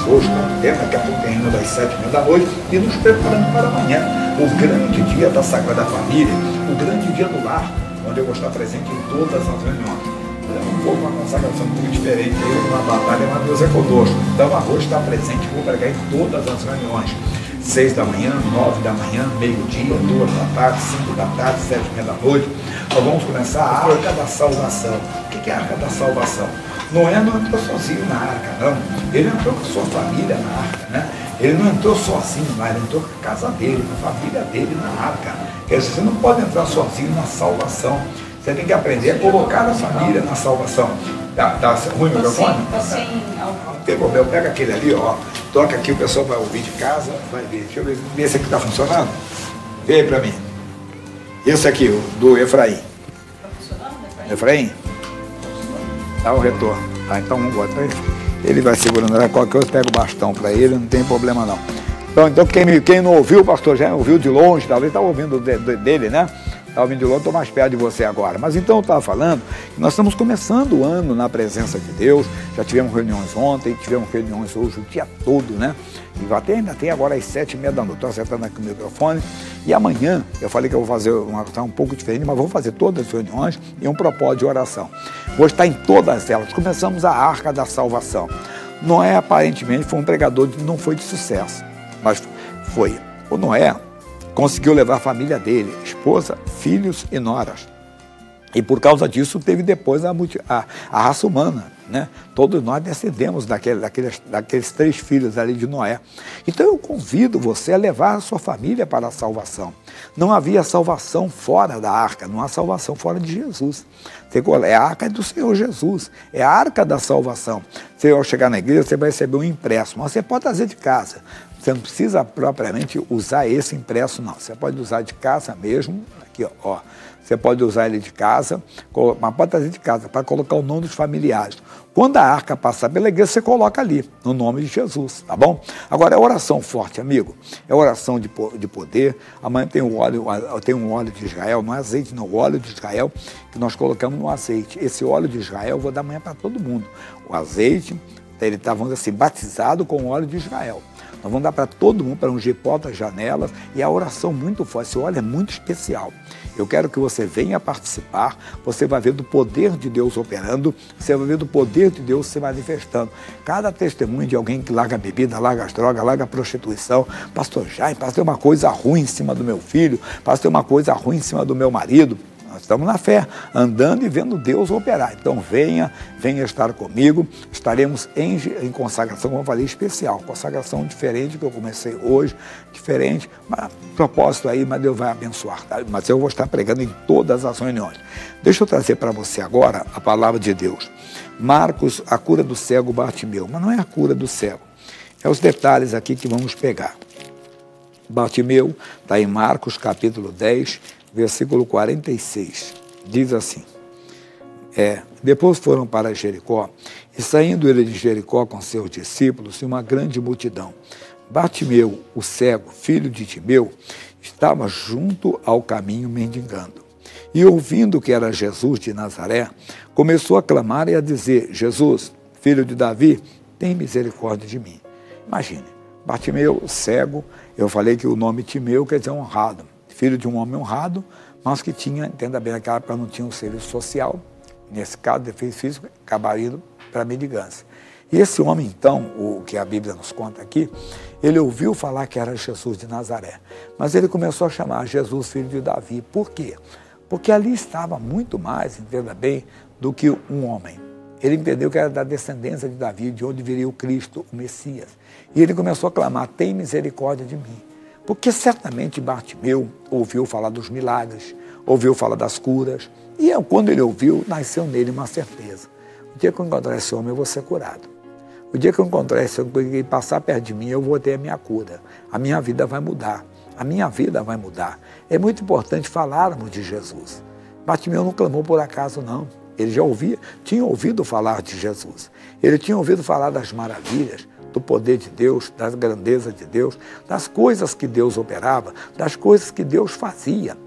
hoje, daqui a pouco ainda das 7h30 da noite, e nos preparando para amanhã, o grande dia da Sagrada Família, o grande dia do lar, onde eu vou estar presente em todas as reuniões. Um pouco uma consagração muito diferente, eu numa batalha, mas Deus é conosco. Então a vou estar presente, vou pregar em todas as reuniões. 6 da manhã, 9 da manhã, meio-dia, 2 da tarde, 5 da tarde, 7h30 da noite. Nós vamos começar a Arca da Salvação. O que é a Arca da Salvação? Noé não entrou sozinho na arca, não. Ele entrou com a sua família na arca, né? Ele não entrou sozinho lá, ele entrou com a casa dele, com a família dele na arca. Quer dizer, você não pode entrar sozinho na salvação. Você tem que aprender a colocar a família na salvação. Tá ruim o microfone? Tá sem não tem problema, pega aquele ali, ó. Toca aqui, o pessoal vai ouvir de casa, vai ver. Deixa eu ver se esse aqui tá funcionando. Vê aí pra mim. Esse aqui, o do Efraim. Tá funcionando, Efraim? Dá o retorno. Tá, então vamos embora. Ele vai segurando, qualquer coisa, pega o bastão para ele, não tem problema não. Então quem não ouviu, o pastor já ouviu de longe, talvez está ouvindo dele, né? Está ouvindo de longe, estou mais perto de você agora. Mas então eu estava falando que nós estamos começando o ano na presença de Deus, já tivemos reuniões ontem, tivemos reuniões hoje o dia todo, né? E ainda tem agora às 7h30 da noite, estou acertando aqui o microfone. E amanhã, eu falei que eu vou fazer uma coisa um pouco diferente, mas vou fazer todas as reuniões e um propósito de oração. Vou estar em todas elas. Começamos a Arca da Salvação. Noé, aparentemente, foi um pregador que não foi de sucesso, mas foi. O Noé conseguiu levar a família dele, esposa, filhos e noras. E por causa disso teve depois a raça humana, né? Todos nós descendemos daqueles 3 filhos ali de Noé. Então eu convido você a levar a sua família para a salvação. Não havia salvação fora da arca, não há salvação fora de Jesus. É a arca do Senhor Jesus, é a arca da salvação. Você ao chegar na igreja, você vai receber um impresso, mas você pode trazer de casa. Você não precisa propriamente usar esse impresso, não. Você pode usar de casa mesmo, aqui, ó. Você pode usar ele de casa, mas pode trazer de casa para colocar o nome dos familiares. Quando a arca passar pela igreja, você coloca ali, no nome de Jesus, tá bom? Agora, é oração forte, amigo. É oração de poder. Amanhã tem um óleo de Israel, não é azeite, não, o óleo de Israel, que nós colocamos no azeite. Esse óleo de Israel eu vou dar amanhã para todo mundo. O azeite, ele está, vamos dizer assim, batizado com o óleo de Israel. Nós vamos dar para todo mundo, para ungir portas, janelas, e a oração muito forte. Esse óleo é muito especial. Eu quero que você venha participar, você vai ver do poder de Deus operando, você vai ver do poder de Deus se manifestando. Cada testemunho de alguém que larga a bebida, larga as drogas, larga a prostituição, pastor Jaime, pastor, tem uma coisa ruim em cima do meu filho, pastor, tem uma coisa ruim em cima do meu marido. Nós estamos na fé, andando e vendo Deus operar. Então venha estar comigo. Estaremos em consagração, como eu falei, especial. Consagração diferente que eu comecei hoje, diferente, mas propósito aí, mas Deus vai abençoar. Tá? Mas eu vou estar pregando em todas as reuniões. Deixa eu trazer para você agora a palavra de Deus. Marcos, a cura do cego Bartimeu. Mas não é a cura do cego. É os detalhes aqui que vamos pegar. Bartimeu está em Marcos capítulo 10, versículo 46, diz assim, depois foram para Jericó, e saindo ele de Jericó com seus discípulos e uma grande multidão. Bartimeu, o cego, filho de Timeu, estava junto ao caminho mendigando. E ouvindo que era Jesus de Nazaré, começou a clamar e a dizer, Jesus, filho de Davi, tem misericórdia de mim. Imagine, Bartimeu, cego, eu falei que o nome Timeu quer dizer honrado. Filho de um homem honrado, mas que tinha, entenda bem, naquela época não tinha um serviço social, nesse caso, defeito físico, acabaria indo para a mendigância. E esse homem, então, o que a Bíblia nos conta aqui, ele ouviu falar que era Jesus de Nazaré, mas ele começou a chamar Jesus, filho de Davi. Por quê? Porque ali estava muito mais, entenda bem, do que um homem. Ele entendeu que era da descendência de Davi, de onde viria o Cristo, o Messias. E ele começou a clamar, tem misericórdia de mim. Porque certamente Bartimeu ouviu falar dos milagres, ouviu falar das curas, e quando ele ouviu, nasceu nele uma certeza. O dia que eu encontrar esse homem, eu vou ser curado. O dia que eu encontrar esse homem e passar perto de mim, eu vou ter a minha cura. A minha vida vai mudar. A minha vida vai mudar. É muito importante falarmos de Jesus. Bartimeu não clamou por acaso, não. Ele já tinha ouvido falar de Jesus. Ele tinha ouvido falar das maravilhas, do poder de Deus, das grandezas de Deus, das coisas que Deus operava, das coisas que Deus fazia.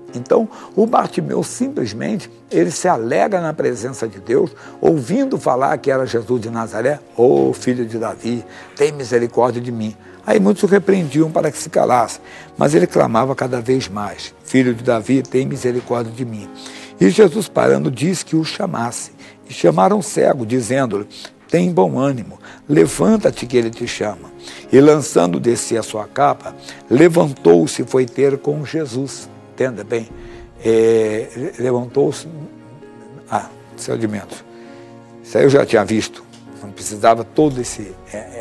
Então, o Bartimeu simplesmente, ele se alega na presença de Deus, ouvindo falar que era Jesus de Nazaré, ô filho de Davi, tem misericórdia de mim. Aí muitos o repreendiam para que se calasse, mas ele clamava cada vez mais, filho de Davi, tem misericórdia de mim. E Jesus, parando, disse que o chamasse. E chamaram o cego, dizendo-lhe, tem bom ânimo, levanta-te que ele te chama. E lançando de si a sua capa, levantou-se e foi ter com Jesus. Entenda bem, levantou-se, procedimentos. Isso aí eu já tinha visto, não precisava todo esse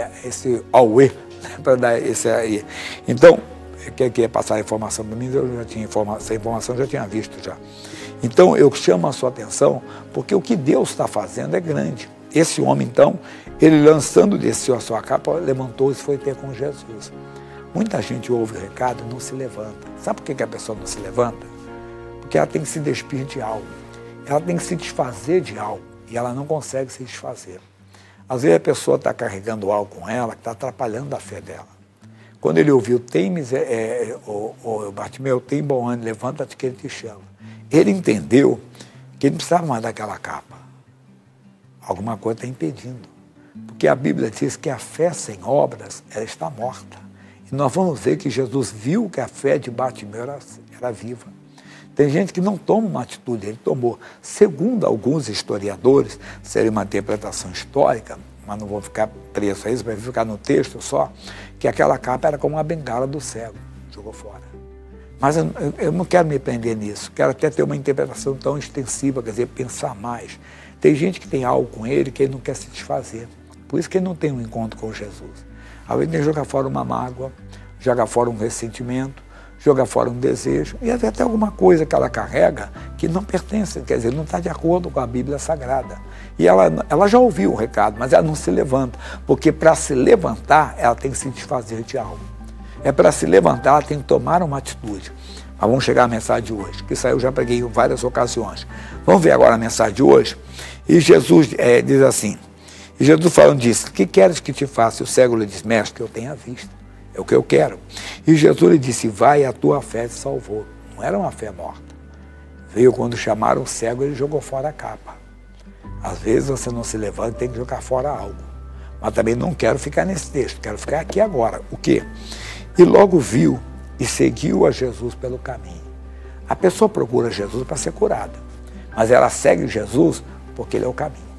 auê para dar esse aí. Então, quem quer passar a informação para mim, eu já tinha essa informação eu já tinha visto já. Então, eu chamo a sua atenção, porque o que Deus está fazendo é grande. Esse homem, então, ele lançando de si a sua capa, levantou-se e foi ter com Jesus. Muita gente ouve o recado e não se levanta. Sabe por que a pessoa não se levanta? Porque ela tem que se despir de algo. Ela tem que se desfazer de algo. E ela não consegue se desfazer. Às vezes a pessoa está carregando algo com ela que está atrapalhando a fé dela. Quando ele ouviu, Bartimeu, tem bom ânimo, levanta-te que ele te chama. Ele entendeu que ele não precisava mais daquela capa. Alguma coisa está impedindo. Porque a Bíblia diz que a fé sem obras, ela está morta. E nós vamos ver que Jesus viu que a fé de Bartimeu era viva. Tem gente que não toma uma atitude, ele tomou. Segundo alguns historiadores, seria uma interpretação histórica, mas não vou ficar preso a isso, vai ficar no texto só, que aquela capa era como uma bengala do cego, jogou fora. Mas eu não quero me prender nisso, quero até ter uma interpretação tão extensiva, quer dizer, pensar mais. Tem gente que tem algo com ele que ele não quer se desfazer, por isso que ele não tem um encontro com Jesus. Às vezes ele joga fora uma mágoa, joga fora um ressentimento, joga fora um desejo, e até alguma coisa que ela carrega que não pertence, quer dizer, não está de acordo com a Bíblia Sagrada. E ela já ouviu o recado, mas ela não se levanta, porque para se levantar, ela tem que se desfazer de algo. Para se levantar, ela tem que tomar uma atitude. Mas vamos chegar à mensagem de hoje, que isso aí eu já preguei em várias ocasiões. Vamos ver agora a mensagem de hoje. E Jesus diz assim, e Jesus falando disse, que queres que te faça? E o cego lhe disse, mestre, que eu tenha visto. É o que eu quero. E Jesus lhe disse, vai, a tua fé te salvou. Não era uma fé morta. Veio quando chamaram o cego, ele jogou fora a capa. Às vezes você não se levanta e tem que jogar fora algo. Mas também não quero ficar nesse texto, quero ficar aqui agora. O quê? E logo viu e seguiu a Jesus pelo caminho. A pessoa procura Jesus para ser curada. Mas ela segue Jesus porque ele é o caminho.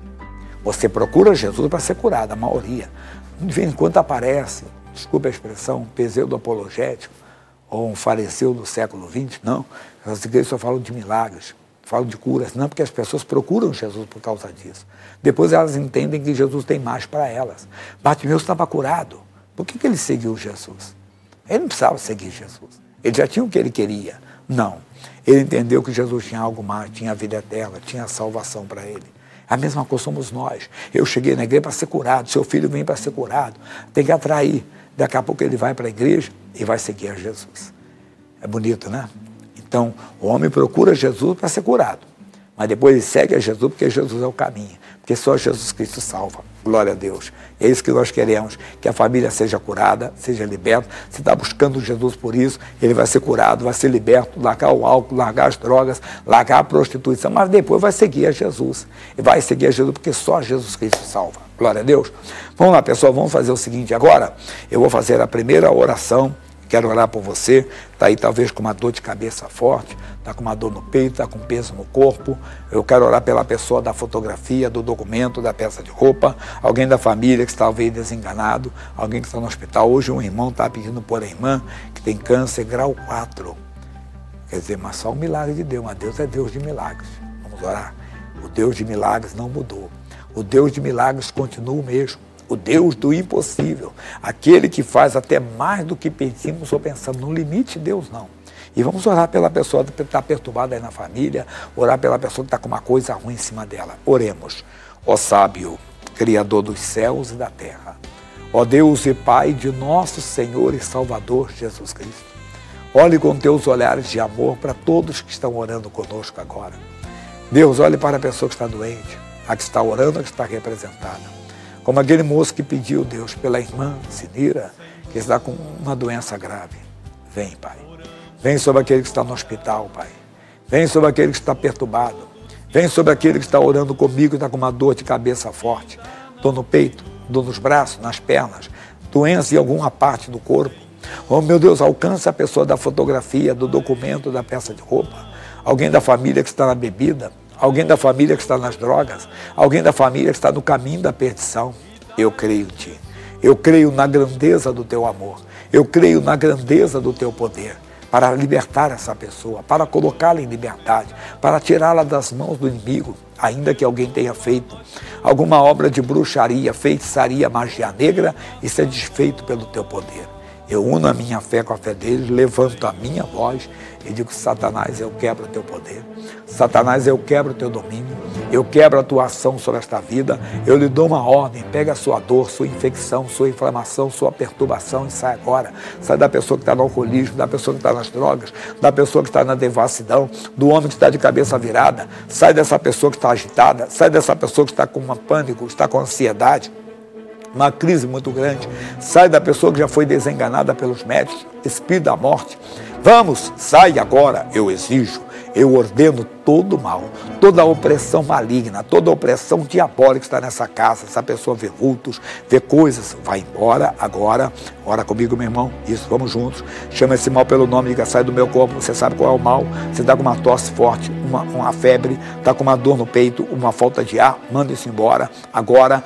Você procura Jesus para ser curado, a maioria. De vez em quando aparece, desculpe a expressão, um pseudo apologético, ou um fariseu do século XX, não. As igrejas só falam de milagres, falam de curas, não, porque as pessoas procuram Jesus por causa disso. Depois elas entendem que Jesus tem mais para elas. Bartimeu estava curado. Por que ele seguiu Jesus? Ele não precisava seguir Jesus. Ele já tinha o que ele queria. Não. Ele entendeu que Jesus tinha algo mais, tinha a vida eterna, tinha a salvação para ele. A mesma coisa somos nós. Eu cheguei na igreja para ser curado, seu filho vem para ser curado. Tem que atrair. Daqui a pouco ele vai para a igreja e vai seguir a Jesus. É bonito, né? Então, o homem procura Jesus para ser curado. Mas depois ele segue a Jesus porque Jesus é o caminho. Porque só Jesus Cristo salva. Glória a Deus. É isso que nós queremos. Que a família seja curada, seja liberta. Você está buscando Jesus por isso, ele vai ser curado, vai ser liberto, largar o álcool, largar as drogas, largar a prostituição, mas depois vai seguir a Jesus. E vai seguir a Jesus porque só Jesus Cristo salva. Glória a Deus. Vamos lá, pessoal, vamos fazer o seguinte agora. Eu vou fazer a primeira oração. Quero orar por você, está aí talvez com uma dor de cabeça forte, está com uma dor no peito, está com peso no corpo. Eu quero orar pela pessoa da fotografia, do documento, da peça de roupa, alguém da família que está talvez desenganado, alguém que está no hospital. Hoje um irmão está pedindo por a irmã que tem câncer grau 4. Quer dizer, mas só um milagre de Deus, mas Deus é Deus de milagres. Vamos orar. O Deus de milagres não mudou. O Deus de milagres continua o mesmo. O Deus do impossível, aquele que faz até mais do que pedimos ou pensamos, no limite Deus não. E vamos orar pela pessoa que está perturbada aí na família, orar pela pessoa que está com uma coisa ruim em cima dela. Oremos. Ó sábio, Criador dos céus e da terra, ó Deus e Pai de nosso Senhor e Salvador Jesus Cristo, olhe com teus olhares de amor para todos que estão orando conosco agora. Deus, olhe para a pessoa que está doente, a que está orando, a que está representada. Como aquele moço que pediu, Deus, pela irmã Sinira, que está com uma doença grave. Vem, Pai. Vem sobre aquele que está no hospital, Pai. Vem sobre aquele que está perturbado. Vem sobre aquele que está orando comigo e está com uma dor de cabeça forte. Dor no peito, dor nos braços, nas pernas, doença em alguma parte do corpo. Oh, meu Deus, alcança a pessoa da fotografia, do documento, da peça de roupa. Alguém da família que está na bebida. Alguém da família que está nas drogas. Alguém da família que está no caminho da perdição. Eu creio em Ti. Eu creio na grandeza do Teu amor. Eu creio na grandeza do Teu poder para libertar essa pessoa, para colocá-la em liberdade, para tirá-la das mãos do inimigo, ainda que alguém tenha feito alguma obra de bruxaria, feitiçaria, magia negra, isso é desfeito pelo Teu poder. Eu uno a minha fé com a fé deles, levanto a minha voz e digo: Satanás, eu quebro o Teu poder. Satanás, eu quebro o Teu domínio. Eu quebro a Tua ação sobre esta vida. Eu lhe dou uma ordem: pega a sua dor, sua infecção, sua inflamação, sua perturbação e sai agora. Sai da pessoa que está no alcoolismo, da pessoa que está nas drogas, da pessoa que está na devassidão, do homem que está de cabeça virada. Sai dessa pessoa que está agitada. Sai dessa pessoa que está com pânico, está com ansiedade, uma crise muito grande. Sai da pessoa que já foi desenganada pelos médicos, espírito da morte. Vamos, sai agora, eu exijo, eu ordeno todo mal, toda opressão maligna, toda opressão diabólica que está nessa casa. Essa pessoa vê vultos, vê coisas, vai embora agora. Ora comigo, meu irmão, isso, vamos juntos. Chama esse mal pelo nome, diga: sai do meu corpo. Você sabe qual é o mal? Você está com uma tosse forte, uma febre, está com uma dor no peito, uma falta de ar, manda isso embora. Agora,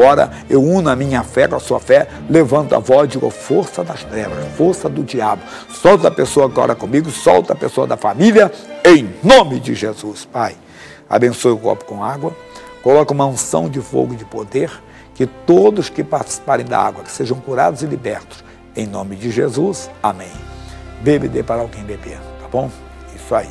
eu uno a minha fé com a sua fé, levanto a voz e digo: força das trevas, força do diabo, solta a pessoa agora comigo, solta a pessoa da família, em nome de Jesus. Pai, abençoe o copo com água, coloca uma unção de fogo e de poder, que todos que participarem da água, que sejam curados e libertos, em nome de Jesus, amém. Bebe e dê para alguém beber, tá bom? Isso aí.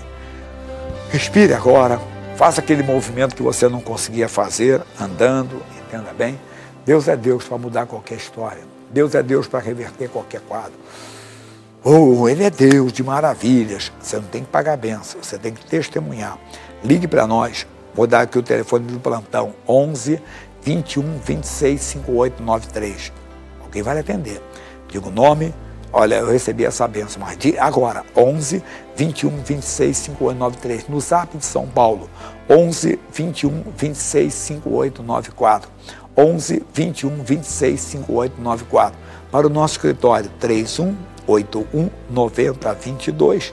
Respire agora, faça aquele movimento que você não conseguia fazer, andando, entenda bem. Deus é Deus para mudar qualquer história. Deus é Deus para reverter qualquer quadro. Oh, Ele é Deus de maravilhas. Você não tem que pagar a benção, você tem que testemunhar. Ligue para nós, vou dar aqui o telefone do plantão, 11 21 26 5893. Alguém vai atender. Diga o nome: olha, eu recebi essa benção, mas agora, 11 21 26 5893. No Zap de São Paulo, 11 21 26 5894. 11 21 26 5894. Para o nosso escritório, 31 81 90 22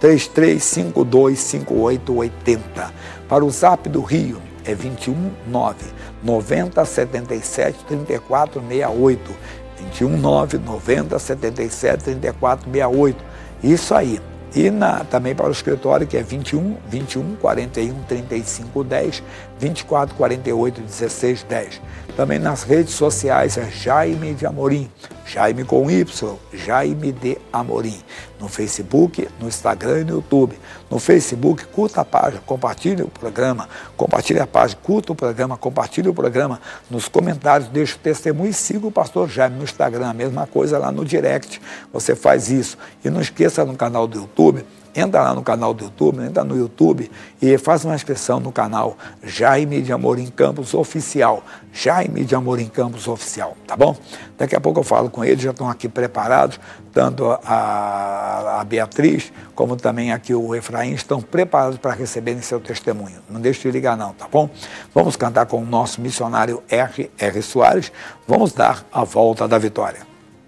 3352 5880. Para o Zap do Rio é 21 9 90 77 34 68. 21 9 90 77 34 68. Isso aí. E também para o escritório, que é 21 41 35 10 24 48 16 10. Também nas redes sociais é Jaime de Amorim, Jaime com Y, Jaime de Amorim. No Facebook, no Instagram e no YouTube. No Facebook, curta a página, compartilhe o programa, compartilhe a página, curta o programa, compartilhe o programa. Nos comentários, deixe o testemunho e siga o pastor Jaime no Instagram. A mesma coisa lá no direct, você faz isso. E não esqueça, no canal do YouTube, entra lá no canal do YouTube, entra no YouTube e faz uma inscrição no canal Jaime de Amorim Campos Oficial. Jaime de Amorim Campos Oficial, tá bom? Daqui a pouco eu falo com eles, já estão aqui preparados, tanto a Beatriz como também aqui o Efraim estão preparados para receberem seu testemunho. Não deixe de ligar não, tá bom? Vamos cantar com o nosso missionário R. Soares. Vamos dar a volta da vitória.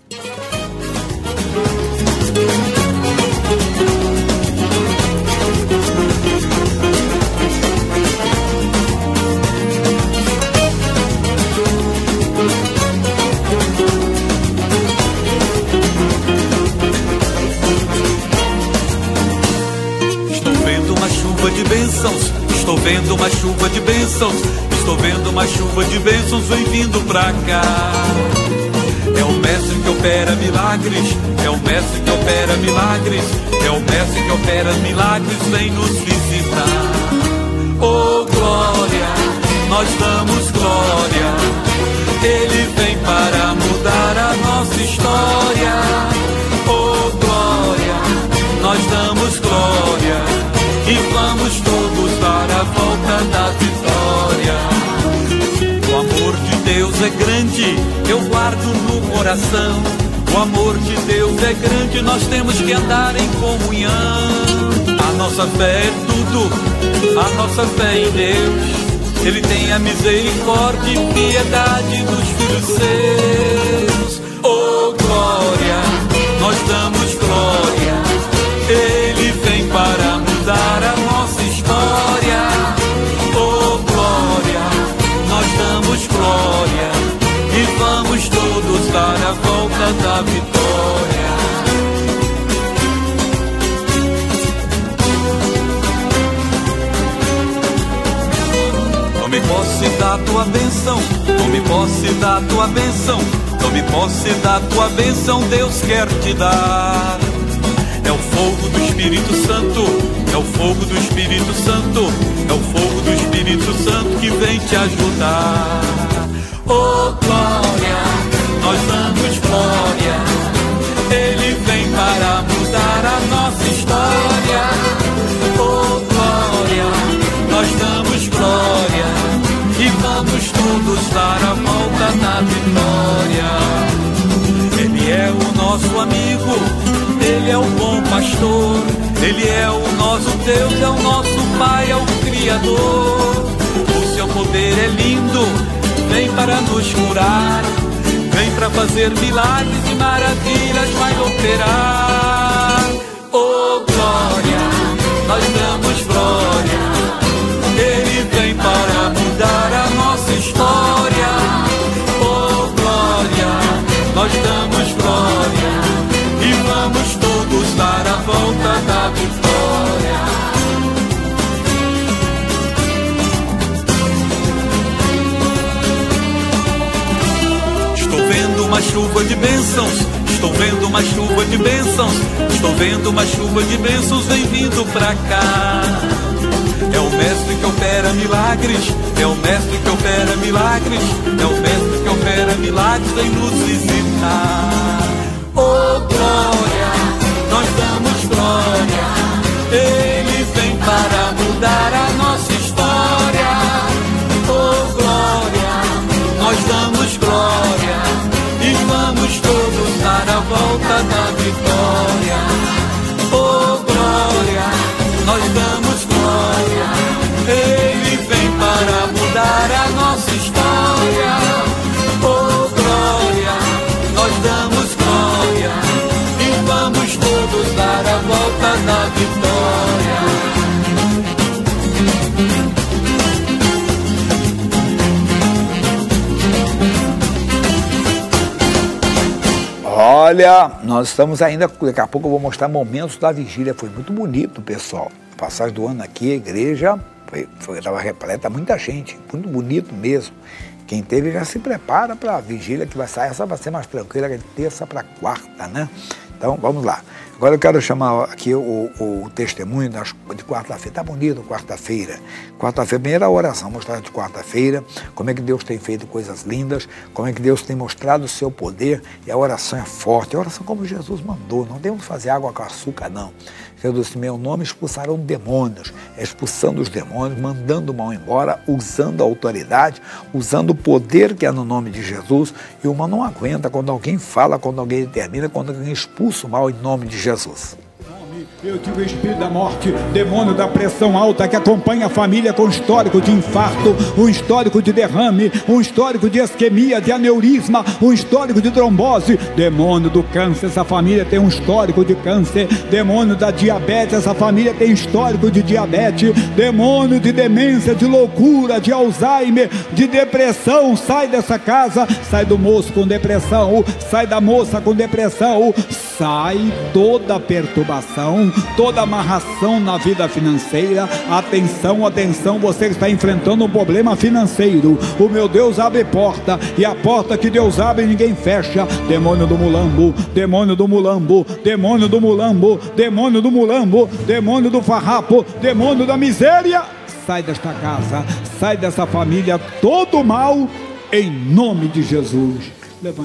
De bênçãos, estou vendo uma chuva de bênçãos, estou vendo uma chuva de bênçãos, vem vindo pra cá. É o mestre que opera milagres, é o mestre que opera milagres, é o mestre que opera milagres, vem nos visitar. Oh glória, nós damos glória, Ele vem para mudar a nossa história. Oh glória, nós damos glória, e vamos todos para a volta da vitória. O amor de Deus é grande, eu guardo no coração. O O amor de Deus é grande, nós temos que andar em comunhão. A nossa fé é tudo, a nossa fé em Deus. Ele tem a misericórdia e piedade dos filhos seus. Oh glória, nós damos glória. Ele vem para mudar a nossa história. Oh glória, nós damos glória. E vamos todos dar a volta da vitória. Tome posse da tua bênção, tome posse da tua bênção, tome posse da tua bênção, Deus quer te dar. É o fogo do Espírito Santo, é o fogo do Espírito Santo, é o fogo do Espírito Santo que vem te ajudar. Oh glória, nós damos glória. Ele vem para mudar a nossa história. Oh glória, nós damos glória. E vamos todos dar a volta na vitória. Ele é o nosso amigo, Ele é o bom pastor. Ele é o nosso Deus, é o nosso Pai, é o Criador. O seu poder é lindo, vem para nos curar, vem para fazer milagres e maravilhas, vai operar. Oh glória, nós damos glória. Ele vem para mudar a nossa história. Oh glória, nós damos glória. E vamos todos dar a volta da vitória. Estou vendo uma chuva de bênçãos, estou vendo uma chuva de bênçãos, estou vendo uma chuva de bênçãos vem vindo pra cá. É o mestre que opera milagres, é o mestre que opera milagres, é o mestre que opera milagres, vem nos visitar. Oh glória, nós damos glória. Ele vem para mudar a nossa história. Oh glória, nós damos glória. E vamos todos dar a volta da vitória. Oh glória, nós damos glória. Ele vem para mudar a nossa história. Oh glória, nós damos glória. E vamos todos dar a volta da vitória. Olha, nós estamos ainda, daqui a pouco eu vou mostrar momentos da vigília, foi muito bonito, pessoal. A passagem do ano aqui, a igreja estava repleta, muita gente, muito bonito mesmo. Quem teve já se prepara para a vigília que vai sair, essa vai ser mais tranquila, de terça para quarta, né? Então, vamos lá. Agora eu quero chamar aqui o testemunho de quarta-feira. Tá bonito, quarta-feira. Quarta-feira, primeira oração, mostrar de quarta-feira, como é que Deus tem feito coisas lindas, como é que Deus tem mostrado o seu poder, e a oração é forte, a oração como Jesus mandou, não temos que fazer água com açúcar, não. Jesus, em meu nome expulsarão demônios, expulsando os demônios, mandando o mal embora, usando a autoridade, usando o poder que é no nome de Jesus, e o mal não aguenta quando alguém fala, quando alguém determina, quando alguém expulsa o mal em nome de Jesus. Eu tive o espírito da morte, demônio da pressão alta que acompanha a família com histórico de infarto, um histórico de derrame, um histórico de isquemia, de aneurisma, um histórico de trombose, demônio do câncer, essa família tem um histórico de câncer, demônio da diabetes, essa família tem histórico de diabetes, demônio de demência, de loucura, de Alzheimer, de depressão, sai dessa casa, sai do moço com depressão, sai da moça com depressão, sai toda perturbação, toda amarração na vida financeira. Atenção, atenção, você que está enfrentando um problema financeiro, o meu Deus abre porta, e a porta que Deus abre ninguém fecha. Demônio do mulambo, demônio do mulambo, demônio do mulambo, demônio do mulambo, demônio do farrapo, demônio da miséria, sai desta casa, sai dessa família, todo mal, em nome de Jesus. Levante.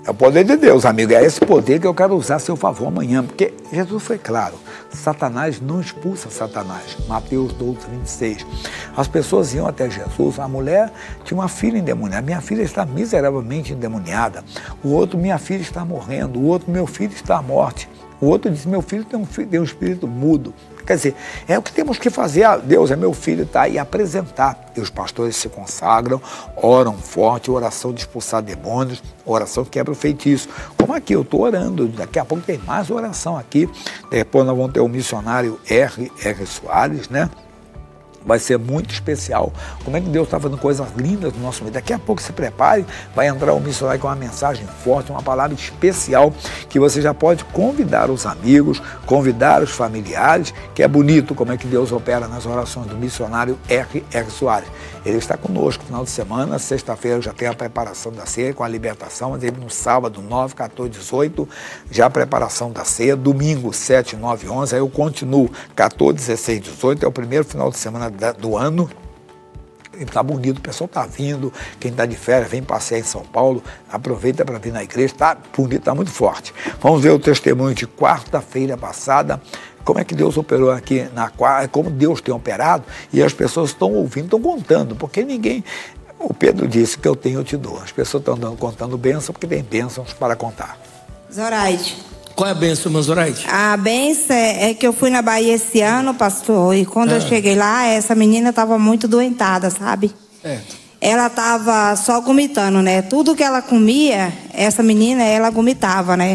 É o poder de Deus, amigo. É esse poder que eu quero usar a seu favor amanhã. Porque Jesus foi claro. Satanás não expulsa Satanás. Mateus 12, 26. As pessoas iam até Jesus. A mulher tinha uma filha endemoniada. Minha filha está miseravelmente endemoniada. O outro, minha filha está morrendo. O outro, meu filho está à morte. O outro disse, meu filho tem um espírito mudo. Quer dizer, é o que temos que fazer. Deus é meu filho, tá? E apresentar. E os pastores se consagram, oram forte, oração de expulsar demônios, oração que quebra o feitiço. Como aqui, eu estou orando, daqui a pouco tem mais oração aqui. Depois nós vamos ter o missionário R. Soares, né? Vai ser muito especial. Como é que Deus está fazendo coisas lindas no nosso meio. Daqui a pouco se prepare, vai entrar o missionário com uma mensagem forte, uma palavra especial, que você já pode convidar os amigos, convidar os familiares, que é bonito como é que Deus opera nas orações do missionário R. Soares. Ele está conosco no final de semana, sexta-feira já tem a preparação da ceia com a libertação, mas ele no sábado 9, 14, 18, já a preparação da ceia, domingo 7, 9, 11, aí eu continuo 14, 16, 18, é o primeiro final de semana do ano. Está bonito, o pessoal está vindo, quem está de férias vem passear em São Paulo, aproveita para vir na igreja, está bonito, está muito forte. Vamos ver o testemunho de quarta-feira passada, como é que Deus operou aqui na quarta, como Deus tem operado, e as pessoas estão ouvindo, estão contando, porque ninguém... O Pedro disse que eu tenho, eu te dou. As pessoas estão contando bênção, porque tem bênçãos para contar. Zoraide. Qual é a bênção, irmã Zoraide? A bênção é que eu fui na Bahia esse ano, pastor, e quando eu cheguei lá, essa menina estava muito doentada, sabe? Ela estava só vomitando, né? Tudo que ela comia, essa menina, ela vomitava, né?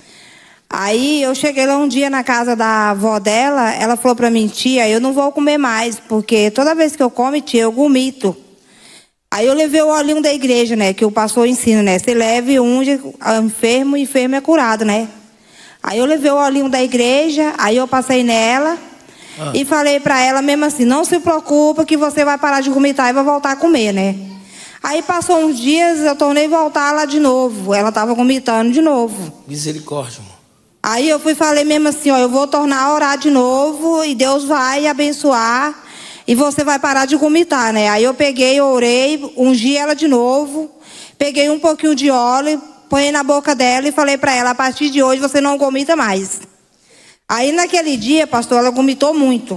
Aí eu cheguei lá um dia na casa da avó dela, ela falou pra mim, tia, eu não vou comer mais, porque toda vez que eu como, tia, eu vomito. Aí eu levei o olhinho da igreja, né? Que o pastor ensina, né? Você leve um enfermo, enfermo é curado, né? Aí eu levei o olhinho da igreja, aí eu passei nela e falei pra ela mesmo assim, não se preocupa que você vai parar de vomitar e vai voltar a comer, né? Aí passou uns dias, eu tornei voltar lá de novo, ela tava vomitando de novo. Misericórdia, irmão. Aí eu fui e falei mesmo assim, ó, eu vou tornar a orar de novo e Deus vai abençoar e você vai parar de vomitar, né? Aí eu peguei, orei, ungi ela de novo, peguei um pouquinho de óleo, põe na boca dela e falei para ela, a partir de hoje você não vomita mais. Aí naquele dia, pastor, ela vomitou muito.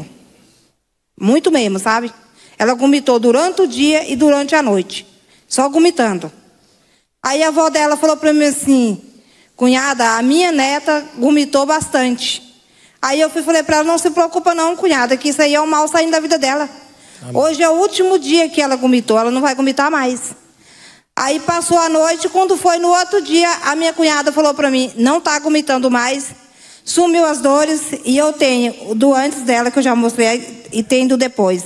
Muito mesmo, sabe? Ela vomitou durante o dia e durante a noite. Só vomitando. Aí a avó dela falou para mim assim, cunhada, a minha neta vomitou bastante. Aí eu falei para ela, não se preocupa não, cunhada, que isso aí é o mal saindo da vida dela. Amém. Hoje é o último dia que ela vomitou, ela não vai vomitar mais. Aí passou a noite, quando foi no outro dia, a minha cunhada falou para mim, não está vomitando mais, sumiu as dores e eu tenho do antes dela, que eu já mostrei, e tenho do depois.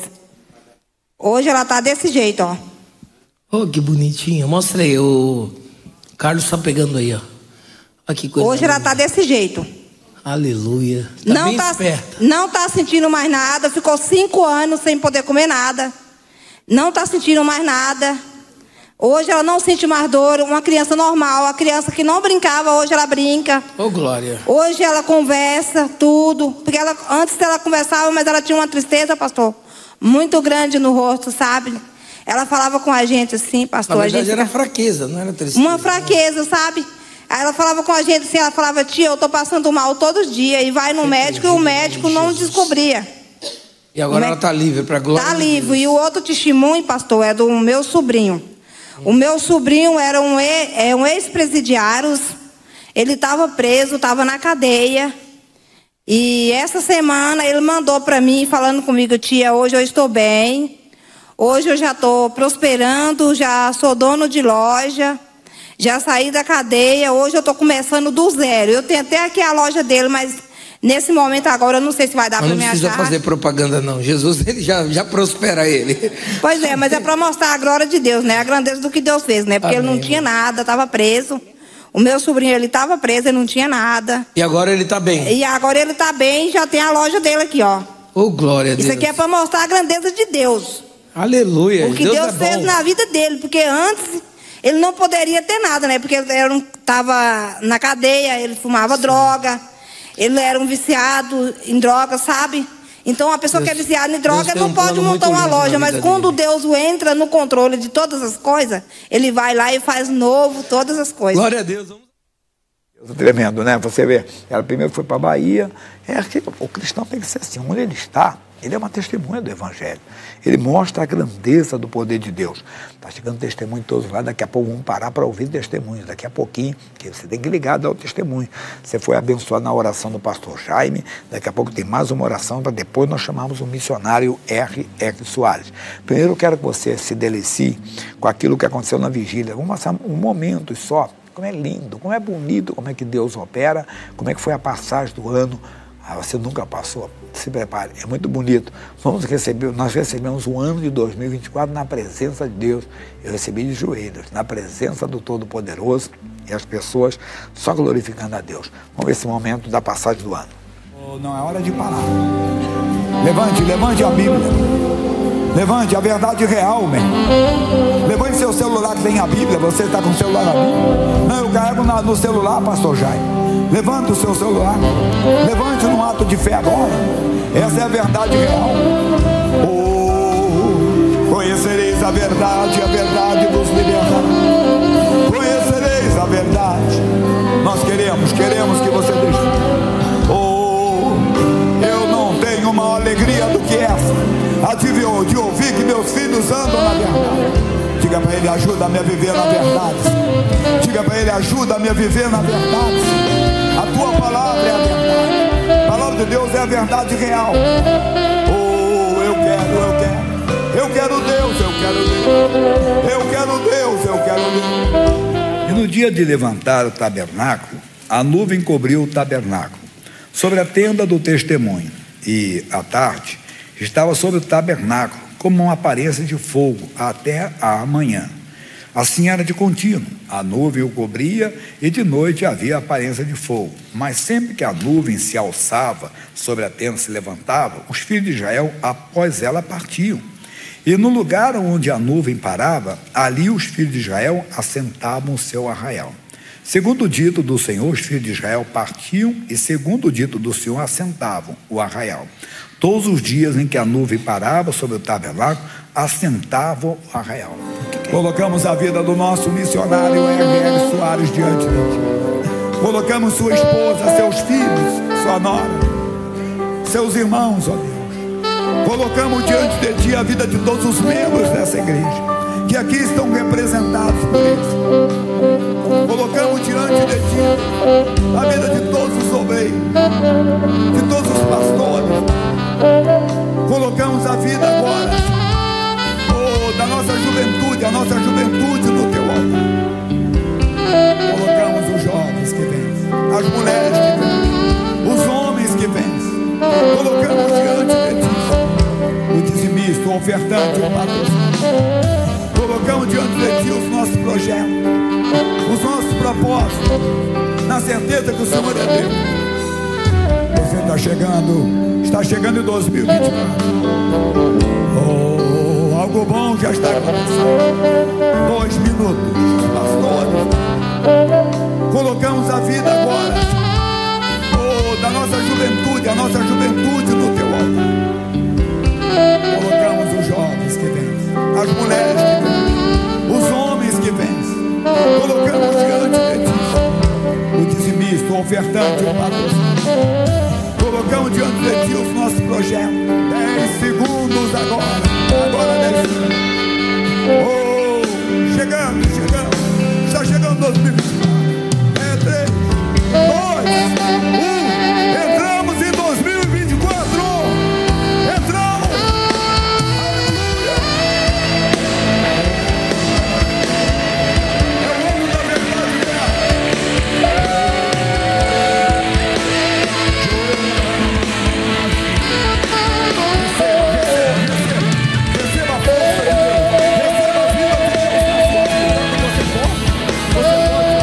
Hoje ela está desse jeito, ó. Oh, que bonitinha. Mostra aí, o Carlos está pegando aí, ó. Olha que coisa. Hoje ela está desse jeito. Aleluia. Tá não bem tá, esperta. não está sentindo mais nada, ficou 5 anos sem poder comer nada. Não está sentindo mais nada. Hoje ela não sente mais dor, uma criança normal, a criança que não brincava, hoje ela brinca. Oh, glória. Hoje ela conversa, tudo. Porque ela, antes ela conversava, mas ela tinha uma tristeza, pastor, muito grande no rosto, sabe? Ela falava com a gente assim, pastor. Na verdade a gente era fraqueza, não era tristeza. uma fraqueza, sabe? Aí ela falava com a gente assim, ela falava, tia, eu tô passando mal todos os dias. E vai no médico e o médico não descobria. E agora ela está livre para a glória. Está livre. E o outro testemunho, pastor, é do meu sobrinho. O meu sobrinho era um ex-presidiário. Ele estava preso, estava na cadeia. E essa semana ele mandou para mim, falando comigo, tia, hoje eu estou bem. Hoje eu já estou prosperando, já sou dono de loja. Já saí da cadeia, hoje eu estou começando do zero. Eu tenho até aqui a loja dele, mas nesse momento agora eu não sei se vai dar para me achar. Não precisa fazer propaganda não, Jesus ele já prospera ele. Pois é, mas é para mostrar a glória de Deus, né? A grandeza do que Deus fez, né? Porque Amém, ele não tinha nada, estava preso. O meu sobrinho, ele estava preso, ele não tinha nada. E agora ele está bem. E agora ele está bem, já tem a loja dele aqui, ó. Oh, glória a Deus. Isso aqui é para mostrar a grandeza de Deus. Aleluia. O que Deus fez na vida dele, porque antes ele não poderia ter nada, né? Porque ele estava na cadeia, ele fumava droga, ele era um viciado em droga, sabe? Então, a pessoa que é viciada em droga tem não um pode plano montar muito uma lindo na loja, mas vida quando dele. Deus entra no controle de todas as coisas, Ele vai lá e faz novo todas as coisas. Glória a Deus. Tremendo, né? Você vê, ela primeiro foi para a Bahia. Que o cristão tem que ser assim, onde ele está, ele é uma testemunha do Evangelho. Ele mostra a grandeza do poder de Deus. Está chegando testemunho todos lá, daqui a pouco vamos parar para ouvir testemunhos, daqui a pouquinho, que você tem que ligar ao testemunho. Você foi abençoado na oração do pastor Jaime, daqui a pouco tem mais uma oração, para depois nós chamamos o missionário R.R. Soares. Primeiro eu quero que você se delicie com aquilo que aconteceu na vigília. Vamos passar um momento só. Como é lindo, como é bonito, como é que Deus opera, como é que foi a passagem do ano. Você nunca passou, se prepare, é muito bonito. Nós recebemos o ano de 2024 na presença de Deus. Eu recebi de joelhos, na presença do Todo-Poderoso, e as pessoas só glorificando a Deus. Vamos ver esse momento da passagem do ano. Não é hora de parar. Levante a Bíblia. Levante a verdade real, meu. Levante seu celular que tem a Bíblia. Você está com o celular na Bíblia? Não, eu carrego no celular, pastor Jaime. Levante o seu celular. Levante num ato de fé agora. Essa é a verdade real. Oh, conhecereis a verdade vos libertará. Conhecereis a verdade. Nós queremos que você deixe. Oh, eu não tenho uma alegria do que essa. De ouvir que meus filhos andam na verdade. Diga para ele, ajuda-me a viver na verdade. Diga para ele, ajuda-me a viver na verdade. A tua palavra é a verdade. A palavra de Deus é a verdade real. Oh, eu quero Deus. E no dia de levantar o tabernáculo, a nuvem cobriu o tabernáculo sobre a tenda do testemunho, e à tarde estava sobre o tabernáculo como uma aparência de fogo até a manhã. Assim era de contínuo, a nuvem o cobria e de noite havia aparência de fogo. Mas sempre que a nuvem se alçava sobre a tenda, se levantava, os filhos de Israel após ela partiam. E no lugar onde a nuvem parava, ali os filhos de Israel assentavam o seu arraial. Segundo o dito do Senhor, os filhos de Israel partiam e segundo o dito do Senhor assentavam o arraial. Todos os dias em que a nuvem parava sobre o tabernáculo, assentavam o arraial. Colocamos a vida do nosso missionário R.R. Soares diante de ti. Colocamos sua esposa, seus filhos, sua nora, seus irmãos, ó Deus. Colocamos diante de ti a vida de todos os membros dessa igreja, que aqui estão representados por isso. Colocamos diante de ti a vida de todos os obreiros, de todos os pastores. Colocamos a vida agora, da nossa juventude, a nossa juventude no teu altar. Colocamos os jovens que vêm, as mulheres que vêm, os homens que vêm. Colocamos diante de ti o dizimista, o ofertante, o patrocinador. Colocamos diante de ti os nossos projetos, os nossos propósitos, na certeza que o Senhor é Deus. Você está chegando em 2024. Algo bom já está acontecendo. 2 minutos, pastores. Colocamos a vida agora, da nossa juventude, a nossa juventude no teu altar. Colocamos os jovens que vêm, as mulheres que vêm, os homens que vêm. Colocamos diante de ti o dizimista, o ofertante, o patrocinador. Colocamos diante de ti os nossos projetos. 10 segundos agora. Agora 10 segundos. Oh, chegando. Está chegando 2024. 3, 2, 1. Entramos em 2024. Entramos. Aleluia. É o ano da verdade dela. Receba a força de Deus. Receba a vida de Deus na sua vida. Você pode.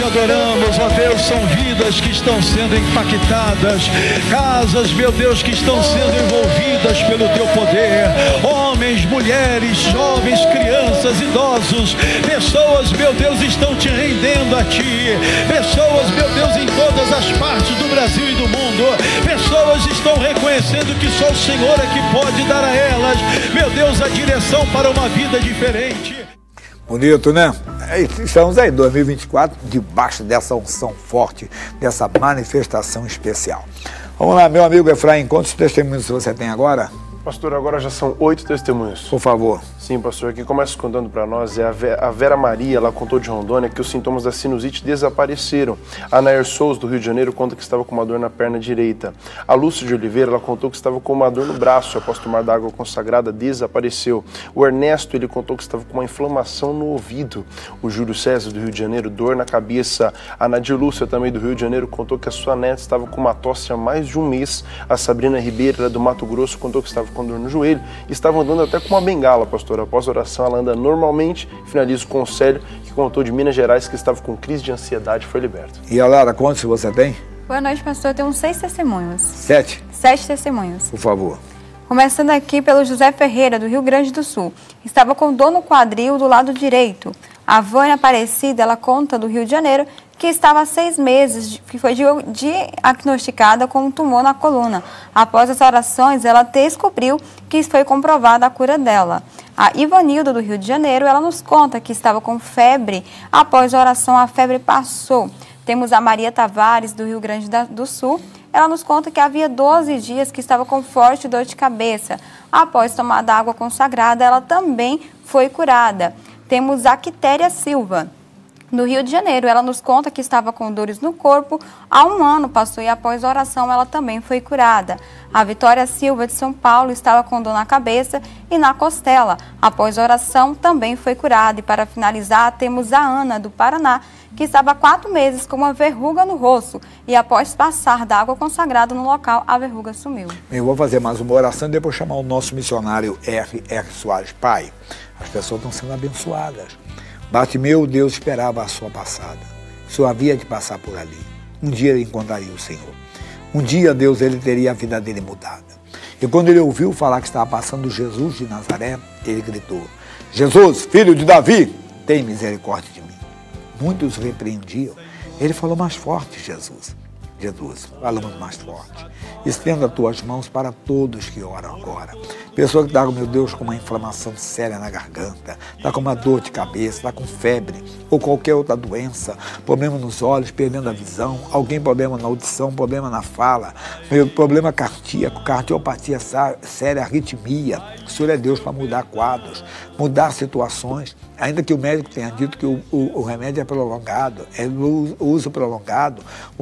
adoramos, ó Deus, são vidas que estão sendo impactadas, casas, meu Deus, que estão sendo envolvidas pelo teu poder, homens, mulheres, jovens, crianças, idosos, pessoas, meu Deus, estão te rendendo a ti, pessoas, meu Deus, em todas as partes do Brasil e do mundo, pessoas estão reconhecendo que só o Senhor é que pode dar a elas, meu Deus, a direção para uma vida diferente. Bonito, né? Estamos aí em 2024, debaixo dessa unção forte, dessa manifestação especial. Vamos lá, meu amigo Efraim, quantos testemunhos você tem agora? Pastor, agora já são 8 testemunhos. Por favor. Sim, pastor, quem começa contando para nós é a Vera Maria, ela contou de Rondônia que os sintomas da sinusite desapareceram. A Nair Souza, do Rio de Janeiro, conta que estava com uma dor na perna direita. A Lúcia de Oliveira, ela contou que estava com uma dor no braço, após tomar da água consagrada, desapareceu. O Ernesto, ele contou que estava com uma inflamação no ouvido. O Júlio César, do Rio de Janeiro, dor na cabeça. A Nadir Lúcia, também do Rio de Janeiro, contou que a sua neta estava com uma tosse há mais de um mês. A Sabrina Ribeira, do Mato Grosso, contou que estava com dor no joelho e estava andando até com uma bengala, pastor. Após a oração, ela anda normalmente. Finalizo com o Célio, que contou de Minas Gerais, que estava com crise de ansiedade e foi liberto. E a Lara, quantos você tem? Boa noite, pastor. Eu tenho 6 testemunhos. 7? 7 testemunhos. Por favor. Começando aqui pelo José Ferreira, do Rio Grande do Sul. Estava com dor no quadril do lado direito. A Vânia Aparecida, ela conta do Rio de Janeiro, que estava há 6 meses, que foi diagnosticada com um tumor na coluna. Após as orações, ela descobriu que foi comprovada a cura dela. A Ivanilda, do Rio de Janeiro, ela nos conta que estava com febre. Após a oração, a febre passou. Temos a Maria Tavares, do Rio Grande do Sul. Ela nos conta que havia 12 dias que estava com forte dor de cabeça. Após tomar da água consagrada, ela também foi curada. Temos a Quitéria Silva, no Rio de Janeiro. Ela nos conta que estava com dores no corpo há 1 ano, passou, e após a oração ela também foi curada. A Vitória Silva, de São Paulo, estava com dor na cabeça e na costela. Após a oração também foi curada. E para finalizar, temos a Ana, do Paraná, que estava há 4 meses com uma verruga no rosto. E após passar da água consagrada no local, a verruga sumiu. Eu vou fazer mais uma oração e depois chamar o nosso missionário R.R. Soares. Pai, as pessoas estão sendo abençoadas. Bartimeu, Deus esperava a sua passada. O Senhor havia de passar por ali. Um dia ele encontraria o Senhor. Um dia, Deus, ele teria a vida dele mudada. E quando ele ouviu falar que estava passando Jesus de Nazaré, ele gritou: Jesus, filho de Davi, tem misericórdia de mim. Muitos repreendiam. Ele falou mais forte: Jesus. Jesus, falamos mais forte. Estenda as tuas mãos para todos que oram agora. Pessoa que está, meu Deus, com uma inflamação séria na garganta, está com uma dor de cabeça, está com febre ou qualquer outra doença, problema nos olhos, perdendo a visão, alguém problema na audição, problema na fala, problema cardíaco, cardiopatia séria, arritmia. O Senhor é Deus para mudar quadros, mudar situações. Ainda que o médico tenha dito que o remédio é prolongado, é o uso prolongado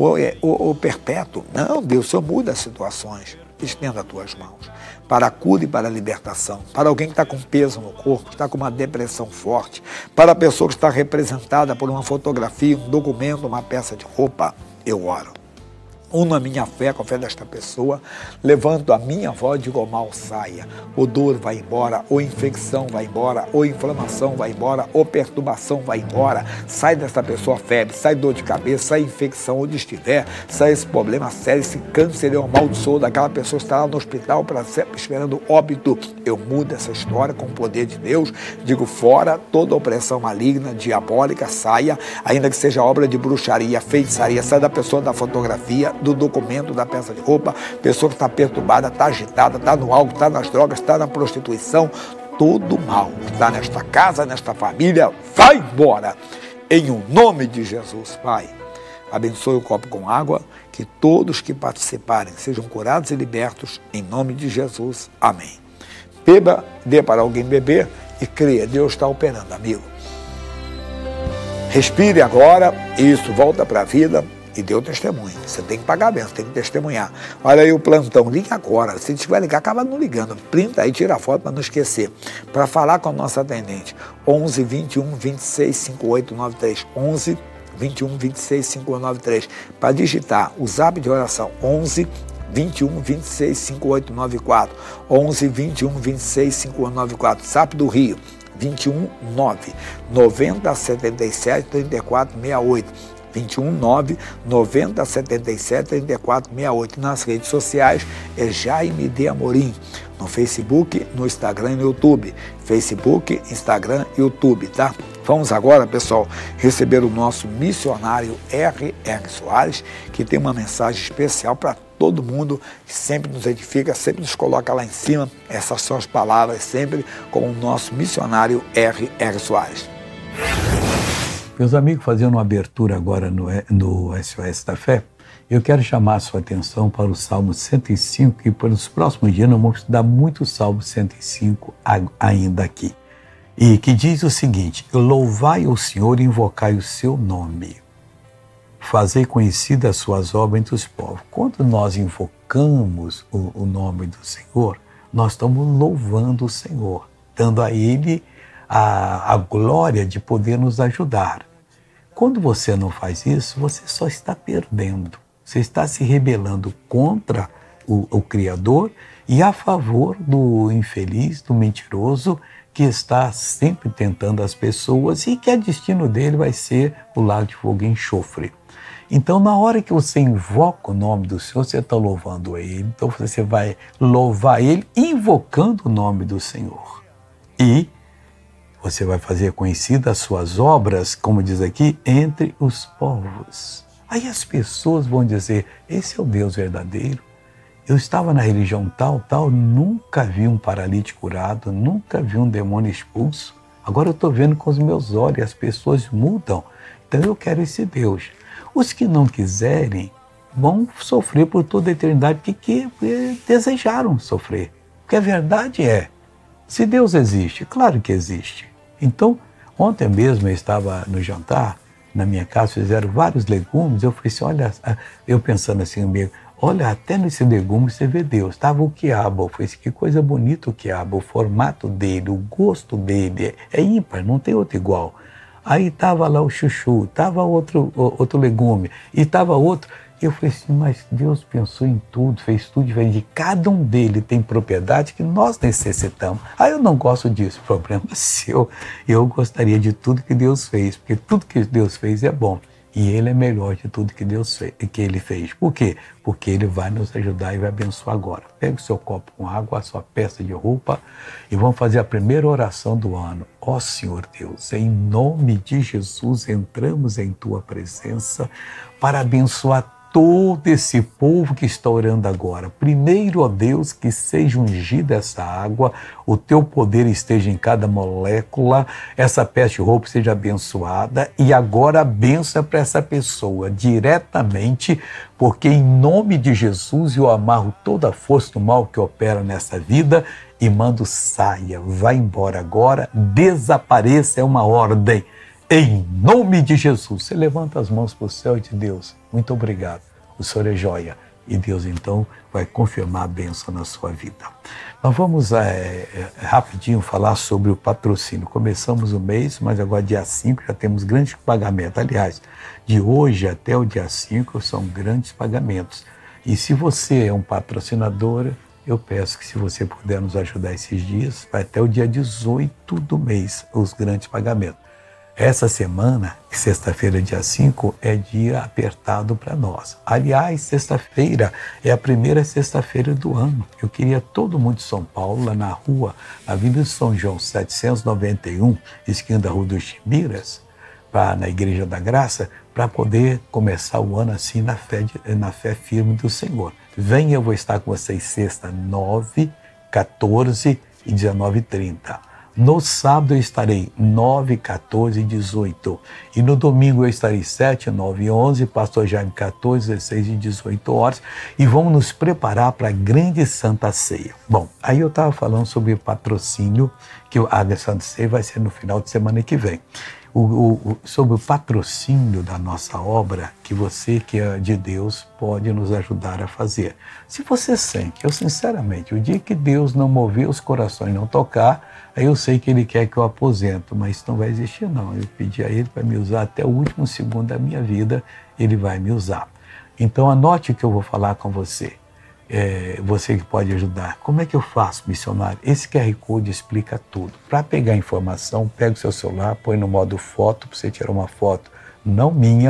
ou perpétuo. Não, Deus, o Senhor muda as situações. Estenda as tuas mãos para a cura e para a libertação. Para alguém que está com peso no corpo, que está com uma depressão forte. Para a pessoa que está representada por uma fotografia, um documento, uma peça de roupa, eu oro. Uno a minha fé com a fé desta pessoa, levanto a minha voz e digo: o mal saia, o dor vai embora, ou infecção vai embora, ou inflamação vai embora, ou perturbação vai embora. Sai desta pessoa febre, sai dor de cabeça, sai infecção onde estiver, sai esse problema sério, esse câncer é um amaldiçoado daquela pessoa que está lá no hospital esperando óbito. Eu mudo essa história com o poder de Deus, digo: fora toda opressão maligna, diabólica, saia, ainda que seja obra de bruxaria, feitiçaria, sai da pessoa da fotografia, do documento, da peça de roupa, pessoa que está perturbada, está agitada, está no álcool, está nas drogas, está na prostituição. Todo mal que está nesta casa, nesta família, vai embora. Em o nome de Jesus, Pai, abençoe o copo com água, que todos que participarem sejam curados e libertos, em nome de Jesus. Amém. Beba, dê para alguém beber e creia, Deus está operando, amigo. Respire agora, isso, volta para a vida. E deu testemunho. Você tem que pagar bem, você tem que testemunhar. Olha aí o plantão, liga agora. Se tiver ligar, acaba não ligando. Printa aí, tira a foto para não esquecer. Para falar com a nossa atendente, 11 21 26 5893. 11 21 26 5893. Para digitar o zap de oração, 11 21 26 5894. 11 21 26 5894. Zap do Rio, 21 9 90 77 34 68. 21 990 77 34 68. Nas redes sociais é Jaime de Amorim. No Facebook, no Instagram e no YouTube. Facebook, Instagram e YouTube, tá? Vamos agora, pessoal, receber o nosso missionário R.R. Soares, que tem uma mensagem especial para todo mundo, que sempre nos edifica, sempre nos coloca lá em cima. Essas são as palavras sempre com o nosso missionário R.R. Soares. Meus amigos, fazendo uma abertura agora no SOS da Fé, eu quero chamar a sua atenção para o Salmo 105, e pelos próximos dias nós vamos estudar muito o Salmo 105 ainda aqui. E que diz o seguinte: louvai o Senhor e invocai o seu nome. Fazei conhecidas as suas obras entre os povos. Quando nós invocamos o nome do Senhor, nós estamos louvando o Senhor, dando a Ele a glória de poder nos ajudar. Quando você não faz isso, você só está perdendo. Você está se rebelando contra o Criador e a favor do infeliz, do mentiroso, que está sempre tentando as pessoas e que o destino dele vai ser o lago de fogo e enxofre. Então, na hora que você invoca o nome do Senhor, você está louvando Ele. Então, você vai louvar Ele invocando o nome do Senhor. E você vai fazer conhecidas as suas obras, como diz aqui, entre os povos. Aí as pessoas vão dizer: esse é o Deus verdadeiro. Eu estava na religião tal, nunca vi um paralítico curado, nunca vi um demônio expulso. Agora eu estou vendo com os meus olhos, as pessoas mudam. Então eu quero esse Deus. Os que não quiserem vão sofrer por toda a eternidade porque desejaram sofrer. Porque a verdade é, se Deus existe, claro que existe. Então, ontem mesmo eu estava no jantar, na minha casa, fizeram vários legumes, eu falei assim, olha, eu pensando assim comigo, olha, até nesse legume você vê Deus. Estava o quiabo, eu falei assim, que coisa bonita o quiabo, o formato dele, o gosto dele, é ímpar, não tem outro igual. Aí estava lá o chuchu, estava outro legume, e estava outro. Eu falei assim, mas Deus pensou em tudo, fez tudo diferente. Cada um deles tem propriedade que nós necessitamos. Aí eu não gosto disso, problema seu. Eu gostaria de tudo que Deus fez, porque tudo que Deus fez é bom. E Ele é melhor de tudo que Ele fez. Por quê? Porque Ele vai nos ajudar e vai abençoar agora. Pega o seu copo com água, a sua peça de roupa e vamos fazer a primeira oração do ano. Ó Senhor Deus, em nome de Jesus, entramos em Tua presença para abençoar todo esse povo que está orando agora. Primeiro, ó Deus, que seja ungida essa água, o Teu poder esteja em cada molécula, essa peça de roupa seja abençoada e agora a bênção para essa pessoa diretamente, porque em nome de Jesus eu amarro toda a força do mal que opera nessa vida e mando saia, vai embora agora, desapareça, é uma ordem. Em nome de Jesus, você levanta as mãos para o céu e diz, Deus, muito obrigado, o Senhor é joia. E Deus então vai confirmar a bênção na sua vida. Nós vamos rapidinho falar sobre o patrocínio. Começamos o mês, mas agora dia 5 já temos grandes pagamentos. Aliás, de hoje até o dia 5 são grandes pagamentos. E se você é um patrocinador, eu peço que se você puder nos ajudar esses dias, vai até o dia 18 do mês, os grandes pagamentos. Essa semana, sexta-feira, dia 5, é dia apertado para nós. Aliás, sexta-feira é a primeira sexta-feira do ano. Eu queria todo mundo de São Paulo, lá na rua, na Avenida São João 791, esquina da Rua dos Chimbiras, na Igreja da Graça, para poder começar o ano assim na fé firme do Senhor. Venha, eu vou estar com vocês sexta, 9, 14 e 19h30. No sábado eu estarei 9, 14 e 18. E no domingo eu estarei 7, 9 e 11, Pastor Jaime 14, 16 e 18 horas. E vamos nos preparar para a grande Santa Ceia. Bom, aí eu estava falando sobre o patrocínio, que a Santa Ceia vai ser no final de semana que vem. Sobre o patrocínio da nossa obra, que você que é de Deus pode nos ajudar a fazer. Se você sente, eu sinceramente, o dia que Deus não mover os corações, não tocar, aí eu sei que Ele quer que eu aposento, mas isso não vai existir não. Eu pedi a Ele para me usar até o último segundo da minha vida, Ele vai me usar. Então anote o que eu vou falar com você. Você que pode ajudar. Como é que eu faço, missionário? Esse QR Code explica tudo. Para pegar a informação, pega o seu celular, põe no modo foto, para você tirar uma foto, não minha,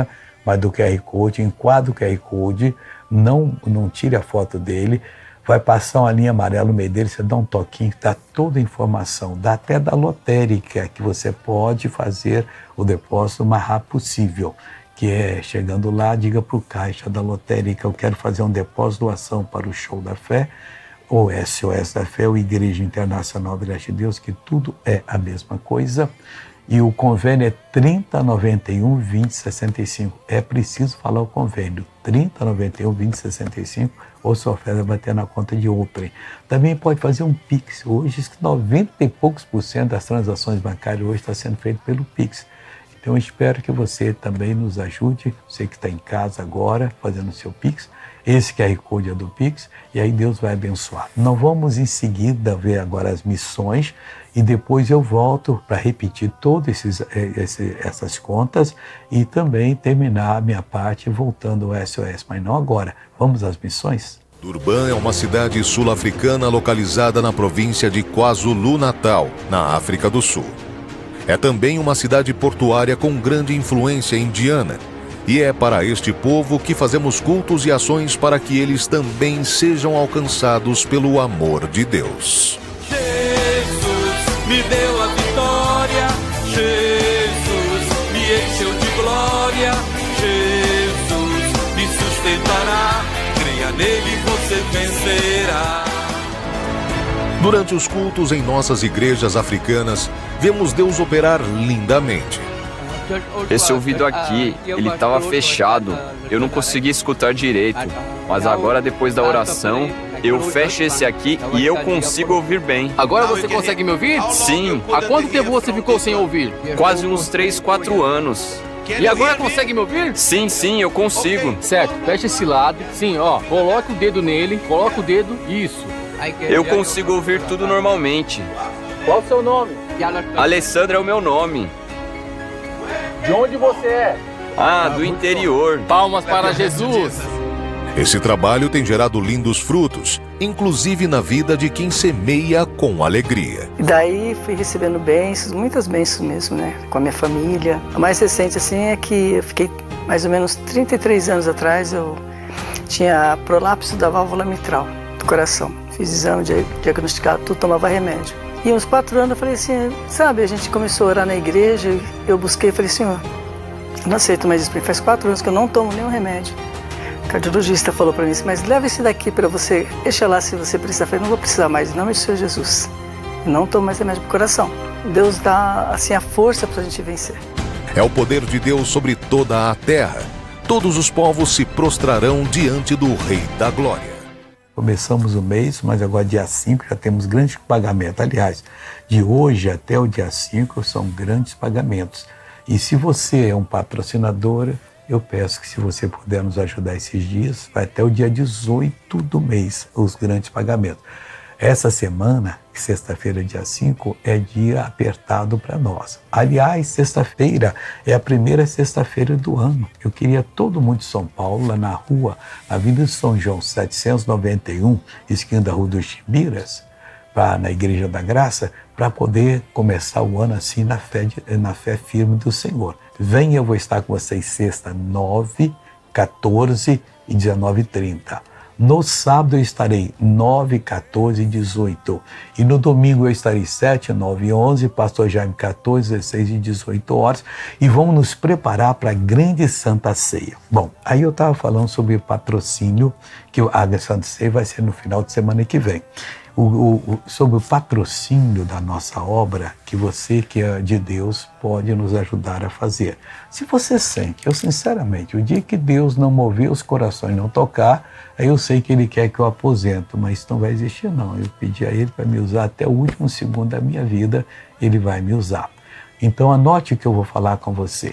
mas do QR Code, enquadra o QR Code, não tire a foto dele, vai passar uma linha amarela no meio dele, você dá um toquinho, dá toda a informação, dá até da lotérica, que você pode fazer o depósito o mais rápido possível, que é, chegando lá, diga para o caixa da lotérica, eu quero fazer um depósito doação para o Show da Fé, ou SOS da Fé, ou Igreja Internacional Village de Deus, que tudo é a mesma coisa. E o convênio é 3091 2065. É preciso falar o convênio, 3091 2065, ou sua oferta vai ter na conta de outrem. Também pode fazer um Pix. Hoje, 90 e poucos % das transações bancárias hoje está sendo feito pelo Pix. Então, eu espero que você também nos ajude, você que está em casa agora, fazendo o seu Pix. Esse QR Code é do Pix, e aí Deus vai abençoar. Não vamos em seguida ver agora as missões, e depois eu volto para repetir todas essas contas e também terminar a minha parte voltando ao SOS, mas não agora. Vamos às missões? Durban é uma cidade sul-africana localizada na província de KwaZulu-Natal, na África do Sul. É também uma cidade portuária com grande influência indiana. E é para este povo que fazemos cultos e ações para que eles também sejam alcançados pelo amor de Deus. Jesus me deu a vitória, Jesus me encheu de glória, Jesus me sustentará, creia nele você vencerá. Durante os cultos em nossas igrejas africanas, vemos Deus operar lindamente. Esse ouvido aqui, ele estava fechado, eu não conseguia escutar direito, mas agora depois da oração, eu fecho esse aqui e eu consigo ouvir bem. Agora você consegue me ouvir? Sim. Há quanto tempo você ficou sem ouvir? Quase uns 3, 4 anos. E agora consegue me ouvir? Sim, eu consigo. Certo, fecha esse lado. Sim, ó, coloque o dedo nele, coloca o dedo, isso. Eu consigo ouvir tudo normalmente. Qual o seu nome? Alessandra é o meu nome. De onde você é? Ah, do interior. Palmas para Jesus. Esse trabalho tem gerado lindos frutos, inclusive na vida de quem semeia com alegria. E daí fui recebendo bênçãos, muitas bênçãos mesmo, né? Com a minha família. A mais recente, assim, é que eu fiquei mais ou menos 33 anos atrás, eu tinha prolapso da válvula mitral do coração. Fiz exame, diagnosticado, tudo, tomava remédio. E uns 4 anos eu falei assim, sabe, a gente começou a orar na igreja, eu busquei, falei, Senhor, eu não aceito mais isso, porque faz 4 anos que eu não tomo nenhum remédio. O cardiologista falou para mim, mas leva esse daqui para você, deixa lá se você precisar. Eu falei, não vou precisar mais, em nome do Senhor Jesus. Eu não tomo mais remédio pro coração. Deus dá, assim, a força para a gente vencer. É o poder de Deus sobre toda a terra. Todos os povos se prostrarão diante do Rei da Glória. Começamos o mês, mas agora dia 5 já temos grandes pagamentos. Aliás, de hoje até o dia 5 são grandes pagamentos. E se você é um patrocinador, eu peço que se você puder nos ajudar esses dias, vai até o dia 18 do mês, os grandes pagamentos. Essa semana, sexta-feira, dia 5, é dia apertado para nós. Aliás, sexta-feira é a primeira sexta-feira do ano. Eu queria todo mundo de São Paulo, lá na rua, na Avenida de São João, 791, esquina da Rua dos Chimbiras, na Igreja da Graça, para poder começar o ano assim na fé firme do Senhor. Venha, eu vou estar com vocês sexta, 9, 14 e 19h30. No sábado eu estarei 9, 14 e 18. E no domingo eu estarei 7, 9 e 11, Pastor Jaime 14, 16 e 18 horas. E vamos nos preparar para a grande Santa Ceia. Bom, aí eu estava falando sobre patrocínio, que a Santa Ceia vai ser no final de semana que vem. Sobre o patrocínio da nossa obra, que você que é de Deus pode nos ajudar a fazer. Se você sente, eu sinceramente, o dia que Deus não mover os corações, não tocar, aí eu sei que Ele quer que eu aposento, mas isso não vai existir não. Eu pedi a Ele para me usar até o último segundo da minha vida, Ele vai me usar. Então anote o que eu vou falar com você.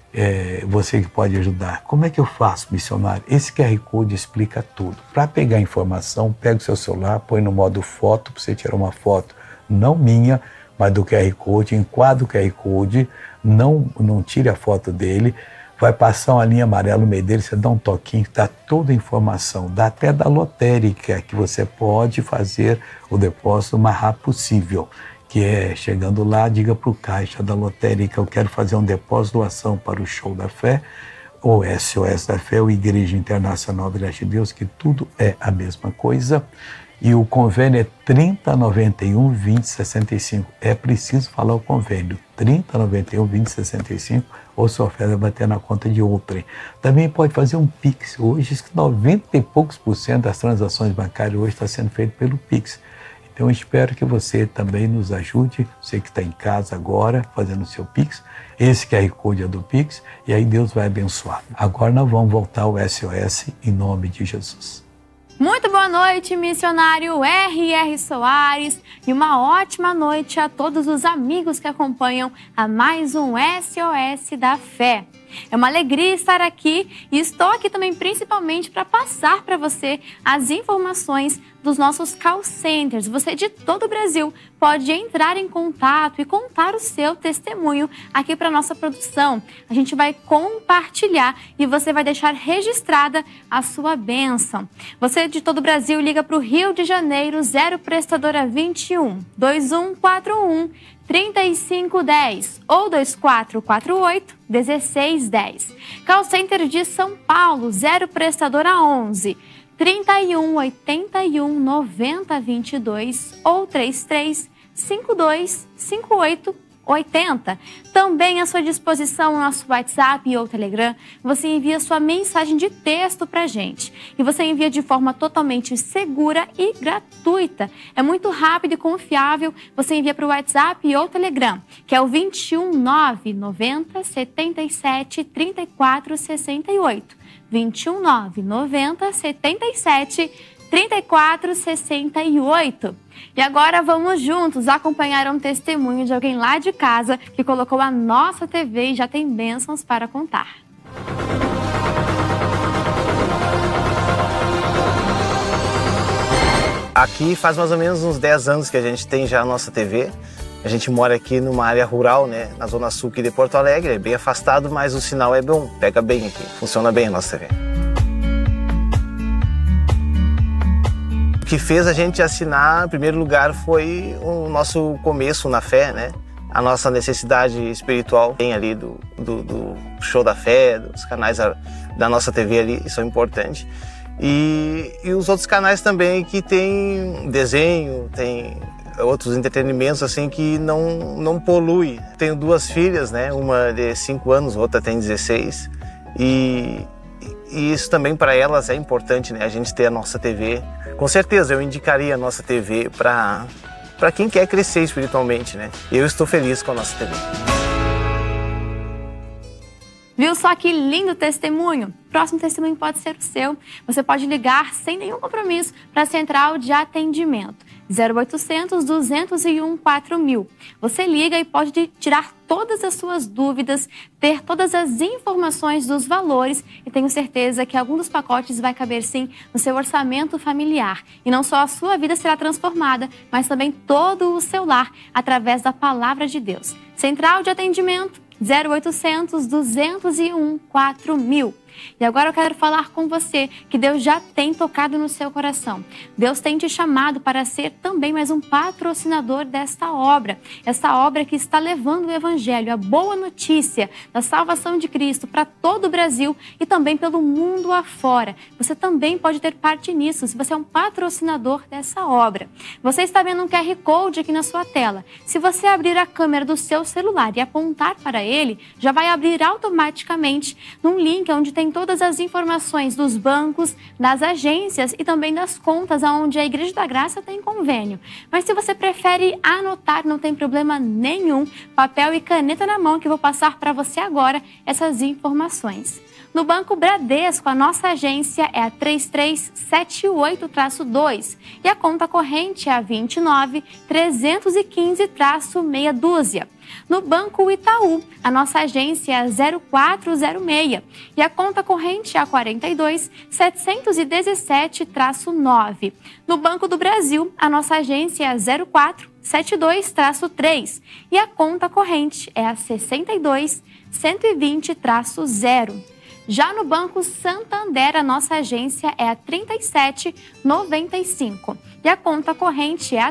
Você que pode ajudar. Como é que eu faço, missionário? Esse QR Code explica tudo. Para pegar informação, pega o seu celular, põe no modo foto, para você tirar uma foto, não minha, mas do QR Code, enquadra o QR Code, não tire a foto dele, vai passar uma linha amarela no meio dele, você dá um toquinho, dá toda a informação, dá até da lotérica, que você pode fazer o depósito o mais rápido possível. Que é, chegando lá, diga para o caixa da lotérica, eu quero fazer um depósito doação para o Show da Fé, ou SOS da Fé, ou Igreja Internacional Graça de Deus, que tudo é a mesma coisa. E o convênio é 3091 2065. É preciso falar o convênio, 3091 2065, ou sua oferta vai bater na conta de outrem. Também pode fazer um Pix. Hoje, 90 e poucos % das transações bancárias hoje está sendo feito pelo Pix. Então, eu espero que você também nos ajude, você que está em casa agora, fazendo o seu Pix. Esse QR Code é do Pix, e aí Deus vai abençoar. Agora nós vamos voltar ao SOS, em nome de Jesus. Muito boa noite, missionário R.R. Soares, e uma ótima noite a todos os amigos que acompanham a mais um SOS da Fé. É uma alegria estar aqui e estou aqui também principalmente para passar para você as informações dos nossos call centers. Você de todo o Brasil pode entrar em contato e contar o seu testemunho aqui para a nossa produção. A gente vai compartilhar e você vai deixar registrada a sua bênção. Você de todo o Brasil liga para o Rio de Janeiro, 0 prestadora 21 2141 3510 ou 2448 1610. Call Center de São Paulo, 0 prestadora 11 3181 9022 ou 3352 5880. Também à sua disposição o nosso WhatsApp ou Telegram. Você envia sua mensagem de texto para a gente. E você envia de forma totalmente segura e gratuita. É muito rápido e confiável. Você envia para o WhatsApp ou Telegram, que é o 21 990 77 34 68. 21 990 77 34 68. E agora vamos juntos acompanhar um testemunho de alguém lá de casa que colocou a nossa TV e já tem bênçãos para contar. Aqui faz mais ou menos uns 10 anos que a gente tem já a nossa TV. A gente mora aqui numa área rural, né, na zona sul aqui de Porto Alegre, é bem afastado, mas o sinal é bom, pega bem aqui, funciona bem a nossa TV. O que fez a gente assinar, em primeiro lugar, foi o nosso começo na fé, né? A nossa necessidade espiritual tem ali do Show da Fé, dos canais da nossa TV ali, são importantes. E os outros canais também que tem desenho, tem outros entretenimentos assim que não polui. Tenho 2 filhas, né? Uma de 5 anos, outra tem 16. E isso também para elas é importante, né? A gente ter a nossa TV. Com certeza eu indicaria a nossa TV para quem quer crescer espiritualmente, né? Eu estou feliz com a nossa TV. Viu só que lindo testemunho? Próximo testemunho pode ser o seu. Você pode ligar sem nenhum compromisso para a central de atendimento. 0800 201 4000. Você liga e pode tirar todas as suas dúvidas, ter todas as informações dos valores e tenho certeza que algum dos pacotes vai caber sim no seu orçamento familiar. E não só a sua vida será transformada, mas também todo o seu lar através da palavra de Deus. Central de atendimento 0800 201 4000. E agora eu quero falar com você que Deus já tem tocado no seu coração. Deus tem te chamado para ser também mais um patrocinador desta obra. Esta obra que está levando o Evangelho, a boa notícia da salvação de Cristo para todo o Brasil e também pelo mundo afora. Você também pode ter parte nisso, se você é um patrocinador dessa obra. Você está vendo um QR Code aqui na sua tela. Se você abrir a câmera do seu celular e apontar para ele, já vai abrir automaticamente num link onde tem todas as informações dos bancos, das agências e também das contas onde a Igreja da Graça tem convênio. Mas se você prefere anotar, não tem problema nenhum, papel e caneta na mão que eu vou passar para você agora essas informações. No Banco Bradesco, a nossa agência é a 3378-2 e a conta corrente é a 29.315-meia dúzia. No Banco Itaú, a nossa agência é a 0406 e a conta corrente é a 42.717-9. No Banco do Brasil, a nossa agência é a 0472-3 e a conta corrente é a 62.120-0. Já no Banco Santander, a nossa agência é a 3795 e a conta corrente é a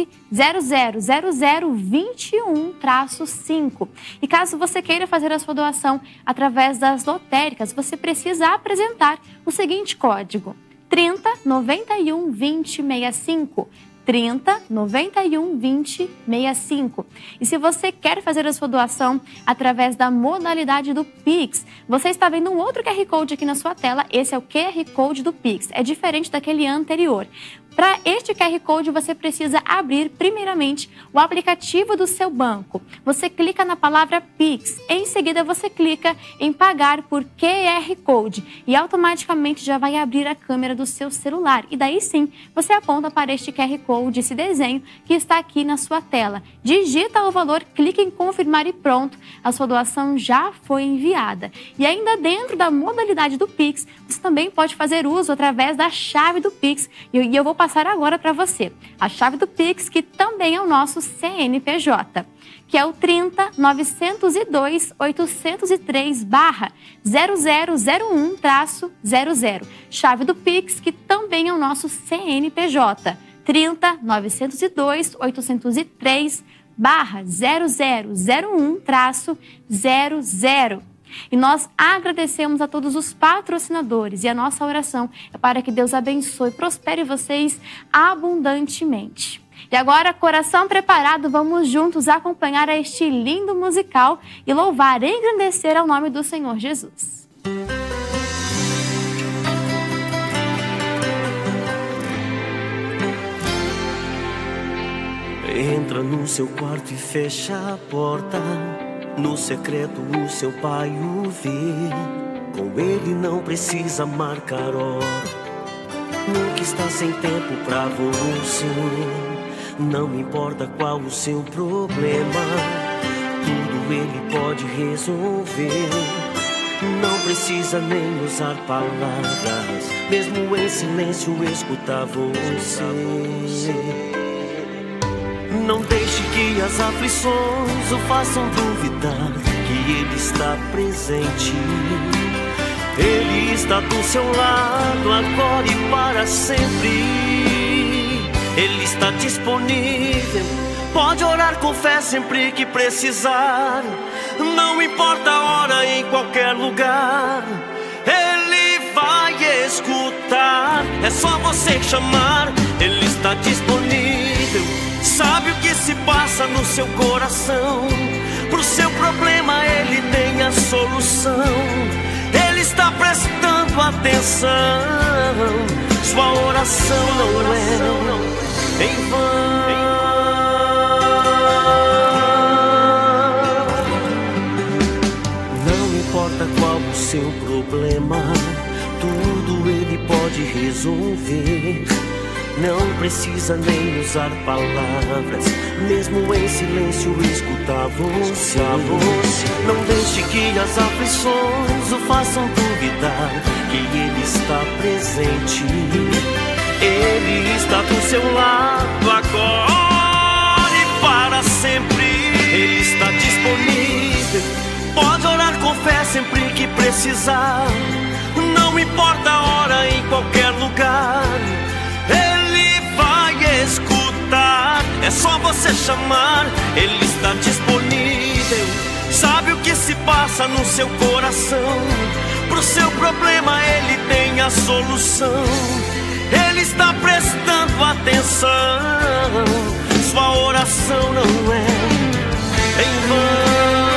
13000021-5. E caso você queira fazer a sua doação através das lotéricas, você precisa apresentar o seguinte código: 30 91 20 65. 30 91 20 65. E se você quer fazer a sua doação através da modalidade do Pix, você está vendo um outro QR Code aqui na sua tela. Esse é o QR Code do Pix. É diferente daquele anterior. Para este QR Code, você precisa abrir, primeiramente, o aplicativo do seu banco. Você clica na palavra Pix. Em seguida, você clica em pagar por QR Code e automaticamente já vai abrir a câmera do seu celular. E daí sim, você aponta para este QR Code, esse desenho que está aqui na sua tela. Digita o valor, clica em confirmar e pronto, a sua doação já foi enviada. E ainda dentro da modalidade do Pix, você também pode fazer uso através da chave do Pix. E eu vou passar agora para você a chave do Pix, que também é o nosso CNPJ, que é o 30 902 803 /0001-00. Chave do Pix, que também é o nosso CNPJ, 30 902 803 /0001-00. E nós agradecemos a todos os patrocinadores e a nossa oração é para que Deus abençoe e prospere vocês abundantemente. E agora, coração preparado, vamos juntos acompanhar este lindo musical e louvar e engrandecer ao nome do Senhor Jesus. Entra no seu quarto e fecha a porta. No secreto o seu pai o vê. Com ele não precisa marcar hora. Nunca está sem tempo pra você. Não importa qual o seu problema, tudo ele pode resolver. Não precisa nem usar palavras, mesmo em silêncio escutar você. Não deixe que as aflições o façam duvidar que Ele está presente. Ele está do seu lado agora e para sempre. Ele está disponível, pode orar com fé sempre que precisar. Não importa a hora, em qualquer lugar, Ele vai escutar. É só você chamar, Ele está disponível. Sabe o que se passa no seu coração. Pro seu problema Ele tem a solução. Ele está prestando atenção. Sua oração não é em vão. Não importa qual o seu problema, tudo Ele pode resolver. Não precisa nem usar palavras, mesmo em silêncio escutar você. Não deixe que as aflições o façam duvidar que Ele está presente. Ele está do seu lado agora e para sempre. Ele está disponível, pode orar com fé sempre que precisar. Não importa a hora, em qualquer lugar, escutar. É só você chamar, Ele está disponível. Sabe o que se passa no seu coração. Pro seu problema Ele tem a solução. Ele está prestando atenção. Sua oração não é em vão.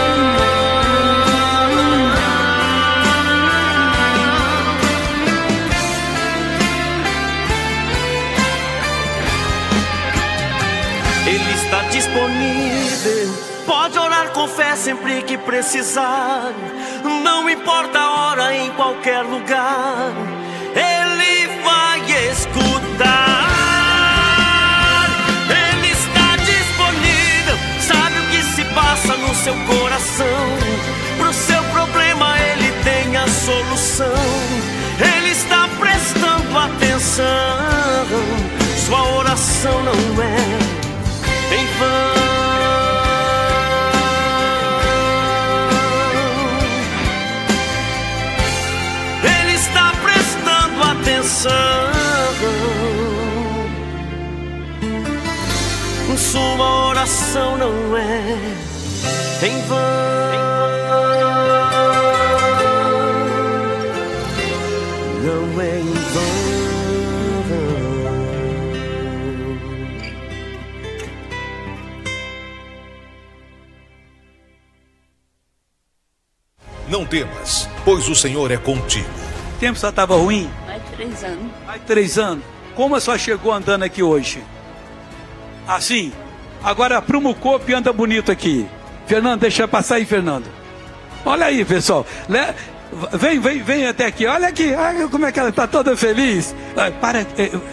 Ele está disponível, pode orar com fé sempre que precisar. Não importa a hora, em qualquer lugar, Ele vai escutar. Ele está disponível, sabe o que se passa no seu coração. Pro seu problema Ele tem a solução. Ele está prestando atenção. Sua oração não é em vão. sua oração não é em vão. Não é em vão. Não temas, pois o Senhor é contigo. O tempo só estava ruim? Faz 3 anos. Faz 3 anos. Como a senhora chegou andando aqui hoje? Assim? Agora para o Mucopi anda bonito aqui. Fernando, deixa eu passar aí, Fernando. Olha aí, pessoal. Vem até aqui. Olha aqui. Olha como é que ela está toda feliz. Para.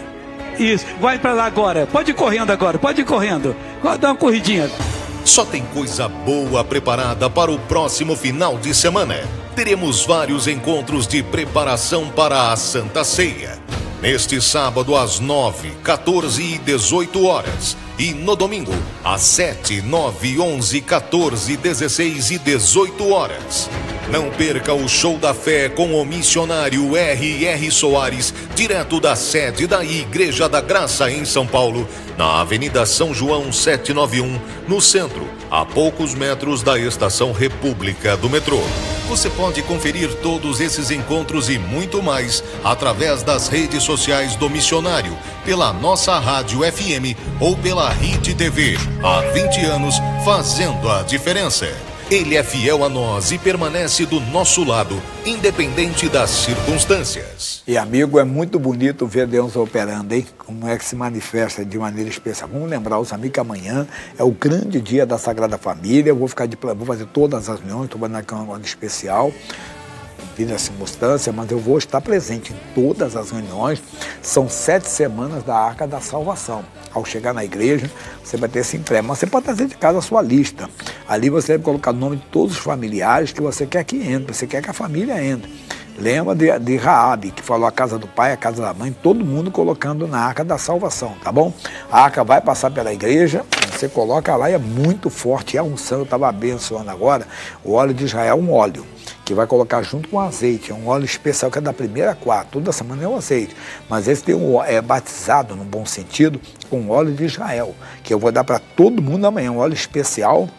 Isso. Vai para lá agora. Pode ir correndo agora. Pode ir correndo. Dá uma corridinha. Só tem coisa boa preparada para o próximo final de semana. Teremos vários encontros de preparação para a Santa Ceia. Neste sábado às 9, 14 e 18 horas. E no domingo às 7, 9, 11, 14, 16 e 18 horas. Não perca o Show da Fé com o missionário R.R. Soares, direto da sede da Igreja da Graça em São Paulo, na Avenida São João 791, no centro, a poucos metros da Estação República do metrô. Você pode conferir todos esses encontros e muito mais através das redes sociais do missionário, pela nossa rádio FM ou pela RIT TV. Há 20 anos fazendo a diferença. Ele é fiel a nós e permanece do nosso lado, independente das circunstâncias. E, amigo, é muito bonito ver Deus operando, hein? Como é que se manifesta de maneira especial. Vamos lembrar os amigos que amanhã é o grande dia da Sagrada Família. Eu vou fazer todas as reuniões, estou fazendo uma especial, devido à circunstância, mas eu vou estar presente em todas as reuniões. São 7 semanas da Arca da Salvação. Ao chegar na igreja, você vai ter esse impresso. Mas você pode trazer de casa a sua lista. Ali você deve colocar o nome de todos os familiares que você quer que entre, você quer que a família entre. Lembra de Raabe, que falou a casa do pai, a casa da mãe, todo mundo colocando na Arca da Salvação, tá bom? A Arca vai passar pela igreja, você coloca lá e é muito forte. É a unção, eu estava abençoando agora, o óleo de Israel é um óleo que vai colocar junto com azeite, é um óleo especial que é da 1ª à 4ª, toda semana é um azeite, mas esse é batizado, no bom sentido, com o óleo de Israel, que eu vou dar para todo mundo amanhã, um óleo especial,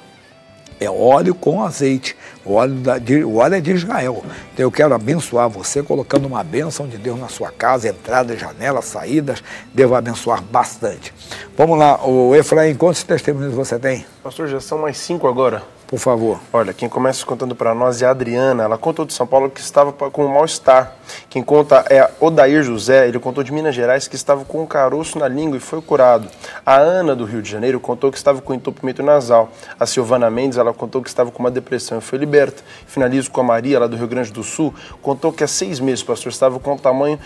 é óleo com azeite, o óleo é de Israel. Então eu quero abençoar você, colocando uma bênção de Deus na sua casa, entradas, janelas, saídas, Deus vai abençoar bastante. Vamos lá, o Efraim, quantos testemunhos você tem? Pastor, já são mais 5 agora. Por favor. Olha, quem começa contando para nós é a Adriana. Ela contou de São Paulo que estava com um mal-estar. Quem conta é Odair José. Ele contou de Minas Gerais que estava com um caroço na língua e foi curado. A Ana, do Rio de Janeiro, contou que estava com entupimento nasal. A Silvana Mendes, ela contou que estava com uma depressão e foi liberta. Finalizo com a Maria, lá do Rio Grande do Sul. Contou que há 6 meses, pastor, estava com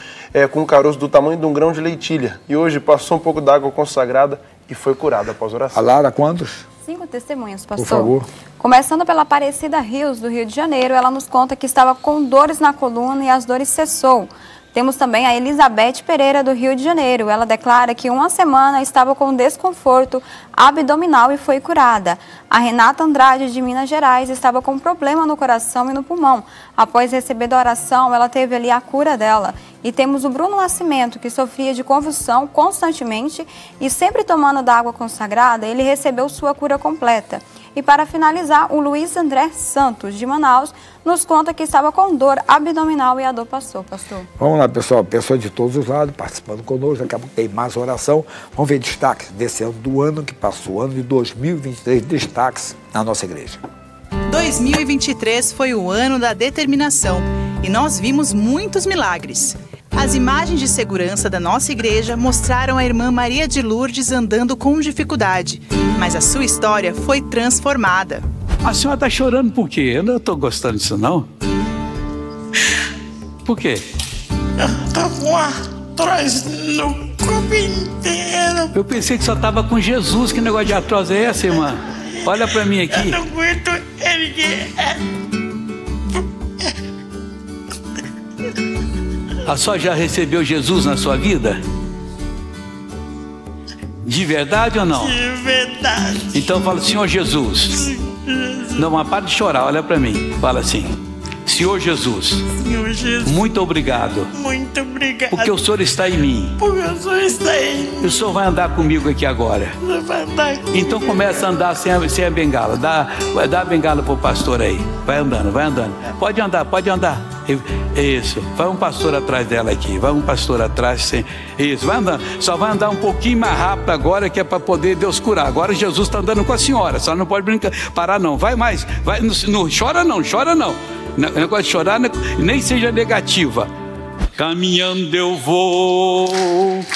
um caroço do tamanho de um grão de leitilha. E hoje passou um pouco d'água consagrada e foi curada após oração. A Lara, quantos? 5 testemunhos, pastor. Por favor. Começando pela Aparecida Rios, do Rio de Janeiro, ela nos conta que estava com dores na coluna e as dores cessou. Temos também a Elizabeth Pereira, do Rio de Janeiro. Ela declara que 1 semana estava com desconforto abdominal e foi curada. A Renata Andrade, de Minas Gerais, estava com problema no coração e no pulmão. Após receber da oração, ela teve ali a cura dela. E temos o Bruno Nascimento, que sofria de convulsão constantemente e sempre tomando da água consagrada, ele recebeu sua cura completa. E para finalizar, o Luiz André Santos, de Manaus, nos conta que estava com dor abdominal e a dor passou, pastor. Vamos lá, pessoal. Pessoas de todos os lados participando conosco. Daqui a pouco tem mais oração. Vamos ver destaques desse ano, do ano que passou, ano de 2023, destaques na nossa igreja. 2023 foi o ano da determinação e nós vimos muitos milagres. As imagens de segurança da nossa igreja mostraram a irmã Maria de Lourdes andando com dificuldade, mas a sua história foi transformada. A senhora está chorando por quê? Eu não estou gostando disso, não. Por quê? Eu tô com artrose no corpo inteiro. Eu pensei que só estava com Jesus. Que negócio de artrose é essa, irmã? Olha para mim aqui. Eu não aguento erguer. A senhora já recebeu Jesus na sua vida? De verdade ou não? De verdade. Então fala, Senhor Jesus. Não, mas para de chorar, olha para mim. Fala assim. Senhor Jesus, Senhor Jesus, muito obrigado. Muito obrigado. Porque o Senhor está em mim. Porque o Senhor está em mim. E o Senhor vai andar comigo aqui agora. O Senhor vai andar comigo. Então começa a andar sem a bengala. Vai dar a bengala pro pastor aí. Vai andando, vai andando. Pode andar, pode andar. Isso. Vai um pastor atrás dela aqui. Vai um pastor atrás. Isso. Vai andando. Só vai andar um pouquinho mais rápido agora, que é para poder Deus curar. Agora Jesus está andando com a senhora. Só não pode brincar, parar não. Vai mais. Vai, não chora não, chora não. Negócio de chorar, nem seja negativa. Caminhando eu vou.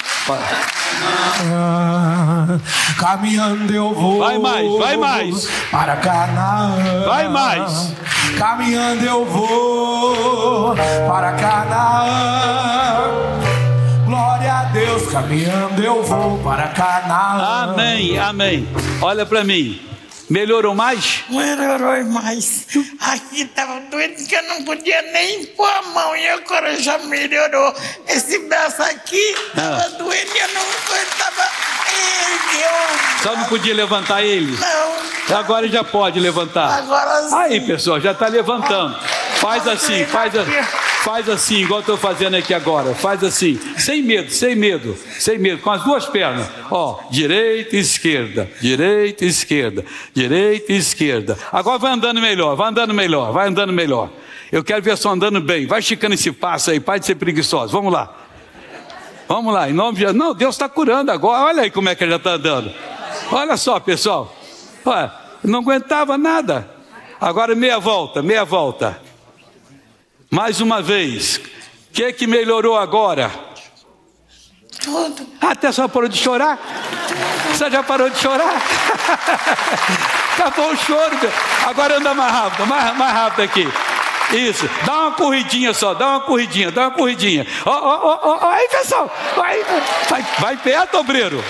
Caminhando eu vou. Vai mais, vai mais. Para Canaã. Vai mais. Caminhando eu vou para Canaã. Glória a Deus, caminhando eu vou para Canaã. Amém, amém. Olha para mim. Melhorou mais? Melhorou mais. Aqui estava doente que eu não podia nem pôr a mão e agora já melhorou. Esse braço aqui estava doente e eu não estava. Só não podia levantar ele? Não. Agora já pode levantar. Agora sim. Aí, pessoal, já está levantando. Faz assim, faz assim, igual estou fazendo aqui agora. Faz assim, sem medo, sem medo, sem medo, com as duas pernas. Ó, direita e esquerda, direita e esquerda, direita e esquerda. Agora vai andando melhor, vai andando melhor, vai andando melhor. Eu quero ver só andando bem. Vai esticando esse passo aí, para de ser preguiçoso. Vamos lá. Vamos lá, em nome de Jesus. Não, Deus está curando agora. Olha aí como é que ele já está andando. Olha só, pessoal. Olha, não aguentava nada. Agora meia volta, meia volta. Mais uma vez. O que melhorou agora? Tudo. Até só parou de chorar? Você já parou de chorar? Acabou o choro. Agora anda mais rápido, mais rápido aqui. Isso, dá uma corridinha só, dá uma corridinha, dá uma corridinha. Ó, aí pessoal, vai perto, obreiro.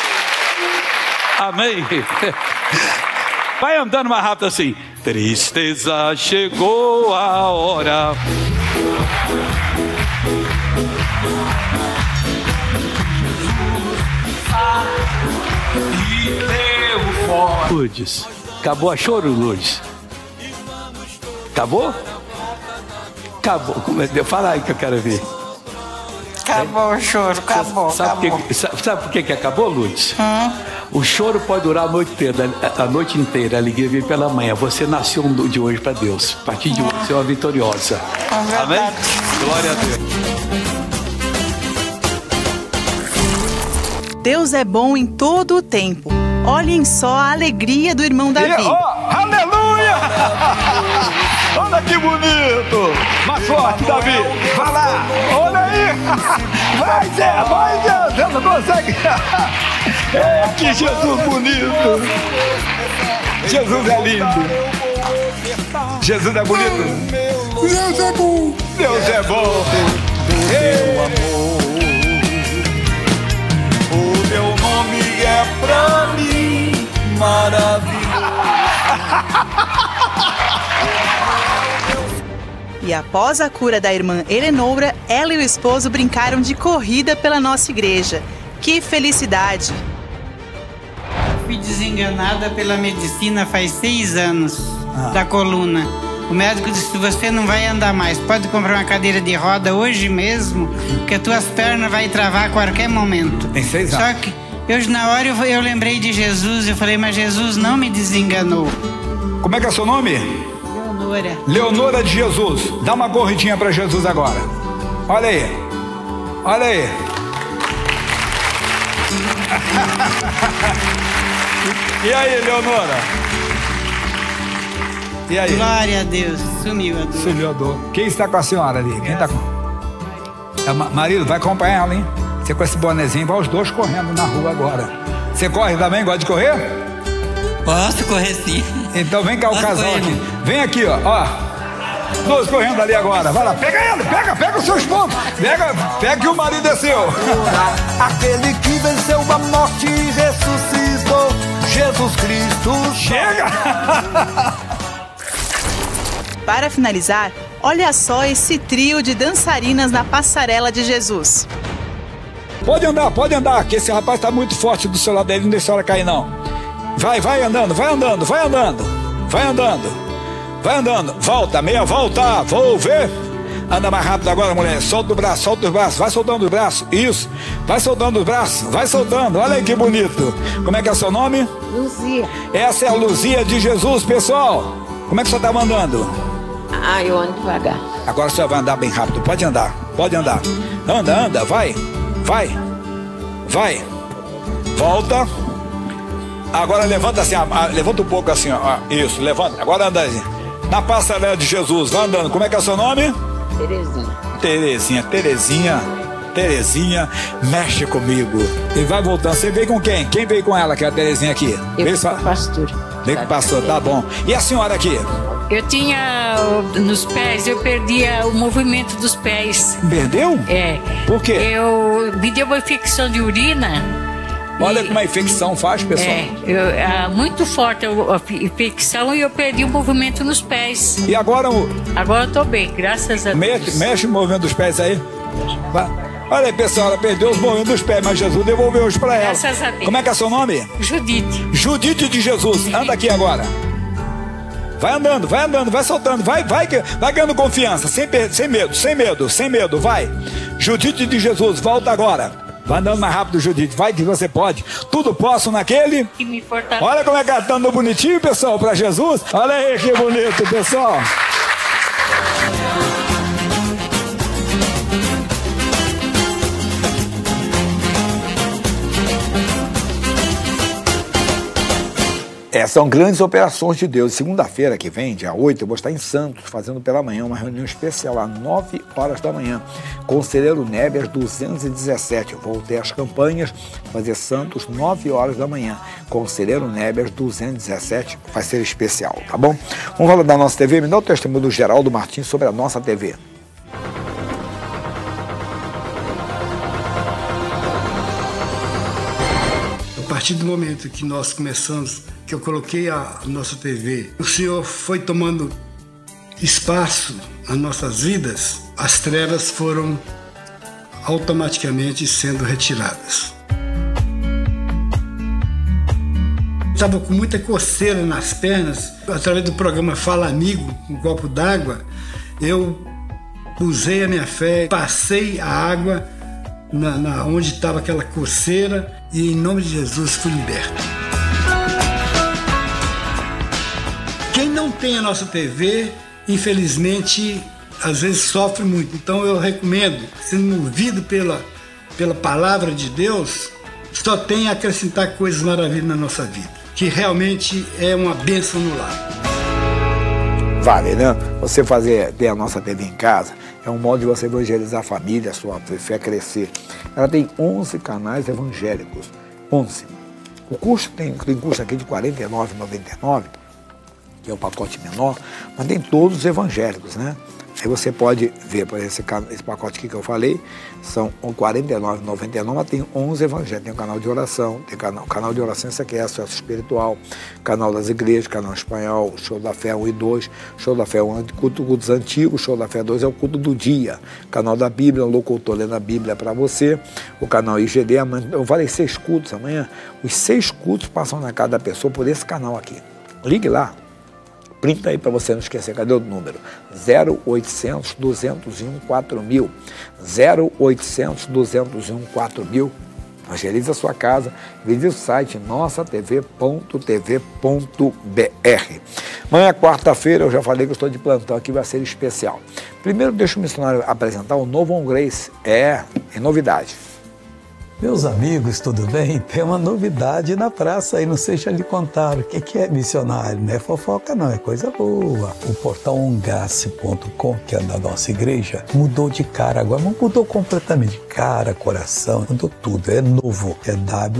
Amém. Vai andando mais rápido assim. Tristeza, chegou a hora. Lourdes, acabou a choro, Lourdes? Acabou? Acabou. Fala aí que eu quero ver. Acabou o choro, acabou. Sabe por que acabou, Lourdes? O choro pode durar a noite inteira, a alegria vem pela manhã. Você nasceu de hoje para Deus. A partir de hoje você é uma vitoriosa. Amém? Glória a Deus. Deus é bom em todo o tempo. Olhem só a alegria do irmão Davi. Aleluia! Olha que bonito! Mais forte, Davi! Vai lá! Olha aí! Vai, Zé! Vai, Zé! Você não consegue! É, que Jesus bonito! Jesus é lindo! Jesus é bonito! Deus é bom! Deus é bom! Meu amor, o meu nome é pra mim maravilhoso. E após a cura da irmã Eleonora, ela e o esposo brincaram de corrida pela nossa igreja. Que felicidade! Fui desenganada pela medicina faz 6 anos, da coluna. O médico disse, você não vai andar mais, pode comprar uma cadeira de roda hoje mesmo, porque as tuas pernas vão travar a qualquer momento. Tem 6 anos. Só que hoje na hora eu lembrei de Jesus, eu falei, mas Jesus não me desenganou. Como é que é seu nome? Leonora. Leonora de Jesus. Dá uma corridinha para Jesus agora. Olha aí. Olha aí. E aí, Leonora? E aí? Glória a Deus. Sumiu a dor. Sumiu a dor. Quem está com a senhora ali? Quem está com... Marido, vai acompanhar ela, hein? Você com esse bonezinho, vai os dois correndo na rua agora. Você corre também? Gosta de correr? Posso correr sim. Então vem cá o casal aqui. Vem aqui, ó. Dois correndo ali agora. Vai lá, pega ele, pega os seus pontos. Pega que o marido é seu. Aquele que venceu a morte e ressuscitou, Jesus Cristo. Chega! Para finalizar, olha só esse trio de dançarinas na passarela de Jesus. Pode andar, que esse rapaz tá muito forte do seu lado dele, não deixa a hora cair não. Vai andando. Vai andando. Volta, meia volta. Vou ver. Anda mais rápido agora, mulher. Solta o braço, solta os braços. Vai soltando os braços. Isso. Vai soltando os braços. Vai soltando. Olha aí que bonito. Como é que é o seu nome? Luzia. Essa é a Luzia de Jesus, pessoal. Como é que você estava andando? Eu ando devagar. Agora você vai andar bem rápido. Pode andar. Pode andar. Anda, anda. Vai. Vai. Vai. Volta. Agora levanta assim. Levanta um pouco assim. Ó. Isso. Levanta. Agora anda assim. Na passarela de Jesus. Vai andando. Como é que é o seu nome? Terezinha. Terezinha, Terezinha, Terezinha, mexe comigo. E vai voltando. Você veio com quem? Quem veio com ela, que é a Terezinha aqui? Eu sou pastor. Veio com o pastor, tá bom. E a senhora aqui? Eu tinha nos pés, eu perdia o movimento dos pés. Perdeu? É. Por quê? Me deu uma infecção de urina. Olha como a infecção faz, pessoal. Muito forte a infecção e eu perdi o movimento nos pés. E agora? Agora eu tô bem, graças a Deus. Mexe o movimento dos pés aí. Vai. Olha aí, pessoal, ela perdeu os movimentos dos pés, mas Jesus devolveu-os para ela. Graças a Deus. Como é que é seu nome? Judite. Judite de Jesus. Anda aqui agora. Vai andando, vai soltando, vai ganhando confiança, sem medo, vai. Judite de Jesus, volta agora. Vai andando mais rápido, Judite, vai que você pode. Tudo posso naquele que me fortalece. Olha como é que tá andando bonitinho, pessoal, para Jesus. Olha aí que bonito, pessoal. São grandes operações de Deus. Segunda-feira que vem, dia 8, eu vou estar em Santos, fazendo pela manhã uma reunião especial às 9 horas da manhã. Conselheiro Neber 217. Eu voltei às campanhas, fazer Santos 9 horas da manhã. Conselheiro Neber 217, vai ser especial, tá bom? Vamos falar da nossa TV. Me dá o testemunho do Geraldo Martins sobre a nossa TV. A partir do momento que nós começamos, que eu coloquei a nossa TV, o Senhor foi tomando espaço nas nossas vidas, as trevas foram automaticamente sendo retiradas. Estava com muita coceira nas pernas, através do programa Fala Amigo, um copo d'água, eu usei a minha fé, passei a água onde estava aquela coceira e em nome de Jesus fui liberto. Quem não tem a nossa TV, infelizmente, às vezes sofre muito. Então eu recomendo, sendo movido pela palavra de Deus, só tem a acrescentar coisas maravilhosas na nossa vida, que realmente é uma bênção no lar. Vale, né? Você ter a nossa TV em casa é um modo de você evangelizar a família, a sua fé crescer. Ela tem 11 canais evangélicos. 11. O custo tem custo aqui de R$ 49,99, que é o pacote menor, mas tem todos os evangélicos, né? Aí você pode ver, por esse pacote aqui que eu falei, são R$ 49,99, mas tem 11 evangélicos. Tem o canal de oração, tem canal de oração, isso aqui é acesso espiritual, canal das igrejas, canal espanhol, show da fé 1 e 2, show da fé 1 é cultos antigos, show da fé 2 é o culto do dia, canal da Bíblia, um locutor lendo a Bíblia para você, o canal IGD, eu falei 6 cultos amanhã, os 6 cultos passam na casa da pessoa por esse canal aqui. Ligue lá. Printa aí para você não esquecer. Cadê o número? 0800 201 4000. 0800 201 4000. Evangelize a sua casa. Visite o site nossatv.tv.br. Amanhã, quarta-feira, eu já falei que eu estou de plantão aqui, vai ser especial. Primeiro, deixa o missionário apresentar o novo On Grace. É novidade. Meus amigos, tudo bem? Tem uma novidade na praça aí, não sei se já lhe contaram. O que é missionário? Não é fofoca não, é coisa boa. O portal ongrace.com, que é da nossa igreja, mudou de cara agora, mas mudou completamente de cara, coração, mudou tudo, é novo. É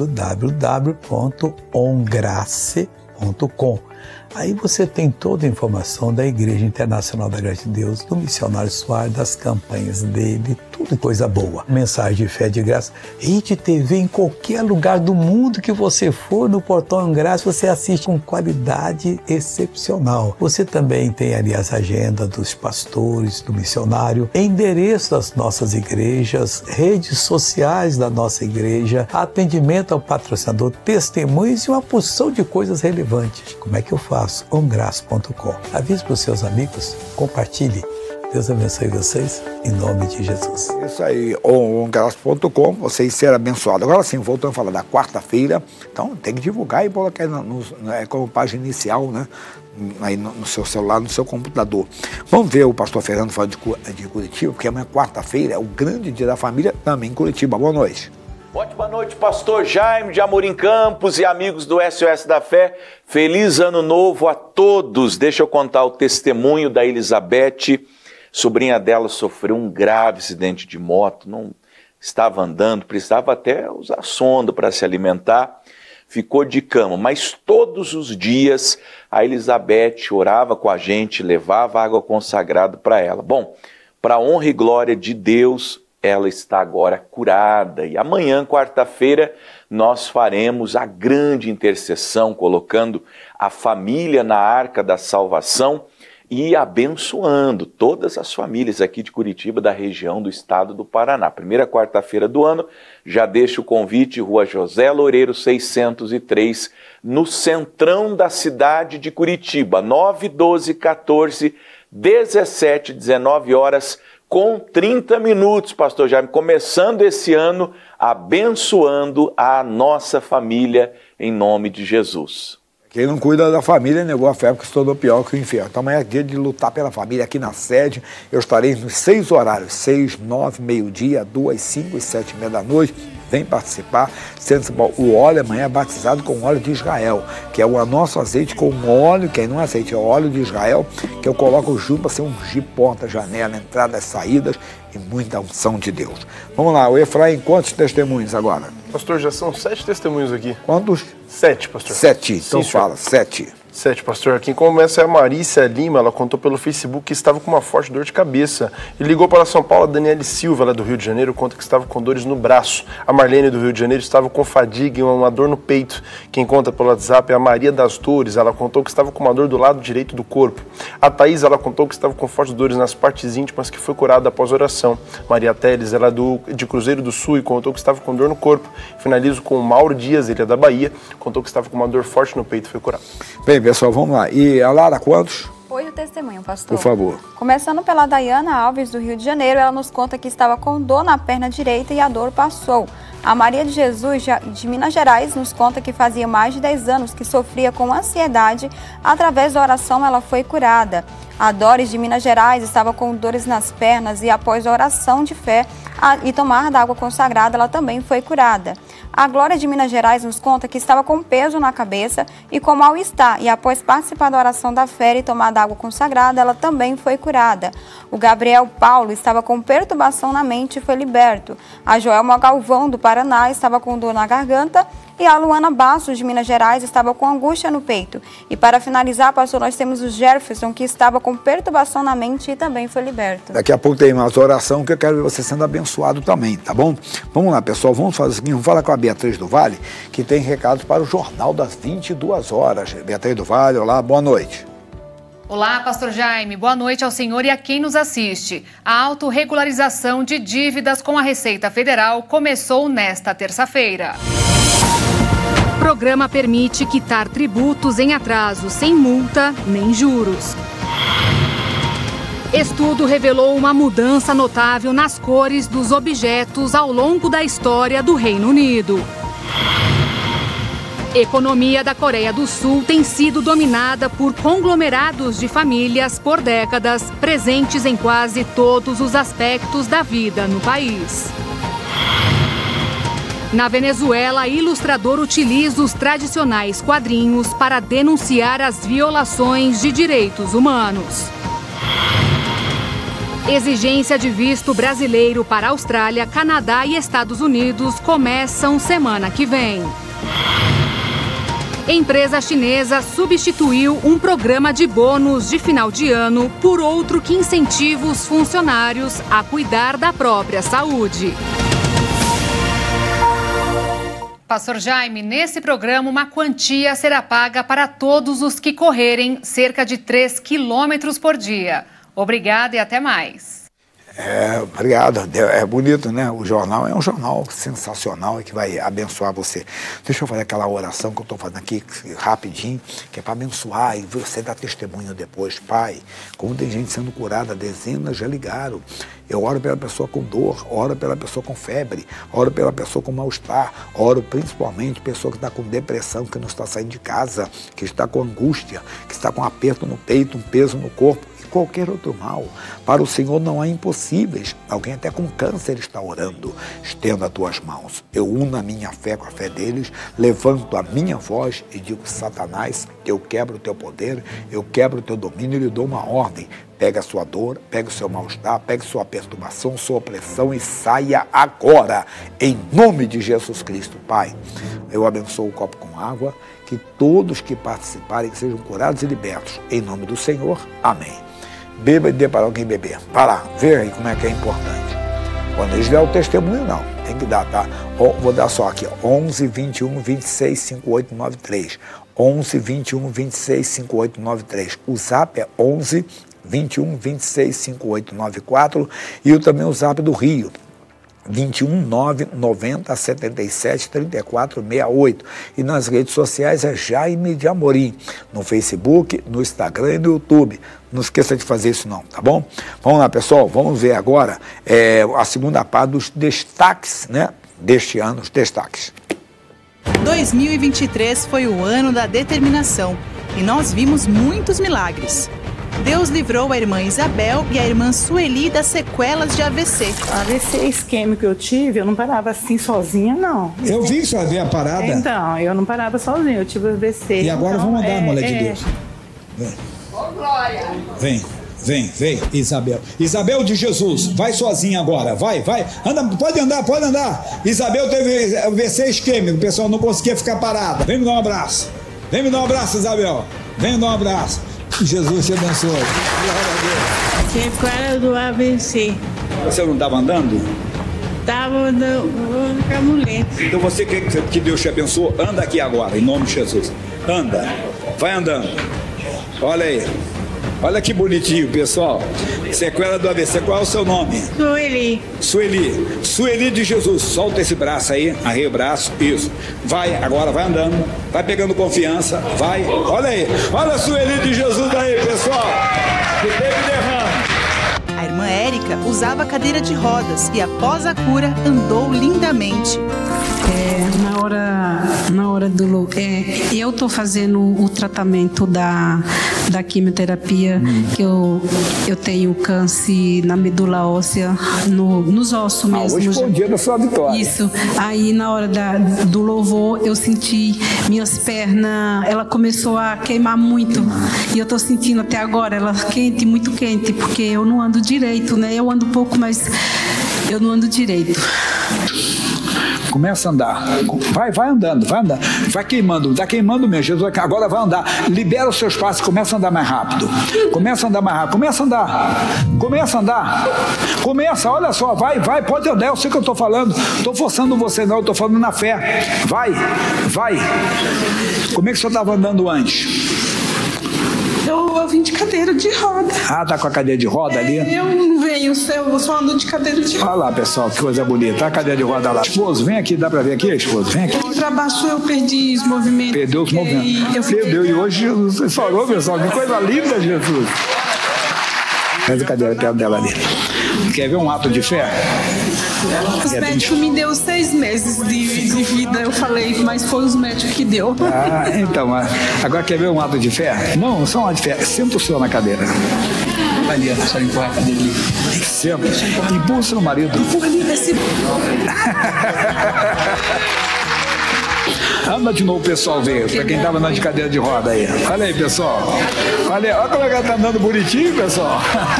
www.ongrace.com. Aí você tem toda a informação da Igreja Internacional da Graça de Deus, do Missionário Soares, das campanhas dele, tudo coisa boa. Mensagem de fé de graça. Rede TV em qualquer lugar do mundo que você for, no portal On Grace, você assiste com qualidade excepcional. Você também tem ali as agendas dos pastores, do missionário, endereço das nossas igrejas, redes sociais da nossa igreja, atendimento ao patrocinador, testemunhos e uma porção de coisas relevantes. Como é que eu faço? @ongraça.com. Avise para os seus amigos, compartilhe. Deus abençoe vocês, em nome de Jesus. Isso aí, ongraça.com, vocês serão abençoados. Agora sim, voltando a falar da quarta-feira, então tem que divulgar e colocar aí como página inicial, né? Aí no seu celular, no seu computador. Vamos ver o pastor Fernando falando de Curitiba, porque amanhã, quarta-feira, é o grande dia da família, também em Curitiba. Boa noite. Ótima noite, pastor Jaime de Amorim Campos e amigos do SOS da Fé. Feliz ano novo a todos. Deixa eu contar o testemunho da Elizabeth. Sobrinha dela sofreu um grave acidente de moto, não estava andando, precisava até usar sonda para se alimentar, ficou de cama. Mas todos os dias a Elizabeth orava com a gente, levava água consagrada para ela. Bom, para a honra e glória de Deus, ela está agora curada. E amanhã, quarta-feira, nós faremos a grande intercessão, colocando a família na arca da salvação e abençoando todas as famílias aqui de Curitiba, da região do estado do Paraná. Primeira quarta-feira do ano, já deixo o convite, Rua José Loureiro 603, no centrão da cidade de Curitiba, 9, 12, 14, 17, 19 horas, com 30 minutos, pastor Jaime, começando esse ano, abençoando a nossa família, em nome de Jesus. Quem não cuida da família negou a fé porque se tornou pior que o inferno. Então amanhã é dia de lutar pela família aqui na sede. Eu estarei nos 6 horários, 6, 9, meio-dia, 2, 5 e 7 e meia da noite. Vem participar. O óleo amanhã é batizado com óleo de Israel, que é o nosso azeite com óleo, que não é azeite, é óleo de Israel, que eu coloco junto para ser ungir porta, janela, entradas, saídas e muita unção de Deus. Vamos lá, o Efraim, quantos testemunhos agora? Pastor, já são 7 testemunhos aqui. Quantos? 7, pastor. 7, então sim, fala, 7. 7, pastor. Quem começa é a Marícia Lima, ela contou pelo Facebook que estava com uma forte dor de cabeça. E ligou para São Paulo a Daniele Silva, ela é do Rio de Janeiro, conta que estava com dores no braço. A Marlene do Rio de Janeiro estava com fadiga e uma dor no peito. Quem conta pelo WhatsApp é a Maria das Dores, ela contou que estava com uma dor do lado direito do corpo. A Thaís, ela contou que estava com fortes dores nas partes íntimas, que foi curada após oração. Maria Teles, ela é de Cruzeiro do Sul e contou que estava com dor no corpo. Finalizo com o Mauro Dias, ele é da Bahia, contou que estava com uma dor forte no peito e foi curado. Bem, pessoal, vamos lá. E a Lara, quantos? 8 testemunho, pastor. Por favor. Começando pela Dayana Alves, do Rio de Janeiro, ela nos conta que estava com dor na perna direita e a dor passou. A Maria de Jesus, de Minas Gerais, nos conta que fazia mais de 10 anos que sofria com ansiedade. Através da oração, ela foi curada. A Doris, de Minas Gerais, estava com dores nas pernas e após a oração de fé e tomar da água consagrada, ela também foi curada. A Glória, de Minas Gerais, nos conta que estava com peso na cabeça e com mal-estar, e após participar da oração da fé e tomar da água consagrada, ela também foi curada. O Gabriel Paulo estava com perturbação na mente e foi liberto. A Joelma Galvão, do Paraná, estava com dor na garganta. E a Luana Bastos, de Minas Gerais, estava com angústia no peito. E para finalizar, pastor, nós temos o Jefferson, que estava com perturbação na mente e também foi liberto. Daqui a pouco tem mais oração, que eu quero ver você sendo abençoado também, tá bom? Vamos lá, pessoal, vamos fazer o seguinte, vamos falar com a Beatriz do Vale, que tem recados para o Jornal das 22 horas. Beatriz do Vale, olá, boa noite. Olá, pastor Jaime. Boa noite ao senhor e a quem nos assiste. A autorregularização de dívidas com a Receita Federal começou nesta terça-feira. O programa permite quitar tributos em atraso sem multa nem juros. Estudo revelou uma mudança notável nas cores dos objetos ao longo da história do Reino Unido. Economia da Coreia do Sul tem sido dominada por conglomerados de famílias por décadas, presentes em quase todos os aspectos da vida no país. Na Venezuela, ilustrador utiliza os tradicionais quadrinhos para denunciar as violações de direitos humanos. Exigência de visto brasileiro para Austrália, Canadá e Estados Unidos começam semana que vem. Empresa chinesa substituiu um programa de bônus de final de ano por outro que incentiva os funcionários a cuidar da própria saúde. Pastor Jaime, nesse programa uma quantia será paga para todos os que correrem cerca de 3 quilômetros por dia. Obrigada e até mais. Obrigado. É bonito, né? O jornal é um jornal sensacional e que vai abençoar você. Deixa eu fazer aquela oração que eu estou fazendo aqui rapidinho, que é para abençoar e você dar testemunho depois. Pai, como tem gente sendo curada, dezenas já ligaram. Eu oro pela pessoa com dor, oro pela pessoa com febre, oro pela pessoa com mal-estar, oro principalmente pessoa que está com depressão, que não está saindo de casa, que está com angústia, que está com aperto no peito, um peso no corpo. Qualquer outro mal. Para o Senhor não há impossíveis. Alguém até com câncer está orando. Estenda as tuas mãos. Eu uno a minha fé com a fé deles, levanto a minha voz e digo: Satanás, eu quebro o teu poder, eu quebro o teu domínio e lhe dou uma ordem. Pega a sua dor, pega o seu mal-estar, pega sua perturbação, sua opressão e saia agora, em nome de Jesus Cristo. Pai, eu abençoo o copo com água, que todos que participarem sejam curados e libertos. Em nome do Senhor, amém. Beba e dê para alguém beber. Para lá, vê aí como é que é importante. Quando eles der o testemunho, não. Tem que dar, tá? Vou dar só aqui, ó. 11 21 26 58 93. 11 21 26 58 93. O zap é 11 21 26 58 94. E também o zap do Rio. 21 9 90 77 34 68. E nas redes sociais é Jaime de Amorim, no Facebook, no Instagram e no YouTube. Não esqueça de fazer isso não, tá bom? Vamos lá, pessoal, vamos ver agora a segunda parte dos destaques, né, deste ano, os destaques. 2023 foi o ano da determinação e nós vimos muitos milagres. Deus livrou a irmã Isabel e a irmã Sueli das sequelas de AVC. AVC isquêmico que eu tive, eu não parava assim sozinha, não. Eu vi só ver a parada. Então, eu não parava sozinha, eu tive AVC. E agora então, vamos andar, mulher de Deus. Vem. Ô, Glória! Vem, Isabel. Isabel de Jesus, vai sozinha agora, vai. Anda, pode andar. Isabel teve AVC isquêmico, o pessoal não conseguia ficar parada. Vem me dar um abraço. Isabel. Vem me dar um abraço. Jesus te abençoe. Sequela do AVC. Você não estava andando? Estava andando com a mulher. Então você quer que Deus te abençoe? Anda aqui agora, em nome de Jesus. Anda, vai andando. Olha aí. Olha que bonitinho, pessoal. Sequela do AVC. Qual é o seu nome? Sueli de Jesus. Solta esse braço aí. Arreia o braço. Isso. Vai, agora vai andando. Vai pegando confiança. Vai. Olha aí. Olha a Sueli de Jesus aí, pessoal. Que teve derrame. A irmã Érica usava cadeira de rodas e após a cura andou lindamente. Na hora do... eu estou fazendo o tratamento da quimioterapia, que eu tenho câncer na medula óssea, nos ossos mesmo. Hoje foi o dia da sua vitória. Isso. Aí na hora do louvor eu senti minhas pernas, ela começou a queimar muito. E eu estou sentindo até agora ela quente, muito quente, porque eu não ando direito, né? Eu ando pouco, mas eu não ando direito. Começa a andar, vai andando, vai queimando, tá queimando mesmo, Jesus, agora vai andar, libera os seus passos, começa a andar mais rápido, começa a andar, olha só, vai, pode andar, eu sei o que eu tô falando, tô forçando você não, eu tô falando na fé, vai, como é que você estava andando antes? Eu vim de cadeira de roda. Ah, tá com a cadeira de roda ali? Eu não venho, eu só ando de cadeira de roda. Olha lá, pessoal, que coisa bonita. Tá a cadeira de roda lá. Esposo, vem aqui, dá pra ver aqui, esposo? Vem aqui. Pra baixo eu perdi os movimentos. Perdeu os movimentos. Perdeu, e hoje Jesus restaurou, pessoal. Que coisa linda, Jesus. Faz a cadeira perto dela ali. Quer ver um ato de fé? Os médicos me deu 6 meses de vida, eu falei, mas foi os médicos que deu. Ah, então, agora quer ver um ato de fé? Não, só um ato de fé. Senta o senhor na cadeira. Ali, só empurrar a cadeira ali. Senta. Impulsa no marido. Empurra ali, desce. Anda de novo, pessoal, veio. Pra quem tava andando de cadeira de roda aí. Olha aí, pessoal. Olha como é que ela tá andando bonitinho, pessoal.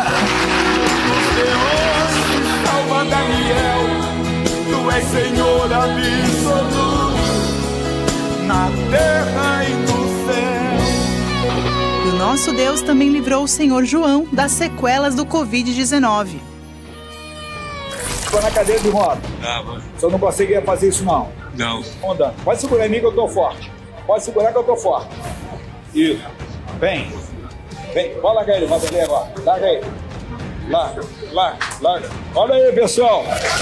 Salva Daniel, tu és Senhor absoluto, na terra e no céu. E o nosso Deus também livrou o Senhor João das sequelas do Covid-19. Estou na cadeira de roda. Só não conseguia fazer isso não. Não. Andando. Pode segurar em mim que eu tô forte. Pode segurar que eu tô forte. Isso. Vem. Pode largar ele, Vanderlei agora. Larga ele. Larga. Olha aí, pessoal.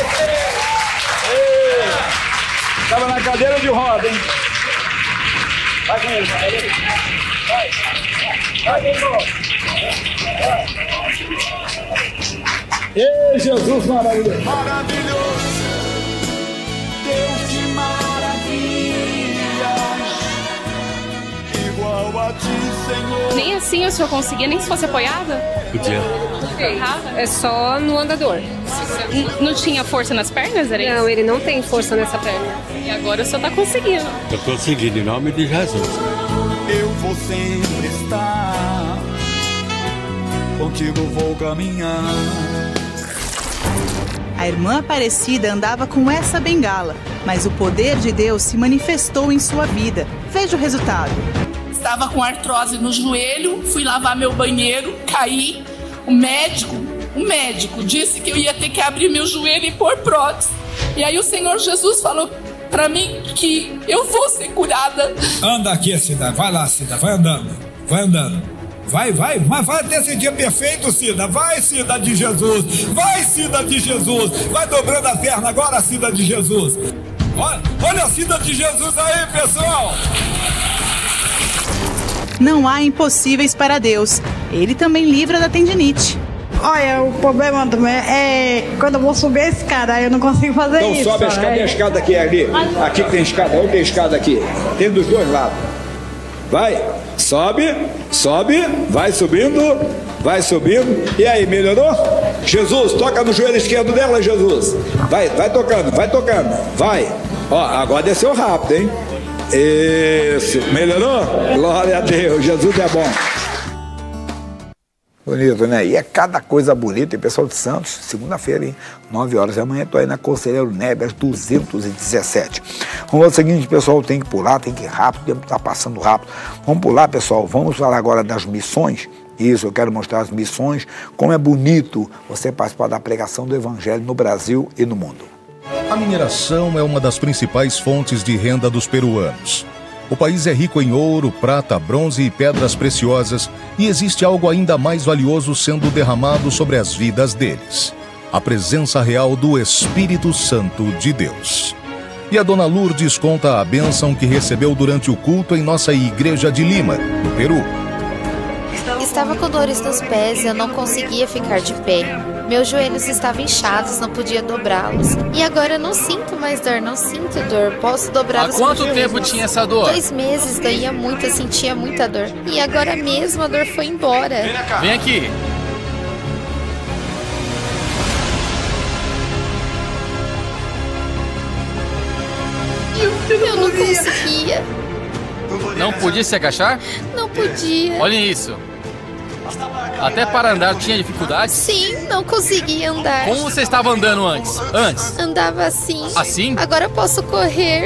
Estava na cadeira de roda, hein? Vai com ele, vai, irmão. Ei, Jesus maravilhoso. Maravilhoso, Deus de maravilhas, igual a ti, Senhor. Nem assim o senhor conseguia, nem se fosse apoiada? Podia. É só no andador. Não tinha força nas pernas, era isso? Não, ele não tem força nessa perna. E agora o senhor tá conseguindo. Eu consegui, em nome de Jesus. Eu vou sempre estar, contigo vou caminhar. A irmã Aparecida andava com essa bengala, mas o poder de Deus se manifestou em sua vida. Veja o resultado. Estava com artrose no joelho, fui lavar meu banheiro, caí. O médico disse que eu ia ter que abrir meu joelho e pôr prótese. E aí o Senhor Jesus falou pra mim que eu vou ser curada. Anda aqui, Cida. Vai lá, Cida. Vai andando. Vai. Mas vai até esse dia perfeito, Cida. Vai, Cida de Jesus. Vai, Cida de Jesus. Vai dobrando a perna agora, Cida de Jesus. Olha a Cida de Jesus aí, pessoal. Não há impossíveis para Deus. Ele também livra da tendinite. Olha, o problema também é quando eu vou subir a escada, eu não consigo fazer então, isso. Então sobe a escada, e a escada aqui ali. Aqui tem escada, onde tem escada aqui? Tem dos dois lados. Vai, sobe, vai subindo. E aí, melhorou? Jesus, toca no joelho esquerdo dela, Jesus. Vai tocando. Vai. Ó, agora desceu rápido, hein? Isso, melhorou? Glória a Deus, Jesus é bom. Bonito, né? E é cada coisa bonita. E pessoal de Santos, segunda-feira, hein? 9 horas da manhã, estou aí na Conselheiro Neves 217. Vamos ao seguinte, pessoal, tem que pular, tem que ir rápido, o tempo está passando rápido. Vamos pular, pessoal, vamos falar agora das missões. Isso, eu quero mostrar as missões, como é bonito você participar da pregação do Evangelho no Brasil e no mundo. A mineração é uma das principais fontes de renda dos peruanos. O país é rico em ouro, prata, bronze e pedras preciosas, e existe algo ainda mais valioso sendo derramado sobre as vidas deles: a presença real do Espírito Santo de Deus. E a dona Lourdes conta a bênção que recebeu durante o culto em nossa igreja de Lima, no Peru. Estava com dores nos pés e eu não conseguia ficar de pé. Meus joelhos estavam inchados, não podia dobrá-los. E agora eu não sinto mais dor, não sinto dor. Posso dobrar os meus joelhos. Há quanto tempo tinha essa dor? 2 meses, doía muito, eu sentia muita dor. E agora mesmo a dor foi embora. Vem aqui. Eu não conseguia. Não podia se agachar? Não podia. Olhem isso. Até para andar tinha dificuldade? Sim, não conseguia andar. Como você estava andando antes? Andava assim. Assim? Agora eu posso correr.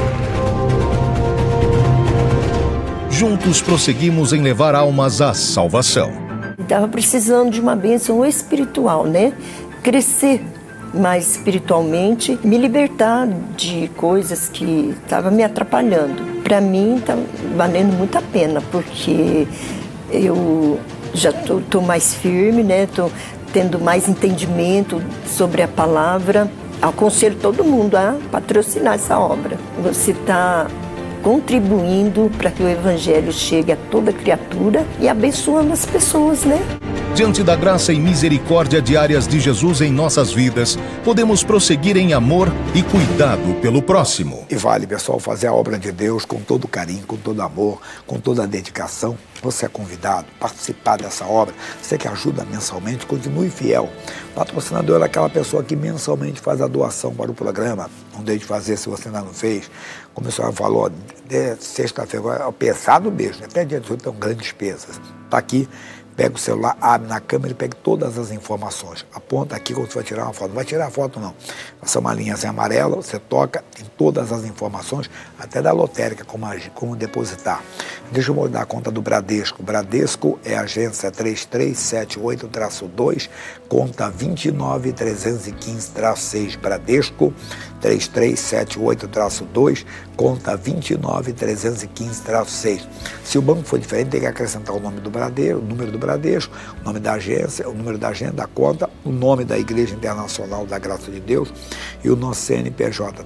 Juntos prosseguimos em levar almas à salvação. Estava precisando de uma bênção espiritual, né? Crescer mais espiritualmente, me libertar de coisas que estavam me atrapalhando. Para mim, está valendo muito a pena, porque eu já tô mais firme, né? Tô tendo mais entendimento sobre a palavra. Aconselho todo mundo a patrocinar essa obra. Você está contribuindo para que o Evangelho chegue a toda criatura e abençoando as pessoas, né? Diante da graça e misericórdia diárias de Jesus em nossas vidas, podemos prosseguir em amor e cuidado pelo próximo. E vale, pessoal, fazer a obra de Deus com todo carinho, com todo amor, com toda a dedicação. Você é convidado a participar dessa obra. Você que ajuda mensalmente, continue fiel. Patrocinador é aquela pessoa que mensalmente faz a doação para o programa. Não deixe de fazer se você ainda não fez. Como a senhora falou, sexta-feira é pesado mesmo. Até dia 18 tem grandes despesas. Está aqui. Pega o celular, abre na câmera e pega todas as informações. Aponta aqui quando você vai tirar uma foto. Não vai tirar a foto, não. Essa é uma linha assim amarela, você toca, tem todas as informações, até da lotérica, como agir, como depositar. Deixa eu dar a conta do Bradesco. Bradesco é agência 3378-2, conta 29315-6. Bradesco 3378-2, conta 29315-6. Se o banco for diferente, tem que acrescentar o nome do Bradesco, o número do Bradesco, Bradesco, o nome da agência, o número da agenda, da conta, o nome da Igreja Internacional da Graça de Deus e o nosso CNPJ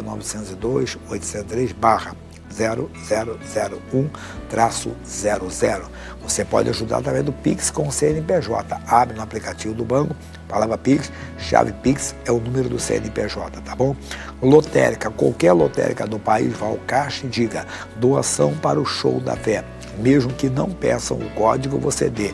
30.902-803-0001-00. Você pode ajudar através do Pix com o CNPJ. Abre no aplicativo do banco, palavra Pix, chave Pix é o número do CNPJ, tá bom? Lotérica, qualquer lotérica do país, vá ao caixa e diga doação para o Show da Fé. Mesmo que não peçam o código, você dê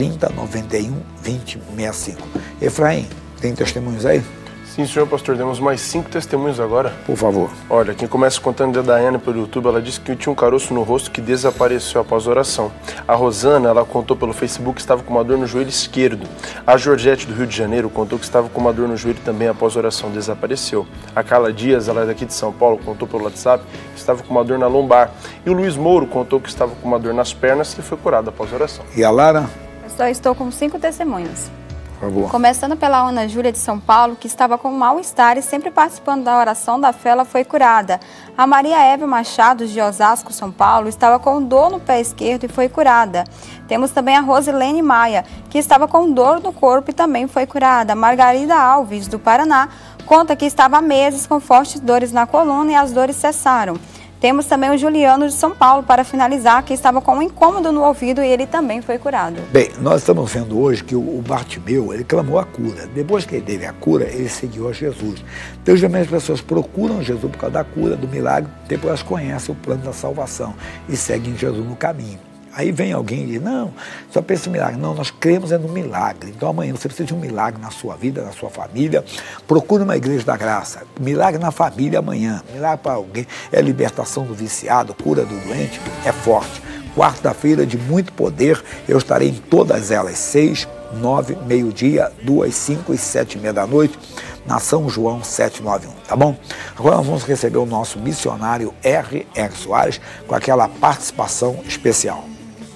3091-2065. Efraim, tem testemunhos aí? Sim, senhor pastor, temos mais 5 testemunhos agora. Por favor. Olha, quem começa contando é a Daiane pelo YouTube. Ela disse que tinha um caroço no rosto que desapareceu após a oração. A Rosana, ela contou pelo Facebook que estava com uma dor no joelho esquerdo. A Georgette, do Rio de Janeiro, contou que estava com uma dor no joelho também após a oração, desapareceu. A Carla Dias, ela é daqui de São Paulo, contou pelo WhatsApp que estava com uma dor na lombar. E o Luiz Mouro contou que estava com uma dor nas pernas que foi curada após a oração. E a Lara? Eu só estou com 5 testemunhos. Começando pela Ana Júlia de São Paulo, que estava com mal-estar e sempre participando da oração da fé, ela foi curada. A Maria Eva Machado, de Osasco, São Paulo, estava com dor no pé esquerdo e foi curada. Temos também a Rosilene Maia, que estava com dor no corpo e também foi curada. Margarida Alves, do Paraná, conta que estava há meses com fortes dores na coluna e as dores cessaram. Temos também o Juliano de São Paulo, para finalizar, que estava com um incômodo no ouvido e ele também foi curado. Bem, nós estamos vendo hoje que o Bartimeu, ele clamou a cura. Depois que ele teve a cura, ele seguiu a Jesus. Então, geralmente as pessoas procuram Jesus por causa da cura, do milagre, depois elas conhecem o plano da salvação e seguem Jesus no caminho. Aí vem alguém e diz, não, só pensa em milagre. Não, nós cremos no milagre. Então amanhã você precisa de um milagre na sua vida, na sua família. Procure uma igreja da graça. Milagre na família amanhã. Milagre para alguém. É libertação do viciado, cura do doente. É forte. Quarta-feira de muito poder. Eu estarei em todas elas. 6, 9, meio-dia, 2, 5 e 7h30 da noite. Na São João 791, tá bom? Agora nós vamos receber o nosso missionário R.R. Soares com aquela participação especial.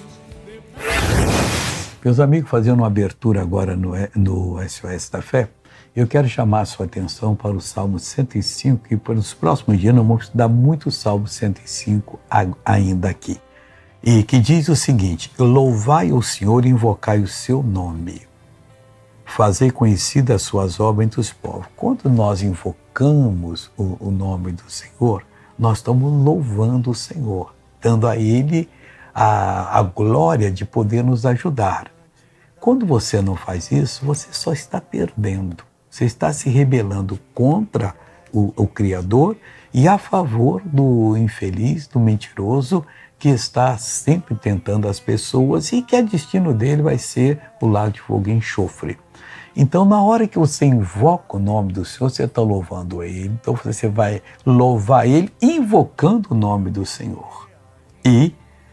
Meus amigos, fazendo uma abertura agora no SOS da Fé, eu quero chamar a sua atenção para o Salmo 105, e pelos próximos dias nós vamos estudar muito o Salmo 105 ainda aqui. E que diz o seguinte: louvai o Senhor e invocai o seu nome. Fazei conhecidas as suas obras entre os povos. Quando nós invocamos o nome do Senhor, nós estamos louvando o Senhor, dando a Ele a glória de poder nos ajudar. Quando você não faz isso, você só está perdendo. Você está se rebelando contra o Criador e a favor do infeliz, do mentiroso, que está sempre tentando as pessoas e que o destino dele vai ser o lago de fogo e enxofre. Então, na hora que você invoca o nome do Senhor, você está louvando Ele. Então, você vai louvar Ele invocando o nome do Senhor. E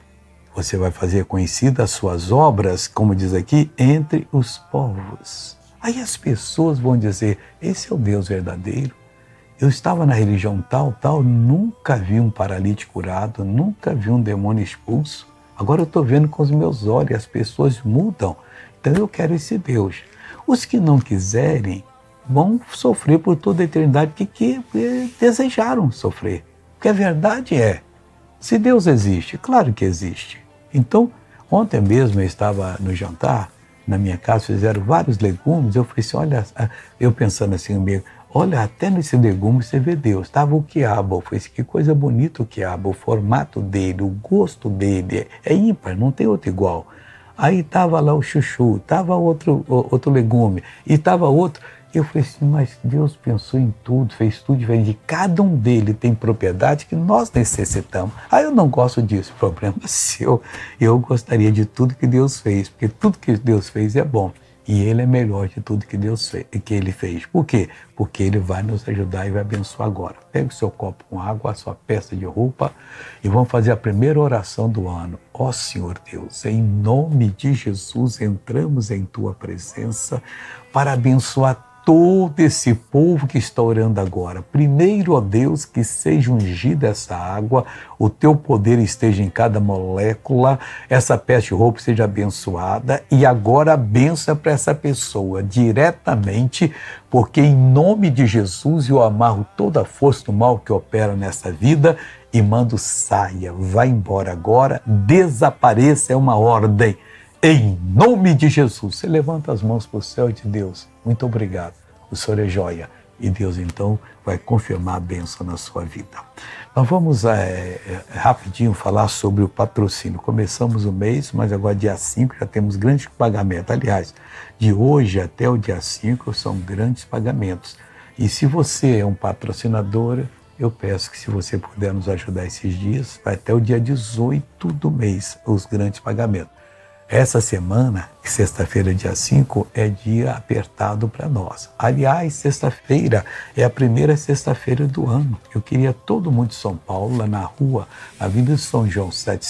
você vai fazer conhecidas as suas obras, como diz aqui, entre os povos. Aí as pessoas vão dizer, esse é o Deus verdadeiro. Eu estava na religião tal, nunca vi um paralítico curado, nunca vi um demônio expulso. Agora eu estou vendo com os meus olhos, as pessoas mudam. Então eu quero esse Deus. Os que não quiserem vão sofrer por toda a eternidade, porque desejaram sofrer. Porque a verdade é, se Deus existe, claro que existe. Então, ontem mesmo eu estava no jantar, na minha casa, fizeram vários legumes, eu falei assim, olha, eu pensando assim comigo, olha, até nesse legume você vê Deus. Estava o quiabo, eu falei assim, que coisa bonita o quiabo, o formato dele, o gosto dele, é ímpar, não tem outro igual. Aí estava lá o chuchu, estava outro legume, e estava outro. Eu falei assim, mas Deus pensou em tudo, fez tudo diferente. Cada um deles tem propriedade que nós necessitamos. Aí eu não gosto disso, problema seu. Eu gostaria de tudo que Deus fez, porque tudo que Deus fez é bom. E Ele é melhor de tudo que Ele fez. Por quê? Porque Ele vai nos ajudar e vai abençoar agora. Pega o seu copo com água, a sua peça de roupa e vamos fazer a primeira oração do ano. Ó Senhor Deus, em nome de Jesus, entramos em Tua presença para abençoar todo esse povo que está orando agora. Primeiro, ó Deus, que seja ungida essa água, o Teu poder esteja em cada molécula, essa peça de roupa seja abençoada e agora a bênção para essa pessoa diretamente, porque em nome de Jesus eu amarro toda a força do mal que opera nessa vida e mando saia, vá embora agora, desapareça, é uma ordem. Em nome de Jesus, você levanta as mãos para o céu e diz: Deus, muito obrigado, o Senhor é joia. E Deus, então, vai confirmar a bênção na sua vida. Nós vamos rapidinho falar sobre o patrocínio. Começamos o mês, mas agora dia 5 já temos grandes pagamentos. Aliás, de hoje até o dia 5 são grandes pagamentos. E se você é um patrocinador, eu peço que, se você puder nos ajudar esses dias, vai até o dia 18 do mês, os grandes pagamentos. Essa semana, sexta-feira, dia 5, é dia apertado para nós. Aliás, sexta-feira é a primeira sexta-feira do ano. Eu queria todo mundo de São Paulo, lá na rua, Avenida de São João,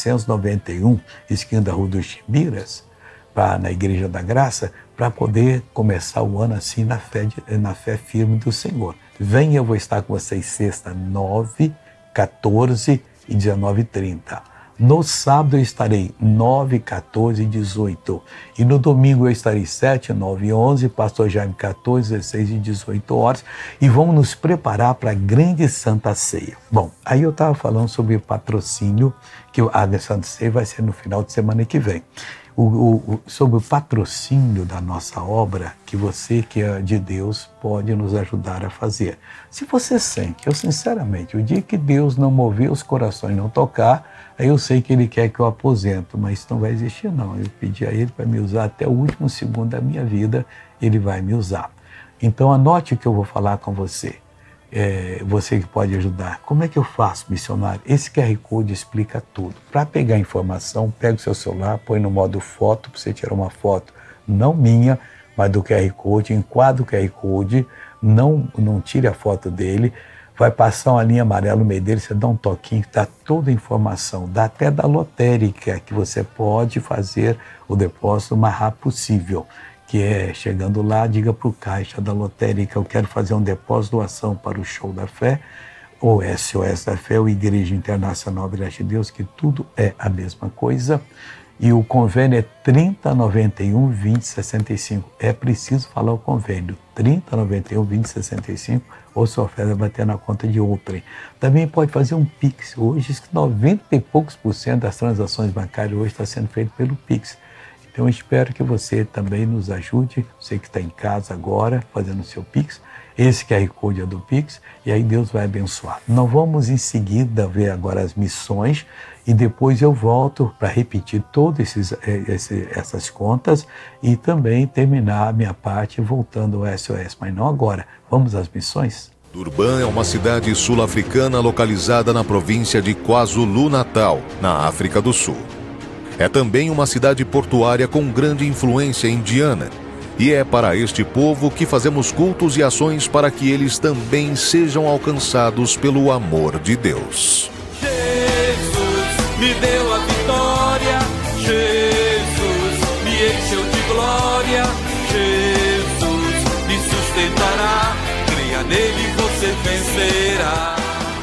791, esquina da Rua dos Chimbiras, na Igreja da Graça, para poder começar o ano assim na fé firme do Senhor. Venha, eu vou estar com vocês sexta, 9, 14 e 19h30. No sábado eu estarei 9, 14 e 18. E no domingo eu estarei 7, 9 e 11, Pastor Jaime 14, 16 e 18 horas. E vamos nos preparar para a grande Santa Ceia. Bom, aí eu estava falando sobre o patrocínio, que a Santa Ceia vai ser no final de semana que vem. Sobre o patrocínio da nossa obra, que você que é de Deus pode nos ajudar a fazer. Se você sente, eu sinceramente, o dia que Deus não mover os corações, não tocar, aí eu sei que Ele quer que eu aposento, mas isso não vai existir não. Eu pedi a Ele para me usar até o último segundo da minha vida, Ele vai me usar. Então anote o que eu vou falar com você. Você que pode ajudar. Como é que eu faço, missionário? Esse QR Code explica tudo. Para pegar informação, pega o seu celular, põe no modo foto, para você tirar uma foto, não minha, mas do QR Code, enquadra o QR Code, não tire a foto dele, vai passar uma linha amarela no meio dele, você dá um toquinho, dá toda a informação, dá até da lotérica, que você pode fazer o depósito o mais rápido possível. Que é, chegando lá, diga para o caixa da lotérica: eu quero fazer um depósito, doação para o Show da Fé, ou SOS da Fé, ou Igreja Internacional Village de Deus, que tudo é a mesma coisa. E o convênio é 3091 2065. É preciso falar o convênio, 3091 2065, ou sua oferta vai ter na conta de outrem. Também pode fazer um Pix. Hoje, 90 e poucos % das transações bancárias hoje está sendo feito pelo Pix. Então eu espero que você também nos ajude, você que está em casa agora, fazendo o seu Pix. Esse QR Code é do Pix, e aí Deus vai abençoar. Nós vamos em seguida ver agora as missões, e depois eu volto para repetir todas essas contas e também terminar a minha parte voltando ao SOS. Mas não agora. Vamos às missões? Durban é uma cidade sul-africana localizada na província de KwaZulu-Natal, na África do Sul. É também uma cidade portuária com grande influência indiana. E é para este povo que fazemos cultos e ações para que eles também sejam alcançados pelo amor de Deus. Jesus me deu a vitória, Jesus me encheu de glória, Jesus me sustentará, creia nele você vencerá.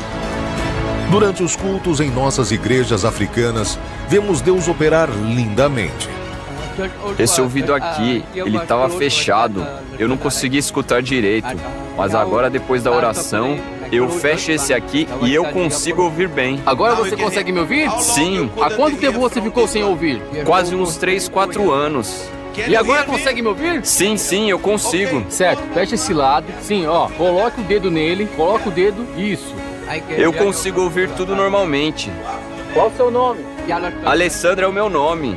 Durante os cultos em nossas igrejas africanas, vemos Deus operar lindamente. Esse ouvido aqui, ele estava fechado, eu não conseguia escutar direito. Mas agora, depois da oração, eu fecho esse aqui e eu consigo ouvir bem. Agora você consegue me ouvir? Sim. Há quanto tempo você ficou sem ouvir? Quase uns 3, 4 anos. E agora consegue me ouvir? Sim, sim, eu consigo. Certo, fecha esse lado. Sim, ó, coloque o dedo nele, coloca o dedo, isso. Eu consigo ouvir tudo normalmente. Qual o seu nome? Alessandra é o meu nome.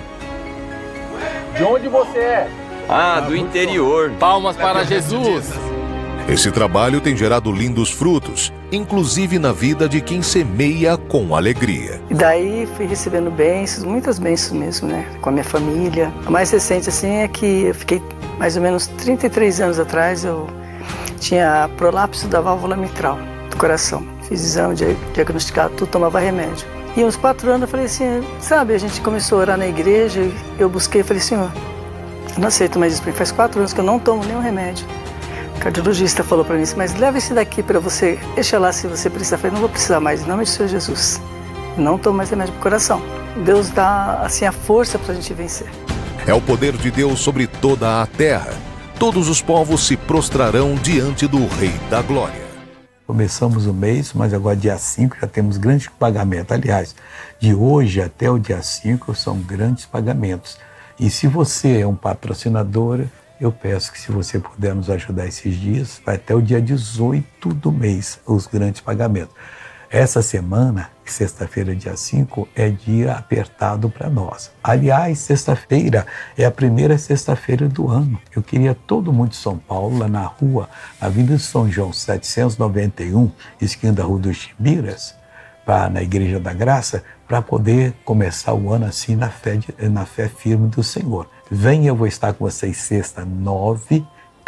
De onde você é? Ah, do interior. Palmas para Jesus. Esse trabalho tem gerado lindos frutos, inclusive na vida de quem semeia com alegria. E daí fui recebendo bênçãos, muitas bênçãos mesmo, né? Com a minha família. A mais recente, assim, é que eu fiquei mais ou menos 33 anos atrás, eu tinha prolapso da válvula mitral do coração. Fiz exame, diagnosticado, tudo, tomava remédio. E uns 4 anos eu falei assim, sabe, a gente começou a orar na igreja, eu busquei, falei, Senhor, eu não aceito mais isso, porque faz 4 anos que eu não tomo nenhum remédio. O cardiologista falou para mim, mas leva esse daqui para você, deixa lá se você precisar. Eu falei, não vou precisar mais, em nome de Senhor Jesus. Não tomo mais remédio pro coração. Deus dá, assim, a força para a gente vencer. É o poder de Deus sobre toda a terra. Todos os povos se prostrarão diante do Rei da Glória. Começamos o mês, mas agora dia 5 já temos grandes pagamentos. Aliás, de hoje até o dia 5 são grandes pagamentos. E se você é um patrocinador, eu peço que se você puder nos ajudar esses dias, vai até o dia 18 do mês, os grandes pagamentos. Essa semana, sexta-feira, dia 5, é dia apertado para nós. Aliás, sexta-feira é a primeira sexta-feira do ano. Eu queria todo mundo de São Paulo, lá na rua, Avenida São João 791, esquina da Rua dos Chibiras, na Igreja da Graça, para poder começar o ano assim na fé firme do Senhor. Venha, eu vou estar com vocês sexta, 9,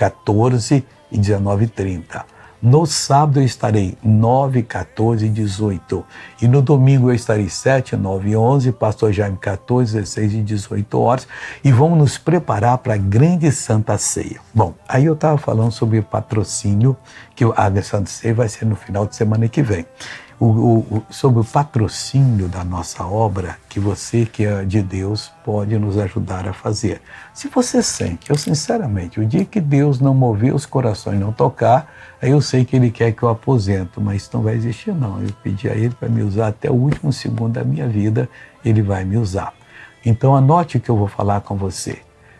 14 e 19h30. No sábado eu estarei 9, 14 e 18. E no domingo eu estarei 7, 9 e 11, Pastor Jaime 14, 16 e 18 horas. E vamos nos preparar para a grande Santa Ceia. Bom, aí eu estava falando sobre patrocínio, que a Santa Ceia vai ser no final de semana que vem. Sobre o patrocínio da nossa obra, que você que é de Deus pode nos ajudar a fazer. Se você sente, eu sinceramente, o dia que Deus não mover os corações, não tocar, aí eu sei que Ele quer que eu aposento, mas isso não vai existir não. Eu pedi a Ele para me usar até o último segundo da minha vida, Ele vai me usar. Então anote o que eu vou falar com você.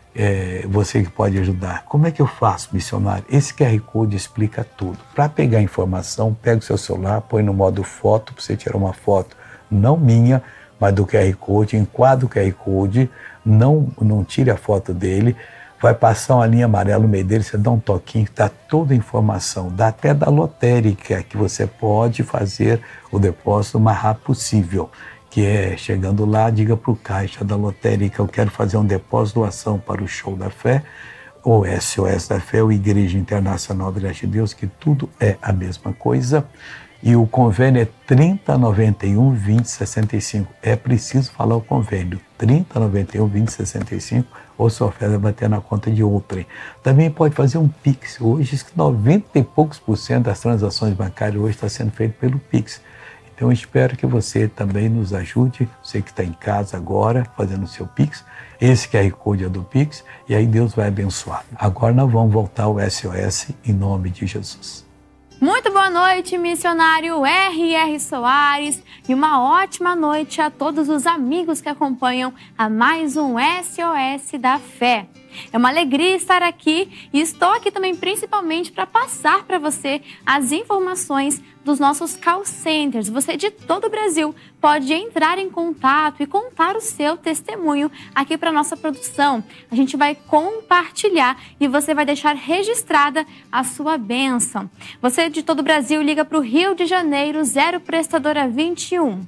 Você que pode ajudar. Como é que eu faço, missionário? Esse QR Code explica tudo. Para pegar informação, pega o seu celular, põe no modo foto, para você tirar uma foto, não minha, mas do QR Code, enquadra o QR Code, não tire a foto dele, vai passar uma linha amarela no meio dele, você dá um toquinho, dá toda a informação, dá até da lotérica, que você pode fazer o depósito o mais rápido possível. Que é, chegando lá, diga para o caixa da lotérica, eu quero fazer um depósito doação para o Show da Fé, ou SOS da Fé, ou Igreja Internacional da Graça de Deus, que tudo é a mesma coisa. E o convênio é 3091 2065. É preciso falar o convênio, 3091 2065, ou sua oferta vai ter na conta de outrem. Também pode fazer um Pix. Hoje, 90 e poucos % das transações bancárias hoje está sendo feito pelo Pix. Então eu espero que você também nos ajude, você que está em casa agora, fazendo o seu Pix. Esse QR Code é do Pix, e aí Deus vai abençoar. Agora nós vamos voltar ao SOS em nome de Jesus. Muito boa noite, missionário R.R. Soares, e uma ótima noite a todos os amigos que acompanham a mais um SOS da Fé. É uma alegria estar aqui e estou aqui também principalmente para passar para você as informações dos nossos call centers. Você de todo o Brasil pode entrar em contato e contar o seu testemunho aqui para a nossa produção. A gente vai compartilhar e você vai deixar registrada a sua bênção. Você de todo o Brasil liga para o Rio de Janeiro, 0 prestadora 21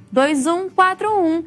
2141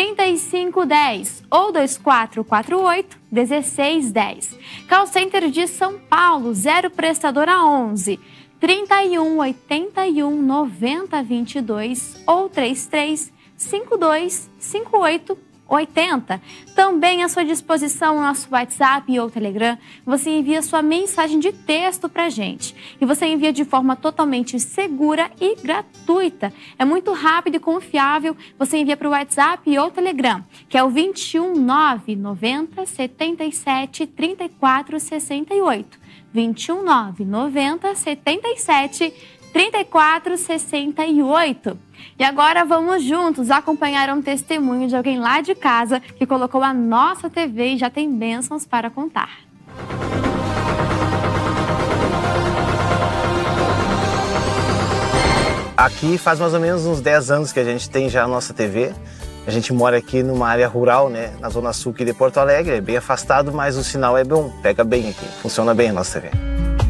3510 ou 2448 1610. Call Center de São Paulo, 0 prestadora 11 31 81 90 22 ou 33 52 58 80. Também à sua disposição o nosso WhatsApp ou Telegram. Você envia sua mensagem de texto para a gente. E você envia de forma totalmente segura e gratuita. É muito rápido e confiável. Você envia para o WhatsApp ou Telegram, que é o 219 90 77 34 68. 219 90 77 34 68. E agora vamos juntos acompanhar um testemunho de alguém lá de casa que colocou a nossa TV e já tem bênçãos para contar. Aqui faz mais ou menos uns 10 anos que a gente tem já a nossa TV. A gente mora aqui numa área rural, né, na Zona Sul aqui de Porto Alegre, é bem afastado, mas o sinal é bom, pega bem aqui, funciona bem a nossa TV.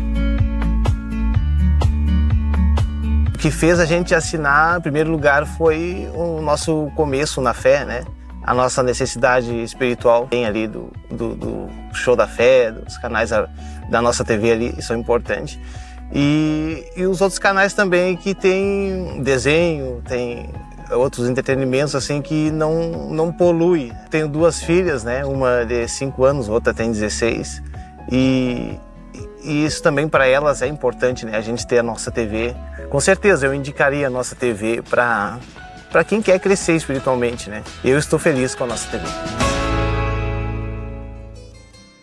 O que fez a gente assinar, em primeiro lugar, foi o nosso começo na fé, né? A nossa necessidade espiritual tem ali do Show da Fé, dos canais da nossa TV ali, isso é importante. E os outros canais também que tem desenho, tem outros entretenimentos assim que não polui. Tenho 2 filhas, né? Uma de 5 anos, outra tem 16. E isso também para elas é importante, né? A gente ter a nossa TV. Com certeza eu indicaria a nossa TV para quem quer crescer espiritualmente, né? Eu estou feliz com a nossa TV.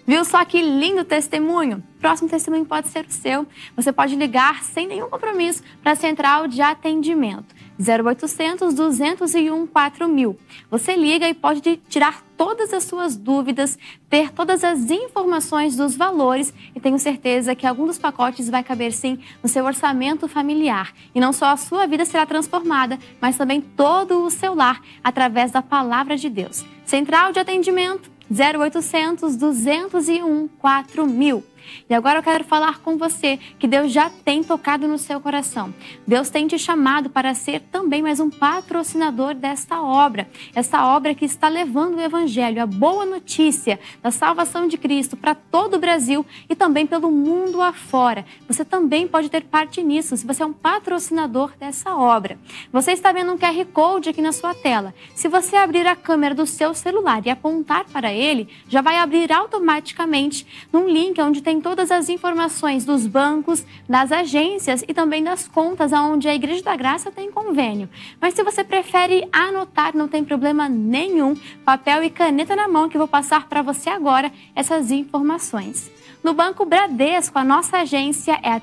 Viu só que lindo testemunho? Próximo testemunho pode ser o seu. Você pode ligar sem nenhum compromisso para a central de atendimento. 0800 201 4000. Você liga e pode tirar todas as suas dúvidas, ter todas as informações dos valores e tenho certeza que algum dos pacotes vai caber sim no seu orçamento familiar. E não só a sua vida será transformada, mas também todo o seu lar através da palavra de Deus. Central de atendimento 0800 201 4000. E agora eu quero falar com você que Deus já tem tocado no seu coração. Deus tem te chamado para ser também mais um patrocinador desta obra. Essa obra que está levando o Evangelho, a boa notícia da salvação de Cristo para todo o Brasil e também pelo mundo afora. Você também pode ter parte nisso, se você é um patrocinador dessa obra. Você está vendo um QR Code aqui na sua tela. Se você abrir a câmera do seu celular e apontar para ele, já vai abrir automaticamente num link onde tem todas as informações dos bancos, das agências e também das contas onde a Igreja da Graça tem convênio. Mas se você prefere anotar, não tem problema nenhum, papel e caneta na mão que eu vou passar para você agora essas informações. No Banco Bradesco, a nossa agência é a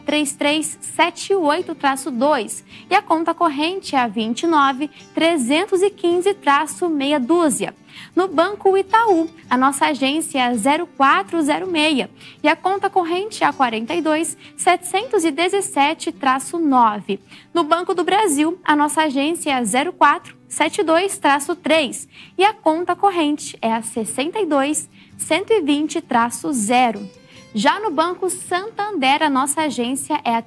3378-2 e a conta corrente é a 29.315-meia dúzia. No Banco Itaú, a nossa agência é a 0406 e a conta corrente é a 42.717-9. No Banco do Brasil, a nossa agência é a 0472-3 e a conta corrente é a 62.120-0. Já no Banco Santander, a nossa agência é a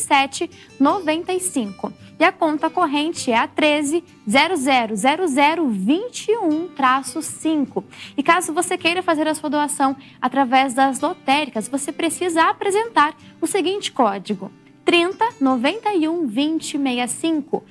3795 e a conta corrente é a 13.000021-5. E caso você queira fazer a sua doação através das lotéricas, você precisa apresentar o seguinte código: 30912065.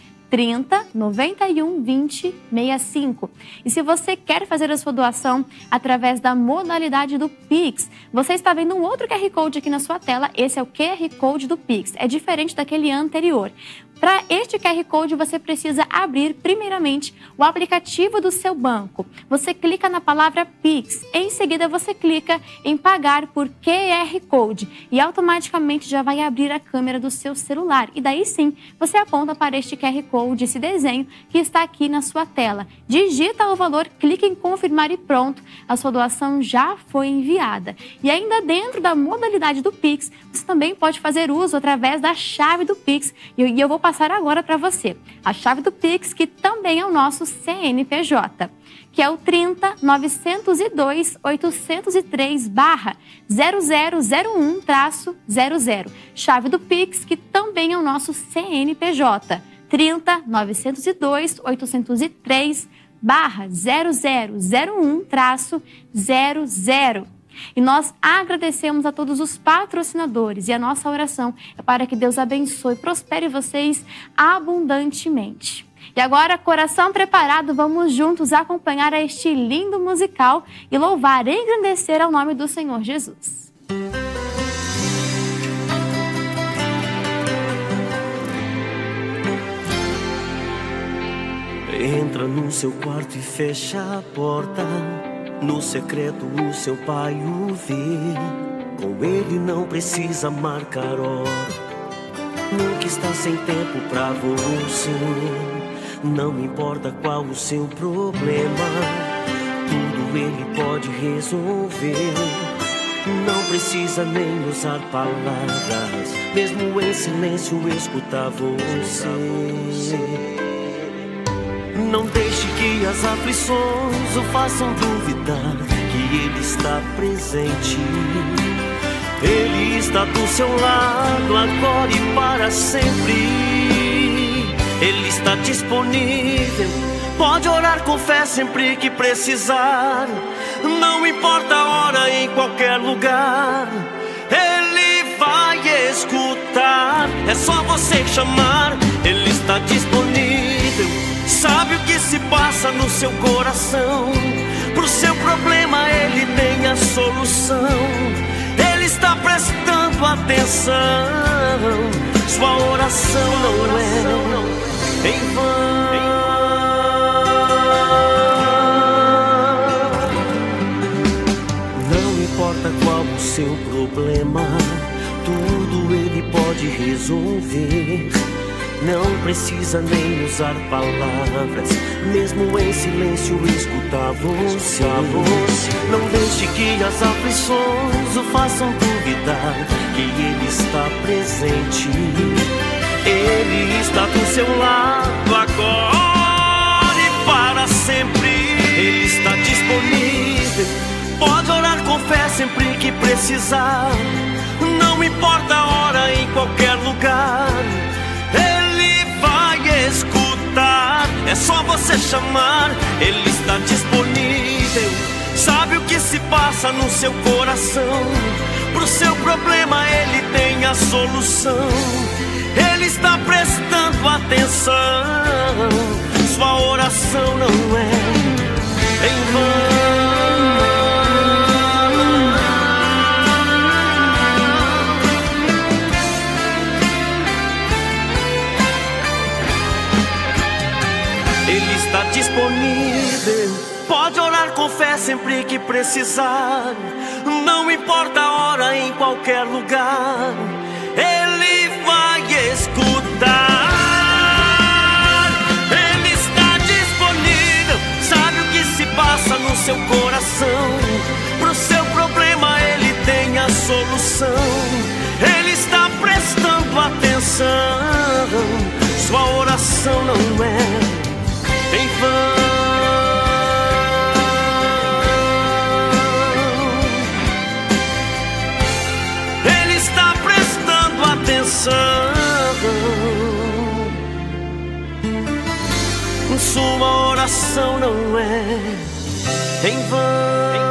30912065. E se você quer fazer a sua doação através da modalidade do Pix, você está vendo um outro QR Code aqui na sua tela. Esse é o QR Code do Pix, é diferente daquele anterior. Para este QR Code, você precisa abrir primeiramente o aplicativo do seu banco. Você clica na palavra Pix, em seguida você clica em pagar por QR Code e automaticamente já vai abrir a câmera do seu celular. E daí sim, você aponta para este QR Code, esse desenho que está aqui na sua tela. Digita o valor, clica em confirmar e pronto, a sua doação já foi enviada. E ainda dentro da modalidade do Pix, você também pode fazer uso através da chave do Pix. E eu vou passar agora para você a chave do Pix, que também é o nosso CNPJ, que é o 30.902.803/0001-00. Chave do Pix, que também é o nosso CNPJ, 30.902.803/0001-00. E nós agradecemos a todos os patrocinadores e a nossa oração é para que Deus abençoe e prospere vocês abundantemente. E agora, coração preparado, vamos juntos acompanhar este lindo musical e louvar e engrandecer ao nome do Senhor Jesus. Entra no seu quarto e fecha a porta. No secreto o seu pai o vê. Com ele não precisa marcar hora. Nunca está sem tempo pra você. Não importa qual o seu problema, tudo ele pode resolver. Não precisa nem usar palavras, mesmo em silêncio escutar você. Não deixe que as aflições o façam duvidar que Ele está presente. Ele está do seu lado agora e para sempre. Ele está disponível, pode orar com fé sempre que precisar. Não importa a hora, em qualquer lugar, Ele vai escutar. É só você chamar, Ele está disponível. Sabe o que se passa no seu coração. Pro seu problema Ele tem a solução. Ele está prestando atenção. Sua oração não é em vão. Não importa seu problema, tudo ele pode resolver. Não precisa nem usar palavras, mesmo em silêncio escutar você. Não deixe que as aflições o façam duvidar que ele está presente. Ele está do seu lado agora e para sempre. Ele está disponível, pode orar com fé sempre que precisar. Não importa a hora, em qualquer lugar Ele vai escutar. É só você chamar, Ele está disponível. Sabe o que se passa no seu coração. Pro seu problema Ele tem a solução. Ele está prestando atenção. Sua oração não é em vão. Ele está disponível, pode orar com fé sempre que precisar. Não importa a hora, em qualquer lugar Ele vai escutar. Ele está disponível, sabe o que se passa no seu coração. Pro seu problema Ele tem a solução. Ele está prestando atenção. Sua oração não é em vão. Ele está prestando atenção. Sua oração não é em vão.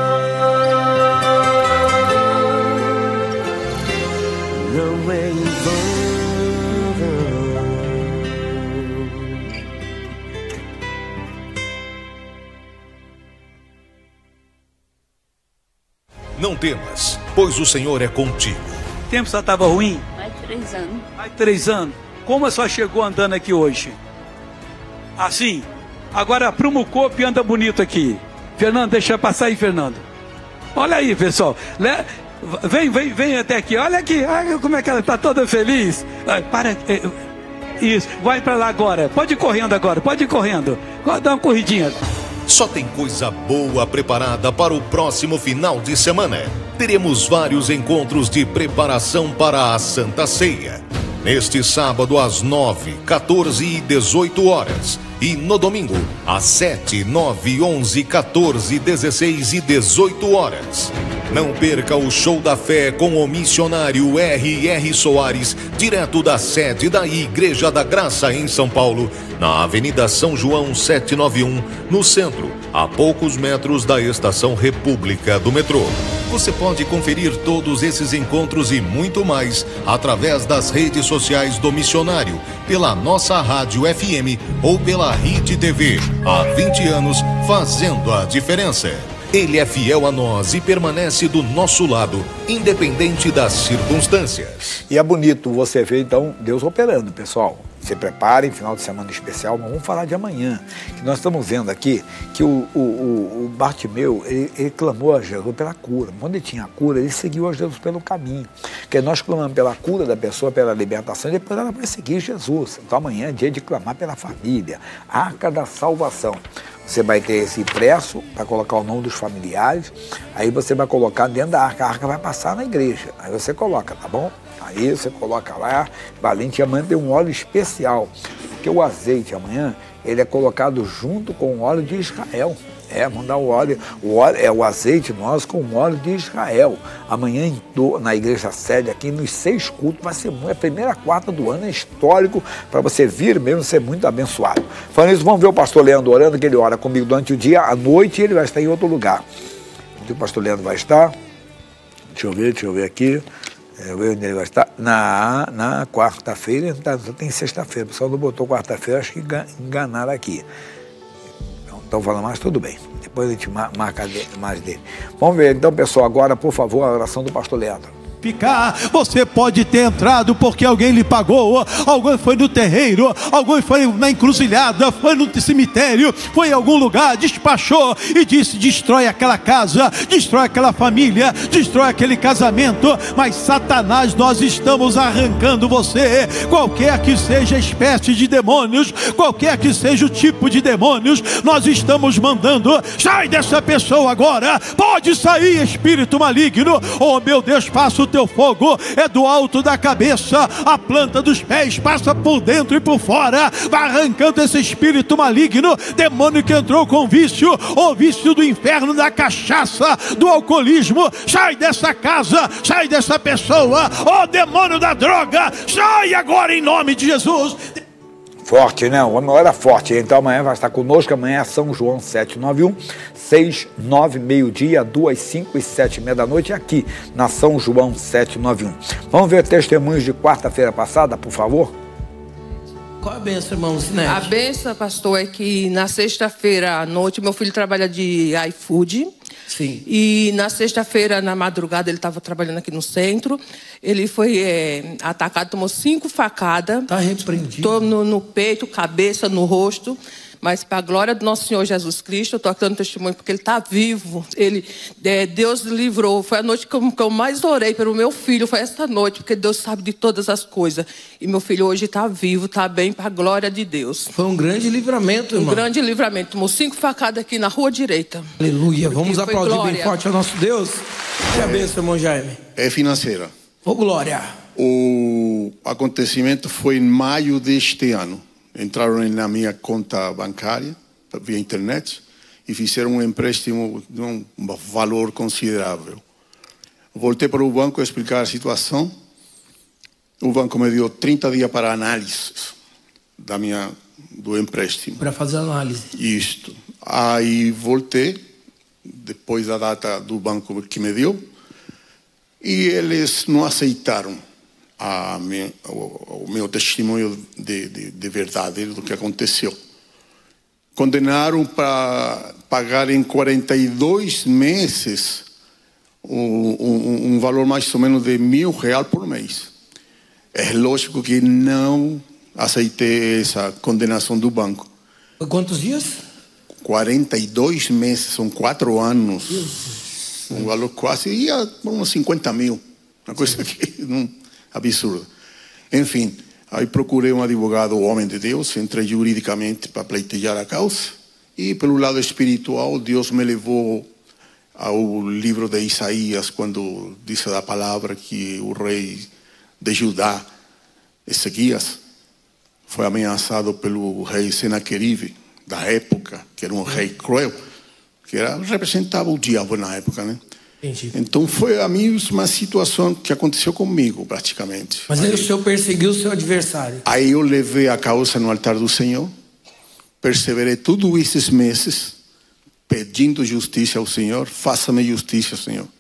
Não é em vão. Não temas, pois o Senhor é contigo. O tempo só estava ruim? Mais 3 anos. Mais 3 anos. Como a senhora chegou andando aqui hoje? Assim? Agora apruma o corpo e anda bonito aqui. Fernando, deixa eu passar aí, Fernando. Olha aí, pessoal. Vem até aqui. Olha aqui. Olha como é que ela está toda feliz. Para. Isso. Vai para lá agora. Pode ir correndo agora. Pode ir correndo. Dá uma corridinha. Só tem coisa boa preparada para o próximo final de semana. Teremos vários encontros de preparação para a Santa Ceia. Neste sábado às 9, 14 e 18 horas. E no domingo às 7, 9, 11, 14, 16 e 18 horas. Não perca o Show da Fé com o missionário R.R. Soares, direto da sede da Igreja da Graça em São Paulo, na Avenida São João 791, no centro, a poucos metros da Estação República do metrô. Você pode conferir todos esses encontros e muito mais através das redes sociais do missionário, pela nossa rádio FM ou pela RIT TV. Há 20 anos fazendo a diferença. Ele é fiel a nós e permanece do nosso lado, independente das circunstâncias. E é bonito você ver, então, Deus operando, pessoal. Se preparem, final de semana especial, mas vamos falar de amanhã. Que nós estamos vendo aqui que o Bartimeu, ele clamou a Jesus pela cura. Quando ele tinha a cura, ele seguiu a Jesus pelo caminho. Porque nós clamamos pela cura da pessoa, pela libertação, e depois ela vai seguir Jesus. Então amanhã é dia de clamar pela família, Arca da Salvação. Você vai ter esse impresso para colocar o nome dos familiares, aí você vai colocar dentro da arca, a arca vai passar na igreja, aí você coloca, tá bom? Aí você coloca lá, Valente amanhã tem um óleo especial, porque o azeite amanhã, ele é colocado junto com o óleo de Israel. Vamos dar o óleo é o azeite nosso com o óleo de Israel. Amanhã na igreja sede aqui, nos 6 cultos, vai ser a primeira quarta do ano, é histórico, para você vir mesmo ser muito abençoado. Falando isso, vamos ver o pastor Leandro orando, que ele ora comigo durante o dia, à noite ele vai estar em outro lugar. Onde o pastor Leandro vai estar? Deixa eu ver aqui. Onde ele vai estar? Na quarta-feira, só tem sexta-feira, o pessoal não botou quarta-feira, acho que enganaram aqui. Estão falando mais, tudo bem. Depois a gente marca mais dele. Vamos ver, então, pessoal, agora, por favor, a oração do pastor Leandro. ficar. Você pode ter entrado porque alguém lhe pagou, alguém foi no terreiro, alguém foi na encruzilhada, foi no cemitério, foi em algum lugar, despachou e disse: destrói aquela casa, destrói aquela família, destrói aquele casamento. Mas Satanás, nós estamos arrancando você, qualquer que seja a espécie de demônios, qualquer que seja o tipo de demônios, nós estamos mandando: sai dessa pessoa agora, pode sair, espírito maligno. Oh meu Deus, passa o teu fogo, é do alto da cabeça, a planta dos pés, passa por dentro e por fora, vai arrancando esse espírito maligno, demônio que entrou com vício, o vício do inferno, da cachaça, do alcoolismo. Sai dessa casa, sai dessa pessoa, ó demônio da droga, sai agora em nome de Jesus. Forte, né? O homem era forte. Então amanhã vai estar conosco. Amanhã é São João 791, 6, 9, meio-dia, 2, 5 e 7 e meia da noite, aqui na São João 791. Vamos ver testemunhos de quarta-feira passada, por favor? Qual a benção, irmão Zinete? A benção, pastor, é que na sexta-feira à noite, meu filho trabalha de iFood. Sim. E na sexta-feira, na madrugada, ele estava trabalhando aqui no centro. Ele foi atacado, tomou 5 facadas. Está repreendido. No peito, cabeça, no rosto. Mas para a glória do nosso Senhor Jesus Cristo, eu estou dando testemunho porque ele está vivo. Deus livrou. Foi a noite que eu mais orei pelo meu filho. Foi essa noite, porque Deus sabe de todas as coisas. E meu filho hoje está vivo, está bem, para a glória de Deus. Foi um grande livramento, irmão. Um grande livramento. Tomou 5 facadas aqui na rua direita. Aleluia. Vamos aplaudir glória. Bem forte ao nosso Deus. Que a benção, irmão Jaime. É financeira. Ô, glória. O acontecimento foi em maio deste ano. Entraram na minha conta bancária, via internet, e fizeram um empréstimo de um valor considerável. Voltei para o banco a explicar a situação. O banco me deu 30 dias para análise do empréstimo. Para fazer análise. Isto. Aí voltei, depois da data do banco que me deu, e eles não aceitaram o meu testemunho de verdade do que aconteceu. Condenaram para pagar em 42 meses um valor mais ou menos de R$1.000 por mês. É lógico que não aceitei essa condenação do banco. Quantos dias? 42 meses, são 4 anos. Um valor quase ia por uns 50 mil. Uma coisa que não... absurdo. Enfim, aí procurei um advogado, homem de Deus, entrei juridicamente para pleitear a causa, e pelo lado espiritual, Deus me levou ao livro de Isaías, quando diz a palavra que o rei de Judá, Ezequias, foi ameaçado pelo rei Senaqueribe, da época, que era um rei cruel, que representava o diabo na época, né? Entendi. Então foi a mesma situação que aconteceu comigo, praticamente. Mas aí o senhor perseguiu o seu adversário. Aí eu levei a causa no altar do Senhor, perseverei todos esses meses, pedindo justiça ao Senhor. Faça-me justiça, Senhor.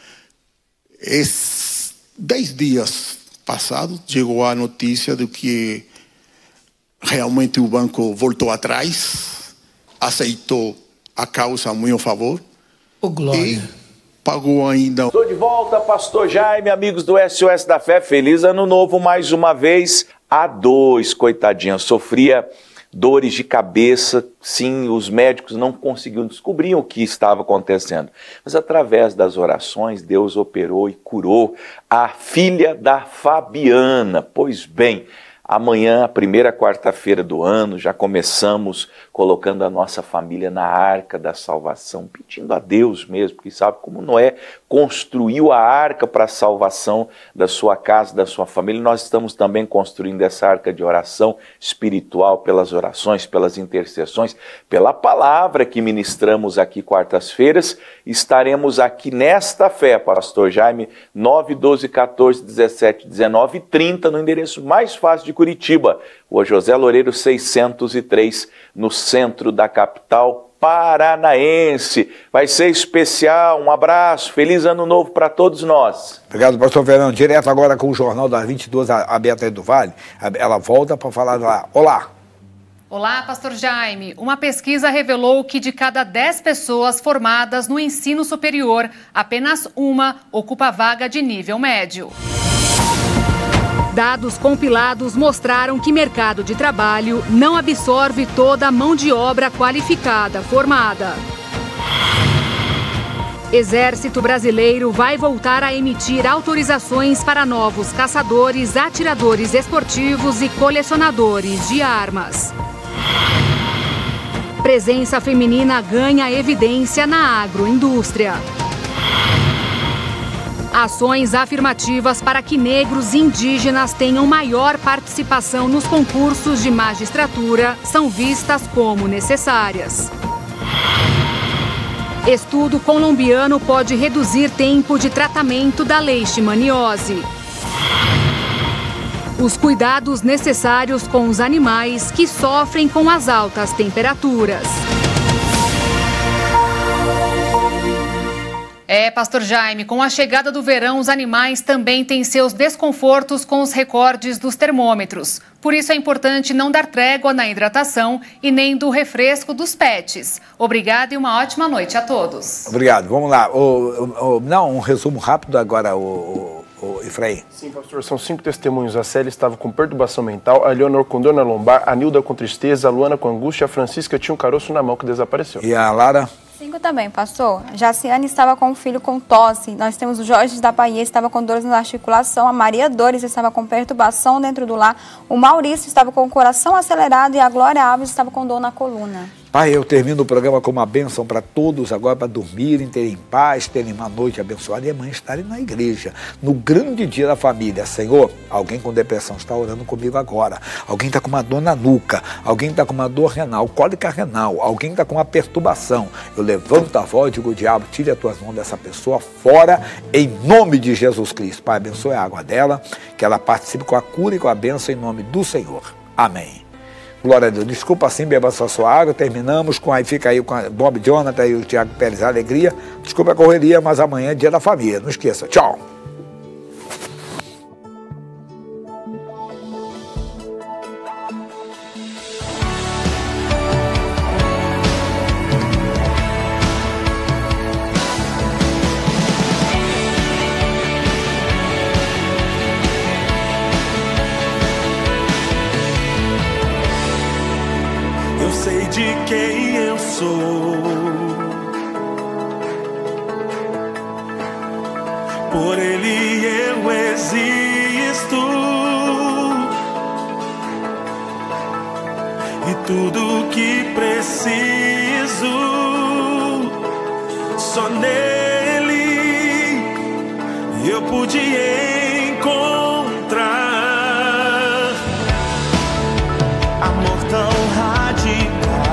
10 dias passados, chegou a notícia de que realmente o banco voltou atrás, aceitou a causa a meu favor. Oh, glória. Pagou ainda. Estou de volta, pastor Jaime, amigos do SOS da Fé, feliz ano novo mais uma vez. A 2, coitadinha, sofria dores de cabeça, sim, os médicos não conseguiam descobrir o que estava acontecendo. Mas através das orações, Deus operou e curou a filha da Fabiana. Pois bem, amanhã, a primeira quarta-feira do ano, já começamos colocando a nossa família na arca da salvação, pedindo a Deus mesmo, porque sabe como Noé construiu a arca para a salvação da sua casa, da sua família. Nós estamos também construindo essa arca de oração espiritual pelas orações, pelas intercessões, pela palavra que ministramos aqui quartas-feiras. Estaremos aqui nesta fé, pastor Jaime, 9, 12, 14, 17, 19 e 30, no endereço mais fácil de Curitiba, Rua José Loureiro 603, no centro da capital paranaense. Vai ser especial, um abraço, feliz ano novo para todos nós. Obrigado, pastor Fernando. Direto agora com o Jornal das 22, a Beata do Vale. Ela volta para falar lá. Olá. Olá, Pastor Jaime. Uma pesquisa revelou que de cada 10 pessoas formadas no ensino superior, apenas uma ocupa vaga de nível médio. Dados compilados mostraram que mercado de trabalho não absorve toda a mão de obra qualificada formada. Exército Brasileiro vai voltar a emitir autorizações para novos caçadores, atiradores esportivos e colecionadores de armas. Presença feminina ganha evidência na agroindústria. Ações afirmativas para que negros e indígenas tenham maior participação nos concursos de magistratura são vistas como necessárias. Estudo colombiano pode reduzir tempo de tratamento da leishmaniose. Os cuidados necessários com os animais que sofrem com as altas temperaturas. Pastor Jaime, com a chegada do verão, os animais também têm seus desconfortos com os recordes dos termômetros. Por isso é importante não dar trégua na hidratação e nem do refresco dos pets. Obrigada e uma ótima noite a todos. Obrigado. Vamos lá. Um resumo rápido agora, Efraim. Sim, pastor, são 5 testemunhos. A Célia estava com perturbação mental, a Leonor com dor na lombar, a Nilda com tristeza, a Luana com angústia, a Francisca tinha um caroço na mão que desapareceu. E a Lara? 5 também, pastor. Jaciane estava com um filho com tosse. Nós temos o Jorge da Bahia, estava com dores na articulação. A Maria Dores estava com perturbação dentro do lar. O Maurício estava com o coração acelerado e a Glória Alves estava com dor na coluna. Pai, eu termino o programa com uma bênção para todos agora, para dormirem, terem paz, terem uma noite abençoada e amanhã estarem na igreja, no grande dia da família. Senhor, alguém com depressão está orando comigo agora. Alguém está com uma dor na nuca, alguém está com uma dor renal, cólica renal, alguém está com uma perturbação. Eu levanto a voz e digo, diabo, tire as tuas mãos dessa pessoa fora, em nome de Jesus Cristo. Pai, abençoe a água dela, que ela participe com a cura e com a bênção em nome do Senhor. Amém. Glória a Deus. Desculpa assim, beba só sua água. Terminamos com, aí fica aí com a Bob Jonathan e o Tiago Pérez, a alegria. Desculpa a correria, mas amanhã é dia da família. Não esqueça. Tchau. De quem eu sou, por Ele eu existo, e tudo que preciso só nele eu pude encontrar. Amor tão radical,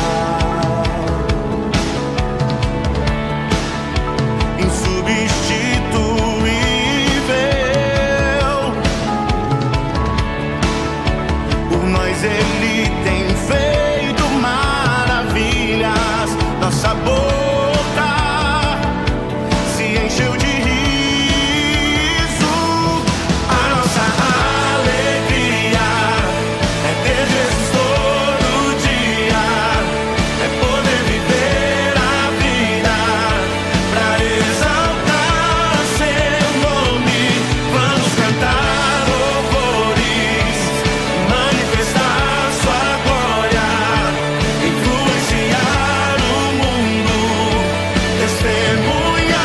Ele tem feito maravilhas. Nossa boca se encheu de riso. A nossa alegria é ter Jesus todo dia, é poder viver a vida pra exaltar seu nome. Vamos cantar louvores, manifestar sua glória, influenciar o mundo, testemunhando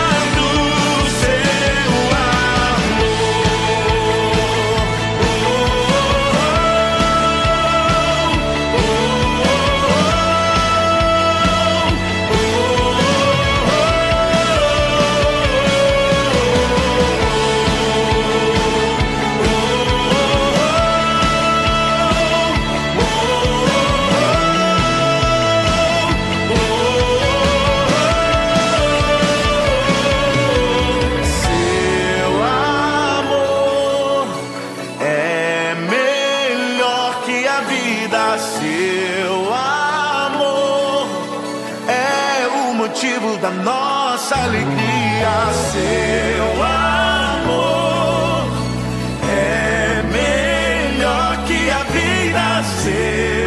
seu amor. Seu amor é melhor que a vida. Seu amor é o motivo da nossa alegria. Seu amor é melhor que a vida. Seu